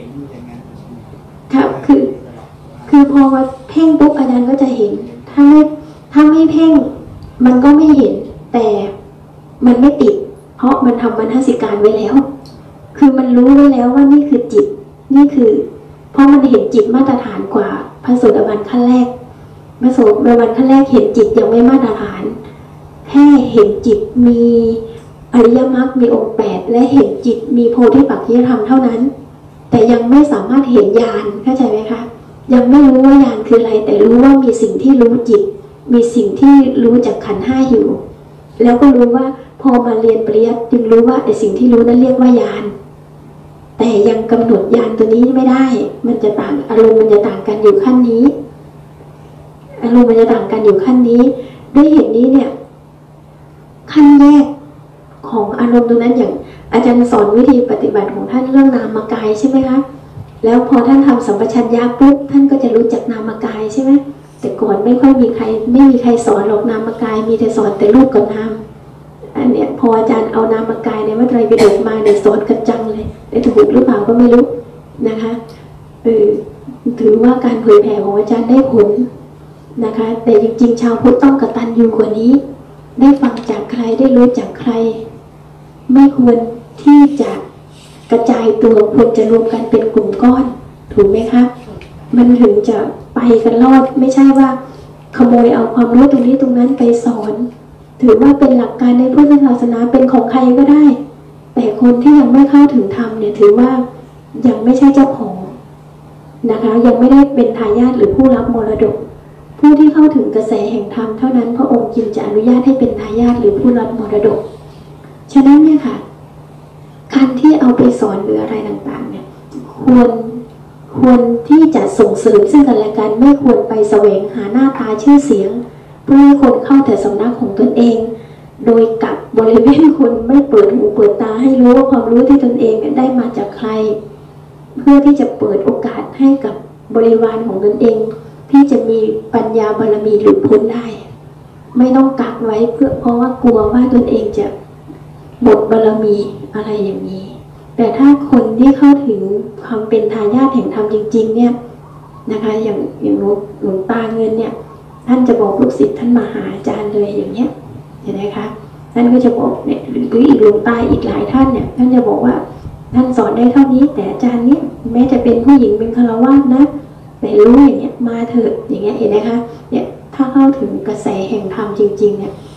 Speaker 1: ครับคือคือพอมาเพ่งปุ๊บอาจารย์ก็จะเห็นถ้าไม่ถ้าไม่เพ่งมันก็ไม่เห็นแต่มันไม่ติดเพราะมันทำมนสิการไว้แล้วคือมันรู้ไว้แล้วว่านี่คือจิตนี่คือเพราะมันเห็นจิตมาตรฐานกว่าพระโสดาบันขั้นแรกพระโสดาบันขั้นแรกเห็นจิตยังไม่มาตรฐานแค่เห็นจิตมีอริยมรรคมีองค์แปดและเห็นจิตมีโพธิปักขิยธรรมเท่านั้นแต่ยังไม่สามารถเห็นญาณเข้าใจไหมคะยังไม่รู้ว่าญาณคืออะไรแต่รู้ว่ามีสิ่งที่รู้จิตมีสิ่งที่รู้จากขันธ์ห้าอยู่แล้วก็รู้ว่าพอมาเรียนปริยัติจึงรู้ว่าไอ้สิ่งที่รู้นั้นเรียกว่าญาณแต่ยังกำหนดญาณตัวนี้ไม่ได้มันจะต่างอารมณ์มันจะต่างกันอยู่ขั้นนี้อารมณ์มันจะต่างกันอยู่ขั้นนี้ด้วยเหตุนี้เนี่ยขั้นแยกของอารมณ์ตรงนั้นอย่างอาจารย์สอนวิธีปฏิบัติของท่านเรื่องนามกายใช่ไหมคะแล้วพอท่านทำสัมปชัญญะปุ๊บท่านก็จะรู้จักนามกายใช่ไหมแต่ก่อนไม่ค่อยมีใครไม่มีใครสอนหรอกนามกายมีแต่สอนแต่รูปกับนามอันเนี้ยพออาจารย์เอานามกายในมัตไตรปิฎกมาเนี่ยสอนกระจังเลยได้ถูกหรือเปล่าก็ไม่รู้นะคะเออถือว่าการเผยแผ่ของอาจารย์ได้ผลนะคะแต่จริงๆชาวพุทธต้องกตัญญูกว่านี้ได้ฟังจากใครได้รู้จากใครไม่ควรที่จะกระจายตัวควรจะรวมกันเป็นกลุ่มก้อนถูกไหมคะมันถึงจะไปกันรอดไม่ใช่ว่าขโมยเอาความรู้ตรงนี้ตรงนั้นไปสอนถือว่าเป็นหลักการในพุทธศาสนาเป็นของใครก็ได้แต่คนที่ยังไม่เข้าถึงธรรมเนี่ยถือว่ายังไม่ใช่เจ้าของนะคะยังไม่ได้เป็นทายาทหรือผู้รับมรดกผู้ที่เข้าถึงกระแสแห่งธรรมเท่านั้นพระองค์จึงจะอนุญาตให้เป็นทายาทหรือผู้รับมรดกฉะนั้นเนี่ยค่ะการที่เอาไปสอนหรืออะไรต่างๆเนี่ยควรควรที่จะส่งเสริมซึ่งกันและกันไม่ควรไปแสวงหาหน้าตาชื่อเสียงเพื่อให้คนเข้าแต่สำนักของตนเองโดยกับบริเวณคนไม่เปิดหูเปิดตาให้รู้ว่าความรู้ที่ตนเองได้มาจากใครเพื่อที่จะเปิดโอกาสให้กับบริวารของตนเองที่จะมีปัญญาบารมีหลุดพ้นได้ไม่ต้องกักไว้เพื่อเพราะว่ากลัวว่าตนเองจะหมดบารมีอะไรอย่างนี้แต่ถ้าคนที่เข้าถึงความเป็นทายาทแห่งธรรมจริงๆเนี่ยนะคะอย่างอย่างหลวงตาเงินเนี่ยท่านจะบอกลูกศิษย์ท่านมาหาอาจารย์เลยอย่างเงี้ยเห็นไหมคะท่านก็จะบอกเนี่ยหรืออีกหลวงตาอีกหลายท่านเนี่ยท่านจะบอกว่าท่านสอนได้เท่านี้แต่อาจารย์เนี่ยแม้จะเป็นผู้หญิงเป็นฆราวาสนะแต่รู้อย่างเงี้ยมาเถิดอย่างเงี้ยเห็นไหมคะเนี่ยถ้าเข้าถึงกระแสแห่งธรรมจริงๆเนี่ย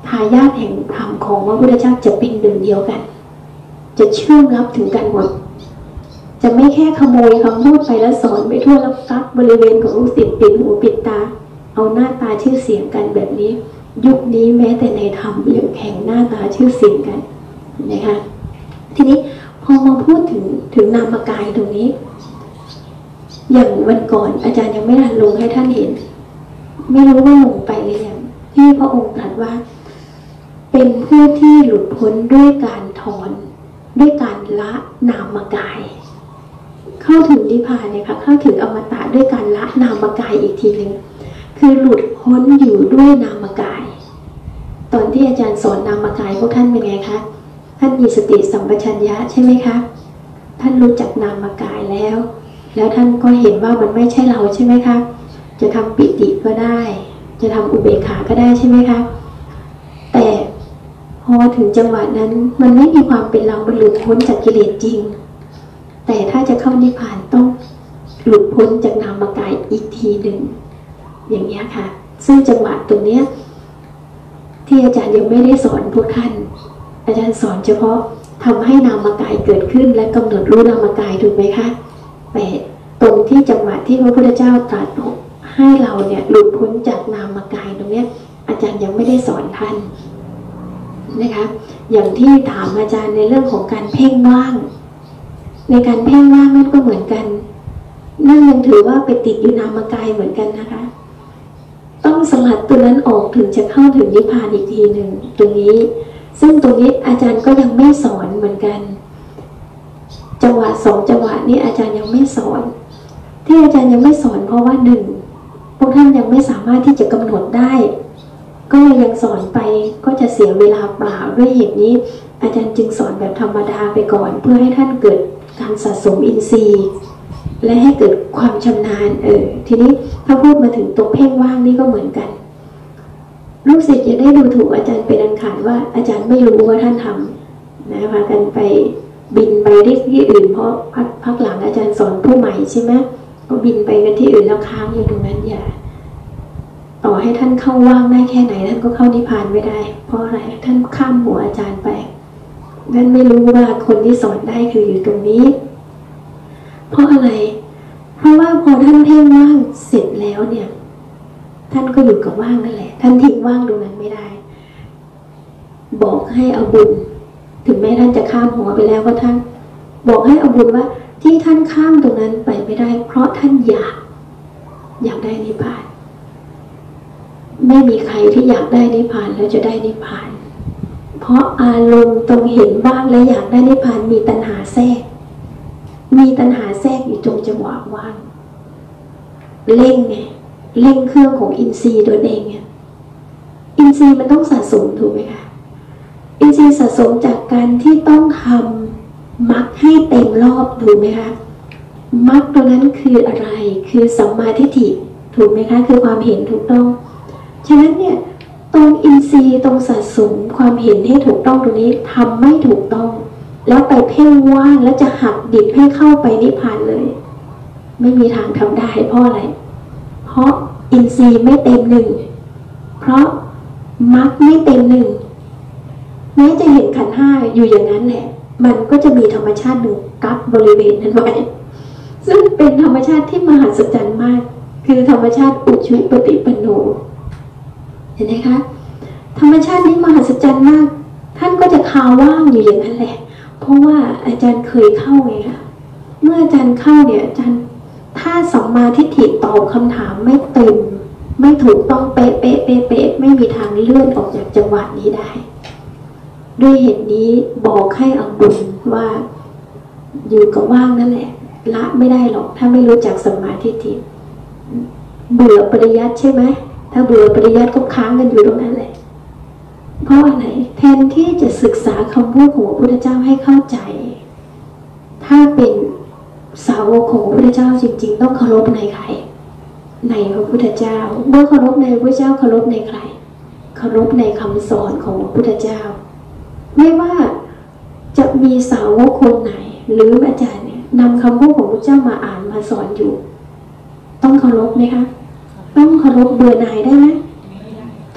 Speaker 1: ทายาทแห่งธรรมของพระพุทธเจ้าจะเป็นหนึ่งเดียวกันจะเชื่อมรับถึงกันหมดจะไม่แค่ขโมยคำพูดไปแล้วสอนไปทั่วแล้วฟักบริเวณของลูกศิษย์ปิดหูปิดตาเอาหน้าตาชื่อเสียงกันแบบนี้ยุคนี้แม้แต่ในธรรมยังแข่งหน้าตาชื่อเสียงกันนะคะทีนี้พอมาพูดถึงถึงนามกายตรงนี้อย่างวันก่อนอาจารย์ยังไม่ทันลงให้ท่านเห็นไม่รู้ว่าลงไปหรือยังที่พระองค์ตรัสว่าเป็นผู้ที่หลุดพ้นด้วยการถอนด้วยการละนามกายเข้าถึงนิพพานเนี่ยค่ะเข้าถึงอมตะด้วยการละนามกายอีกทีหนึ่งคือหลุดพ้นอยู่ด้วยนามกายตอนที่อาจารย์สอนนามกายพวกท่านเป็นไงคะท่านมีสติสัมปชัญญะใช่ไหมคะท่านรู้จักนามกายแล้วแล้วท่านก็เห็นว่ามันไม่ใช่เราใช่ไหมคะจะทำปิติก็ได้จะทำอุเบกขาก็ได้ใช่ไหมคะแต่พอถึงจังหวะนั้นมันไม่มีความเป็นเรามันหลุดพ้นจากกิเลสจริงแต่ถ้าจะเข้านิพพานต้องหลุดพ้นจากนามกายอีกทีหนึ่งอย่างนี้ค่ะซึ่งจังหวะตรงเนี้ยที่อาจารย์ยังไม่ได้สอนพวกท่านอาจารย์สอนเฉพาะทำให้นามกายเกิดขึ้นและกำหนดรู้นามกายถูกไหมคะแต่ตรงที่จังหวะที่พระพุทธเจ้าตรัสให้เราเนี่ยหลุดพ้นจากนามกายตรงเนี้ยอาจารย์ยังไม่ได้สอนท่านนะคะอย่างที่ถามอาจารย์ในเรื่องของการเพ่งว่างในการเพ่งว่างนั่นก็เหมือนกันนั่นยังถือว่าไปติดอยู่นามกายเหมือนกันนะคะต้องสลัดตัวนั้นออกถึงจะเข้าถึงนิพพานอีกทีหนึ่งตรงนี้ซึ่งตรงนี้อาจารย์ก็ยังไม่สอนเหมือนกันจังหวะสองจังหวะนี้อาจารย์ยังไม่สอนที่อาจารย์ยังไม่สอนเพราะว่าหนึ่งพวกท่านยังไม่สามารถที่จะกำหนดได้ก็ยังสอนไปก็จะเสียเวลาเปล่าด้วยเหตุนี้อาจารย์จึงสอนแบบธรรมดาไปก่อนเพื่อให้ท่านเกิดการสะสมอินทรีย์และให้เกิดความชำนาญเออทีนี้ถ้าพูดมาถึงตัวเพ่งว่างนี่ก็เหมือนกันลูกศิษย์จะได้ดูถูกอาจารย์เป็นอันขาดว่าอาจารย์ไม่รู้ว่าท่านทำนะพากันไปบินไปที่อื่นเพราะพักหลังอาจารย์สอนผู้ใหม่ใช่ไหมก็บินไปกันที่อื่นแล้วค้างอยู่ตรงนั้นอย่าต่อให้ท่านเข้าว่างได้แค่ไหนท่านก็เข้านิพพานไม่ได้เพราะอะไรท่านข้ามหัวอาจารย์ไปท่านไม่รู้ว่าคนที่สอนได้คืออยู่ตรงนี้เพราะอะไรเพราะว่าพอท่านเพ่งว่างเสร็จแล้วเนี่ยท่านก็อยู่กับว่างนั่นแหละท่านทิ้งว่างตรงนั้นไม่ได้บอกให้เอาบุญถึงแม้ท่านจะข้ามหัวไปแล้วก็ท่านบอกให้เอาบุญว่าที่ท่านข้ามตรงนั้นไปไม่ได้เพราะท่านอยากอยากได้นิพพานไม่มีใครที่อยากได้นิพพานแล้วจะได้นิพพานเพราะอารมณ์ตรงเห็นบ้างและอยากได้นิพพานมีตัณหาแทรกมีตัณหาแทรกอยู่ตรงจังหวะว่างเร่งไงเร่งเครื่องของอินทรีย์ตัวเองไงอินทรีย์มันต้องสะสมถูกไหมคะอินทรีย์สะสมจากการที่ต้องทำมรรคให้เต็มรอบถูกไหมคะมรรคตัวนั้นคืออะไรคือสัมมาทิฏฐิถูกไหมคะคือความเห็นถูกต้องฉะนั้นเนี่ยตรงอินทรีย์ตรงสะสมความเห็นให้ถูกต้องตรงนี้ทำไม่ถูกต้องแล้วไปเพ่งว่างแล้วจะหักดิบให้เข้าไปนิพพานเลยไม่มีทางทำได้เพราะอะไรเพราะอินทรีย์ไม่เต็มหนึ่งเพราะมรรคไม่เต็มหนึ่งแม้จะเห็นขันธ์ห้าอยู่อย่างนั้นแหละมันก็จะมีธรรมชาติหนึ่งกับบริเวณนั้นไว้ซึ่งเป็นธรรมชาติที่มหัศจรรย์มากคือธรรมชาติอุชุปฏิปันโนเห็นไหมคะธรรมชาตินี้มหัศจรรย์มากท่านก็จะคาว่างอยู่อย่างนั้นแหละเพราะว่าอาจารย์เคยเข้าไงคะเมื่ออาจารย์เข้าเนี่ยอาจารย์ถ้าสัมมาทิฏฐิตอบคำถามไม่เต็มไม่ถูกต้องเป๊ะเป๊ะเป๊ะเป๊ะไม่มีทางเลื่อนออกจากจังหวะนี้ได้ด้วยเหตุนี้บอกให้เอาบุญว่าอยู่กับว่างนั่นแหละละไม่ได้หรอกถ้าไม่รู้จักสัมมาทิฏฐิเบื่อปริยัติใช่ไหมถ้าเบื่อปริยัติก็ค้างกันอยู่ตรงนั้นแหละเพราะอะไรแทนที่จะศึกษาคำพูดของพระพุทธเจ้าให้เข้าใจถ้าเป็นสาวกของพระพุทธเจ้าจริงๆต้องเคารพในใครในพระพุทธเจ้าเมื่อเคารพในพระพุทธเจ้าเคารพในใครเคารพในคำสอนของพระพุทธเจ้าไม่ว่าจะมีสาวกคนไหนหรืออาจารย์เนี่ยนำคำพูดของพระเจ้ามาอ่านมาสอนอยู่ต้องเคารพไหมคะต้องเคารพเบื่อหน่ายได้ไหมถ้า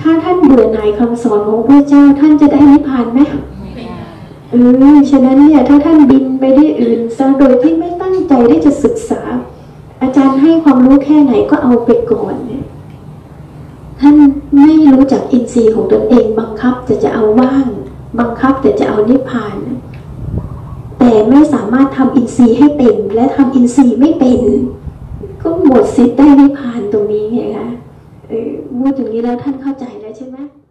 Speaker 1: ถ้าท่านเบื่อหน่ายคำสอนของพระเจ้าท่านจะได้นิพพานไหมเออฉะนั้นเนี่ยถ้าท่านบินไปได้อื่นซะโดยที่ไม่ตั้งใจที่จะศึกษาอาจารย์ให้ความรู้แค่ไหนก็เอาไปก่อนเนี่ยท่านไม่รู้จักอินทรีย์ของตนเองบังคับแต่จะเอาว่างบังคับแต่จะเอานิพพานแต่ไม่สามารถทำอินทรีย์ให้เต็มและทำอินทรีย์ไม่เป็นก็หมดสิทธิ์ได้นิพพานตรงนี้ไงคะเออพูดอย่างนี้แล้วท่านเข้าใจแล้วใช่ไหม